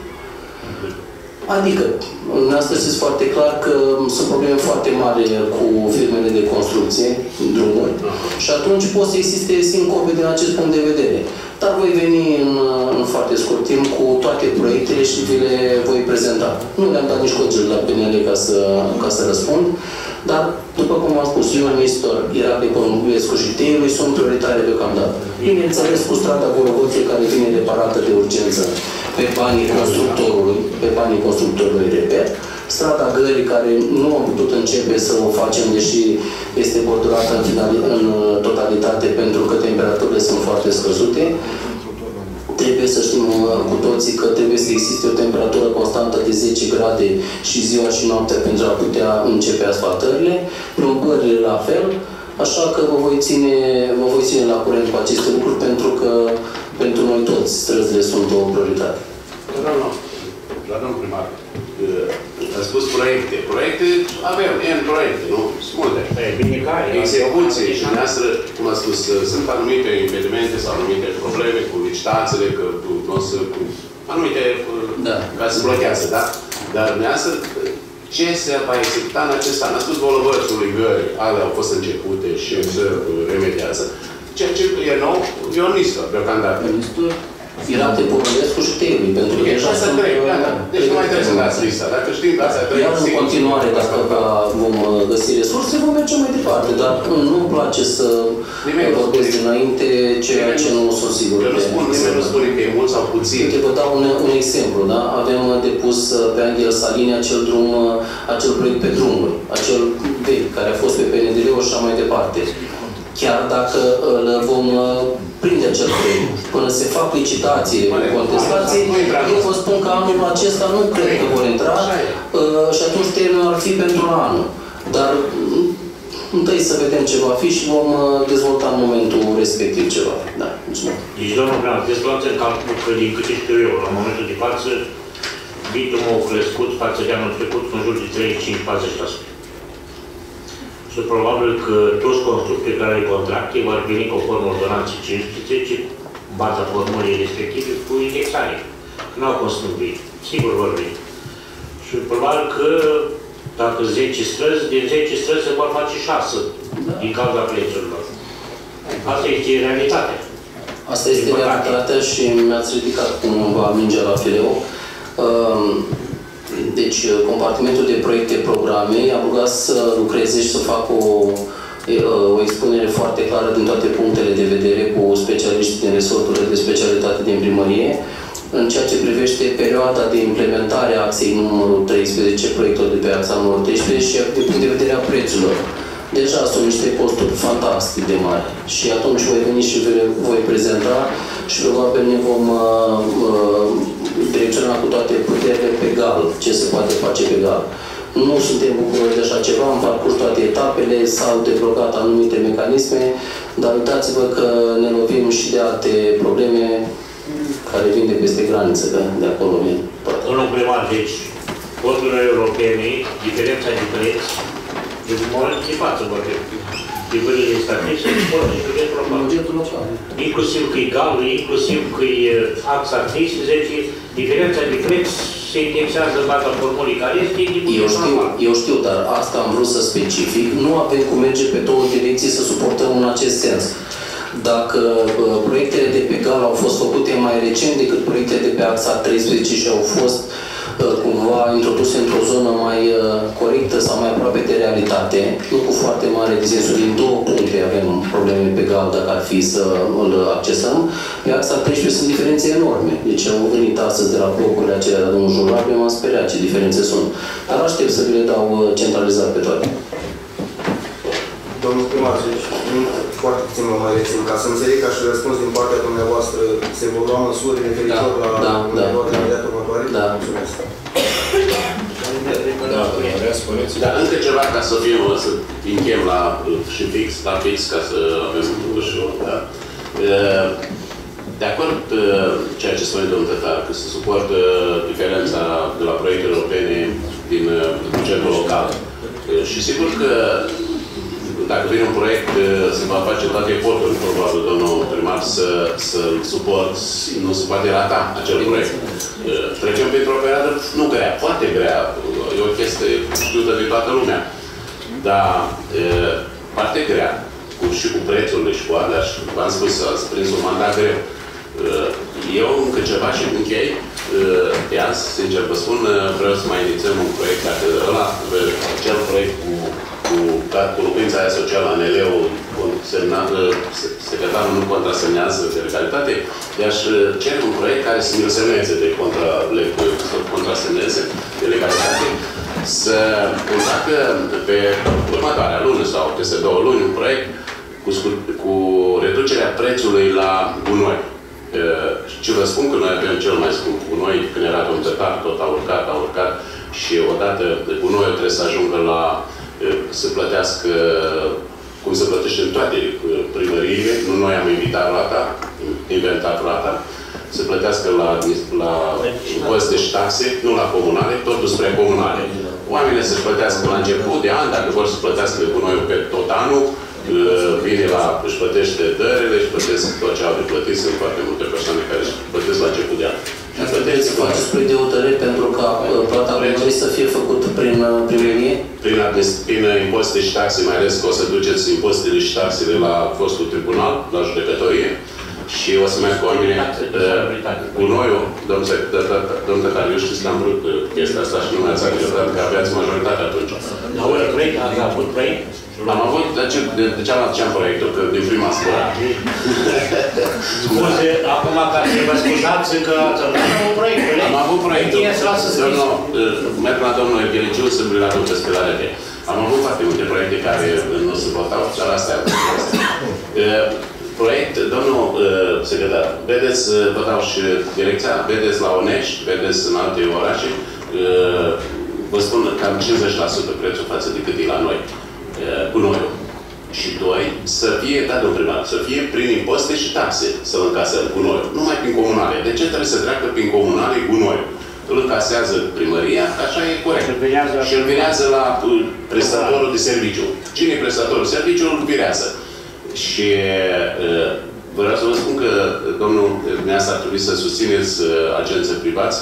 Adică, dumneavoastră știți foarte clar că sunt probleme foarte mari cu firmele de construcție, drumuri, și atunci pot să existe sincope din acest punct de vedere. Dar voi veni în foarte scurt timp cu toate proiectele și vi le voi prezenta. Nu le-am dat nici codul la PNL ca să răspund, dar, după cum am spus, eu, Nistor, era pe Pământuiescu și Teiului, sunt prioritare deocamdată. Bineînțeles, cu strada Gorovoței, care vine reparată de urgență pe banii constructorului, repet, strada Gării, care nu am putut începe să o facem, deși este bordurată în totalitate, pentru că temperaturile sunt foarte scăzute. Trebuie să știm cu toții că trebuie să existe o temperatură constantă de 10 grade și ziua și noaptea pentru a putea începe asfaltările, plombările la fel, așa că vă voi ține la curent cu aceste lucruri, pentru că pentru noi toți străzile sunt o prioritate. La domnul primar, a spus proiecte. Proiecte avem, N proiecte, nu? Sunt multe. Execuție și dumneavoastră, cum a spus, sunt anumite impedimente sau anumite probleme cu licitațiile, că nu sunt anumite, ca se blochează, da? Dar dumneavoastră, Ce se va executa în acest an? A spus Volovățul ligări, alea au fost începute și se remediază. Ceea ce e nou, e o listă, deocamdată. Era de Populescu și Tegui, pentru că deja sunt... Deci nu mai trebuie să dați lista. Dacă știm că astea trei... Iar în continuare, dacă vom găsi resurse, vom merge mai departe, dar nu-mi place să vorbesc dinainte ceea ce nu sunt sigur. Nimeni nu spune că e mult sau puțin. Uite, vă dau un exemplu, da? Avem depus pe Anghel Salini acel proiect pe drumuri, acel vechi, care a fost pe PNDL-ul și așa mai departe. Chiar dacă îl vom prinde acel proiect, până se fac licitații, contestații, eu vă spun că anul acesta nu cred că vor intra și atunci termenul ar fi pentru anul. Dar întâi să vedem ce va fi și vom dezvolta în momentul respectiv ce va fi. Da, mulțumesc. Deci, domnul Prean, puteți luați în calcul că, din câte știu eu, la momentul de față, bitumul a crescut față de anul trecut în jur de 35-40%. Și probabil că toți constructorii care au contracte vor veni conform ordonanței 15, baza formulei respective, cu indexare. Nu au construit. Sigur vor veni. Și probabil că dacă 10 străzi, din 10 străzi se vor face 6 din cauza prețurilor. Asta este realitatea. Asta este realitatea și mi-ați ridicat cumva mingea la fileu. Deci, compartimentul de proiecte programe a rugat să lucreze și să facă o expunere foarte clară din toate punctele de vedere cu specialiști din resorturile de specialitate din primărie în ceea ce privește perioada de implementare a axei numărul 13, proiectul de pe axa numărul 13 și de punct de vedere a prețurilor. Deja sunt niște posturi fantastic de mari și atunci voi veni și voi prezenta și probabil ne vom direcționa cu toate puterile pe gal, ce se poate face pe gal. Nu suntem bucuroși de așa ceva, am parcurs toate etapele, s-au deblocat anumite mecanisme, dar uitați-vă că ne lovim și de alte probleme care vin de peste graniță, de acolo vin. Domnul primar, deci, fondurile europene, diferența de preț, de moment de față vorbim. Nivelele statistice și bugetul local. Inclusiv că e galul, inclusiv că e axa 13, diferența de preț se indexează în baza formulii care este din eu știu, dar asta am vrut să specific. Nu avem cum merge pe două direcții să suportăm în acest sens. Dacă proiectele de pe gal au fost făcute mai recent decât proiectele de pe axa 13 și au fost cumva introduse într-o zonă mai corectă sau mai aproape de realitate, nu cu foarte mare disensul, din două puncte avem probleme pe gal dacă ar fi să îl accesăm. Pe axa 13 sunt diferențe enorme. Deci am venit astăzi de la blocurile acelea de la domnul Jurabe, m-am speriat ce diferențe sunt. Dar aștept să vi le dau centralizat pe toate. Domnul primar, foarte puțin mă mai rețin, ca să înțeleg ca și răspuns din partea dumneavoastră, se vor lua măsuri referitor la perioada imediat următoare? Da. Mulțumesc. Da, încă ceva ca să fiu, să închem la și fix, ca să avem totuși o, da. De acord ceea ce spune domnul Tătar, că se suportă diferența de la proiectele europene din bugetul local. Și sigur că dacă vine un proiect, se va face toate eforturile, probabil, domnul primar, să-l suport, nu se poate rata acel proiect. Trecem printr-o perioadă nu grea, foarte grea, e o chestie știută de toată lumea, dar foarte grea, și cu prețurile și cu alea, și v-am spus, ați prins un mandat greu. Eu încă ceva și închei, de azi, sincer vă spun, vreau să mai inițiem un proiect, dacă ăla, acel proiect cu locuința aia socială, ANL-ul, secretarul nu contrasemnează de legalitate, i-aș cere un proiect care să mi-l semneze de contrasemneze de legalitate, să facă pe următoarea lună sau peste 2 luni un proiect cu reducerea prețului la gunoi. Și vă spun că noi avem cel mai scump gunoi, când era domnul Tătar, tot a urcat și odată gunoiul trebuie să ajungă la să plătească cum se plătește în toate primăriile, nu noi am inventat rata, să plătească la impozite și taxe, nu la comunale, totul spre comunale. Oamenii să-și plătească la început de an, dacă vor să plătească gunoiul pe tot anul, vine își plătește dările, își plătesc tot ce au de plătit, sunt foarte multe persoane care își plătesc la început de an. Trebuie să faceți proiect de hotărâre pentru ca plata gunoiului să fie făcută Prin linie? Prin impozite și taxe, mai ales că o să duceți impozitele și taxele la fostul tribunal, la judecătorie, și o să merg cu oamenii gunoiul, domnul Tătar, eu știți că am vrut chestia asta și nu mi-ați acceptat că aveați majoritate atunci. Ați avut proiect? Am avut, de ce am luat proiectul? Că din prima sfără. Scuze, acum ca să vă scuzați că ați avut un proiect. Am avut proiectul. Merg la domnul Evgeliciu să mi-l aduc pe spălarete. Am avut foarte multe proiecte care nu se votau, dar astea proiect, domnul secretar, vedeți, vă dau și direcția, vedeți la Onești, vedeți în alte orașe, vă spun cam 50% prețul față de cât e la noi, cu noi. Și doi, să fie, da, domnul primar, să fie prin impozite și taxe să-l încasăm cu noi, numai prin comunale. De ce trebuie să treacă prin comunale cu noi? Îl încasează primăria, așa e corect. Și îl virează la prestatorul de serviciu. Cine e prestatorul de serviciu, îl virează. Și vreau să vă spun că, domnul, dumneavoastră ar trebui să susțineți agenții privați.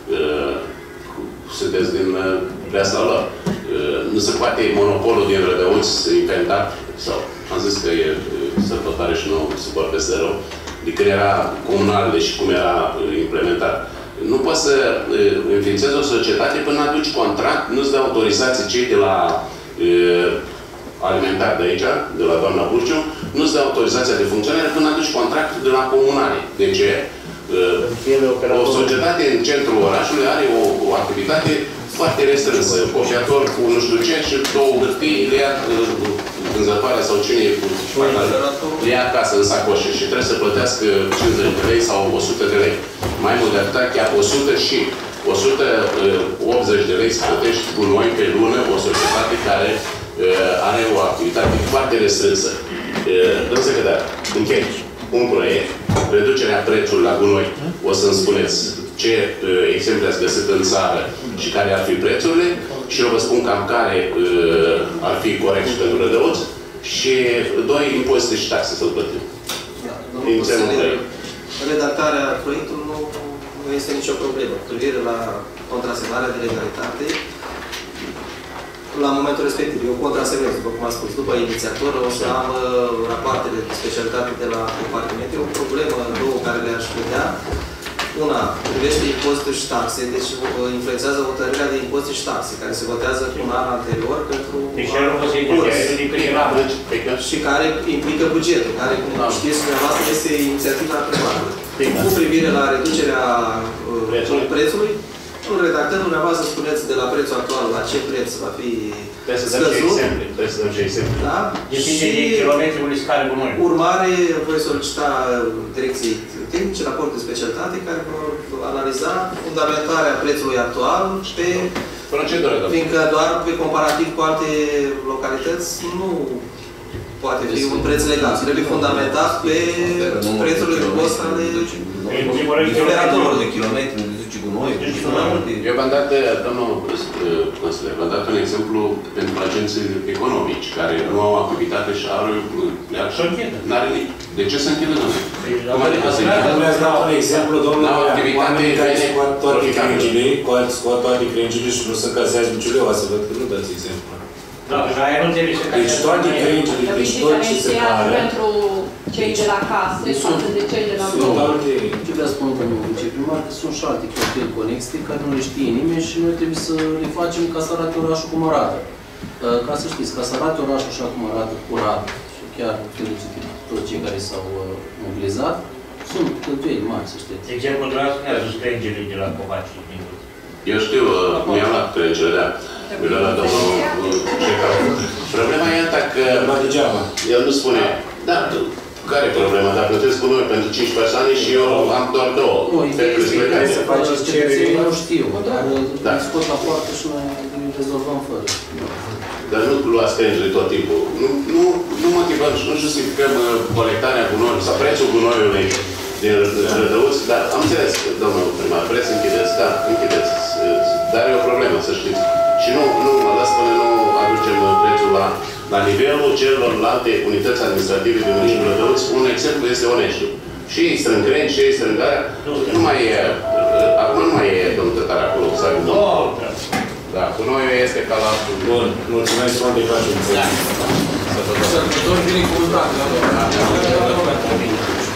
Sunteți din preasla lor. Nu se poate monopolul din Rădăuți inventat, sau am zis că e sărbătoare și nu suport peste rău, de când era comunalele și cum era implementat. Nu poți să înființezi o societate până aduci contract, nu-ți dă autorizație cei de la alimentar de aici, de la doamna Burciu, nu-ți dă autorizația de funcționare până aduci contractul de la comunale. De ce? O societate în centrul orașului are o activitate foarte restrânsă. Copiator cu nu știu ce și două hârtii le ia vânzătoarea sau cine e cu le ia acasă în sacoșe și trebuie să plătească 50 de lei sau 100 de lei. Mai mult de atât, chiar 100 și 180 de lei să plătești cu noi pe lună o societate care are o activitate foarte restrânsă. Domnul secretar, închei un proiect, reducerea prețului la gunoi. O să-mi spuneți ce exemple ați găsit în țară și care ar fi prețurile și eu vă spun cam care ar fi corect și pentru Rădăuți și doi, impozite și taxe să-l plătim. Redactarea proiectului nu este nicio problemă. Cu privire la contrasemnarea de legalitate, la momentul respectiv, eu contrasemnez, după cum am spus, după inițiator, o să am rapoartele de specialitate de la departament. E o problemă, două care le-aș vedea. Una, privește impozite și taxe, deci influențează hotărârea de impozite și taxe, care se votează cu un an anterior pentru și care implică bugetul, care, cum știți, dumneavoastră este inițiativa primară. Cu privire la reducerea prețului, în redactări, dumneavoastră spuneți de la prețul actual la ce preț va fi scăzut. Trebuie să dăm ce exemple. Da? Depinde de kilometrul care cu noi. Urmare, voi solicita direcției tehnice, raport de specialitate, care vor analiza fundamentarea prețului actual pe procedură. Fiindcă doar pe comparativ cu alte localități nu poate fi un preț legal. Trebuie fundamentat pe prețurile de cost ale operatorul de kilometri, de duce cu noi. Eu v-am dat, domnul consilier, v-am dat un exemplu pentru agenții economici, care nu au activitate și au... N-are nici. De ce se închidă, domnule? Cum adică se închidă? Vreau să dau un exemplu, domnule, oamenii care scoat toate crengile și nu se casează nici leu, să văd că nu dați exemplu. Da, și aia nu trebuie să deci toate crengile, deci tot ce se care... pentru cei de la casă, față de cei de la Ce vreau să spun, domnul viceprimar, că sunt și alte cheltuieli conexe care nu le știe nimeni și noi trebuie să le facem ca să arate orașul cum arată. Ca să știți, ca să arate orașul așa cum arată, curat, și chiar toți cei care s-au mobilizat, sunt cheltuieli mari, să știți. De exemplu, dumneavoastră ne-a zis crengile de la Covaci. Eu știu, mi-am luat crengile, da. Mi-l-a luat domnul Șecar. Problema e alta că... El nu spune, da, care e problema? Dar plătesc cu noi pentru 5 persoane și eu am doar 2. Nu, ideea să faceți cetățenii, nu știu, dar îi scot la poartă și noi rezolvăm fără. Dar nu luați crengile tot timpul. Nu motivăm și nu justificăm colectarea gunoiului sau prețul gunoiului din Rădăuți, dar am înțeles, domnul primar, preț închideți, da, închideți. Dar e o problemă, să știți. Și nu aducem prețul la nivelul celorlalte unități administrative din municipiul Rădăuți. Un exemplu este Oneștiul. Și ei strângăreni, și ei strângarea. Nu mai e, acum nu mai e domnul Tătar acolo, să aibă. Da, gunoiul este ca la altul. Bun, mulțumesc mult de facem. Sărbători binecuvântate, la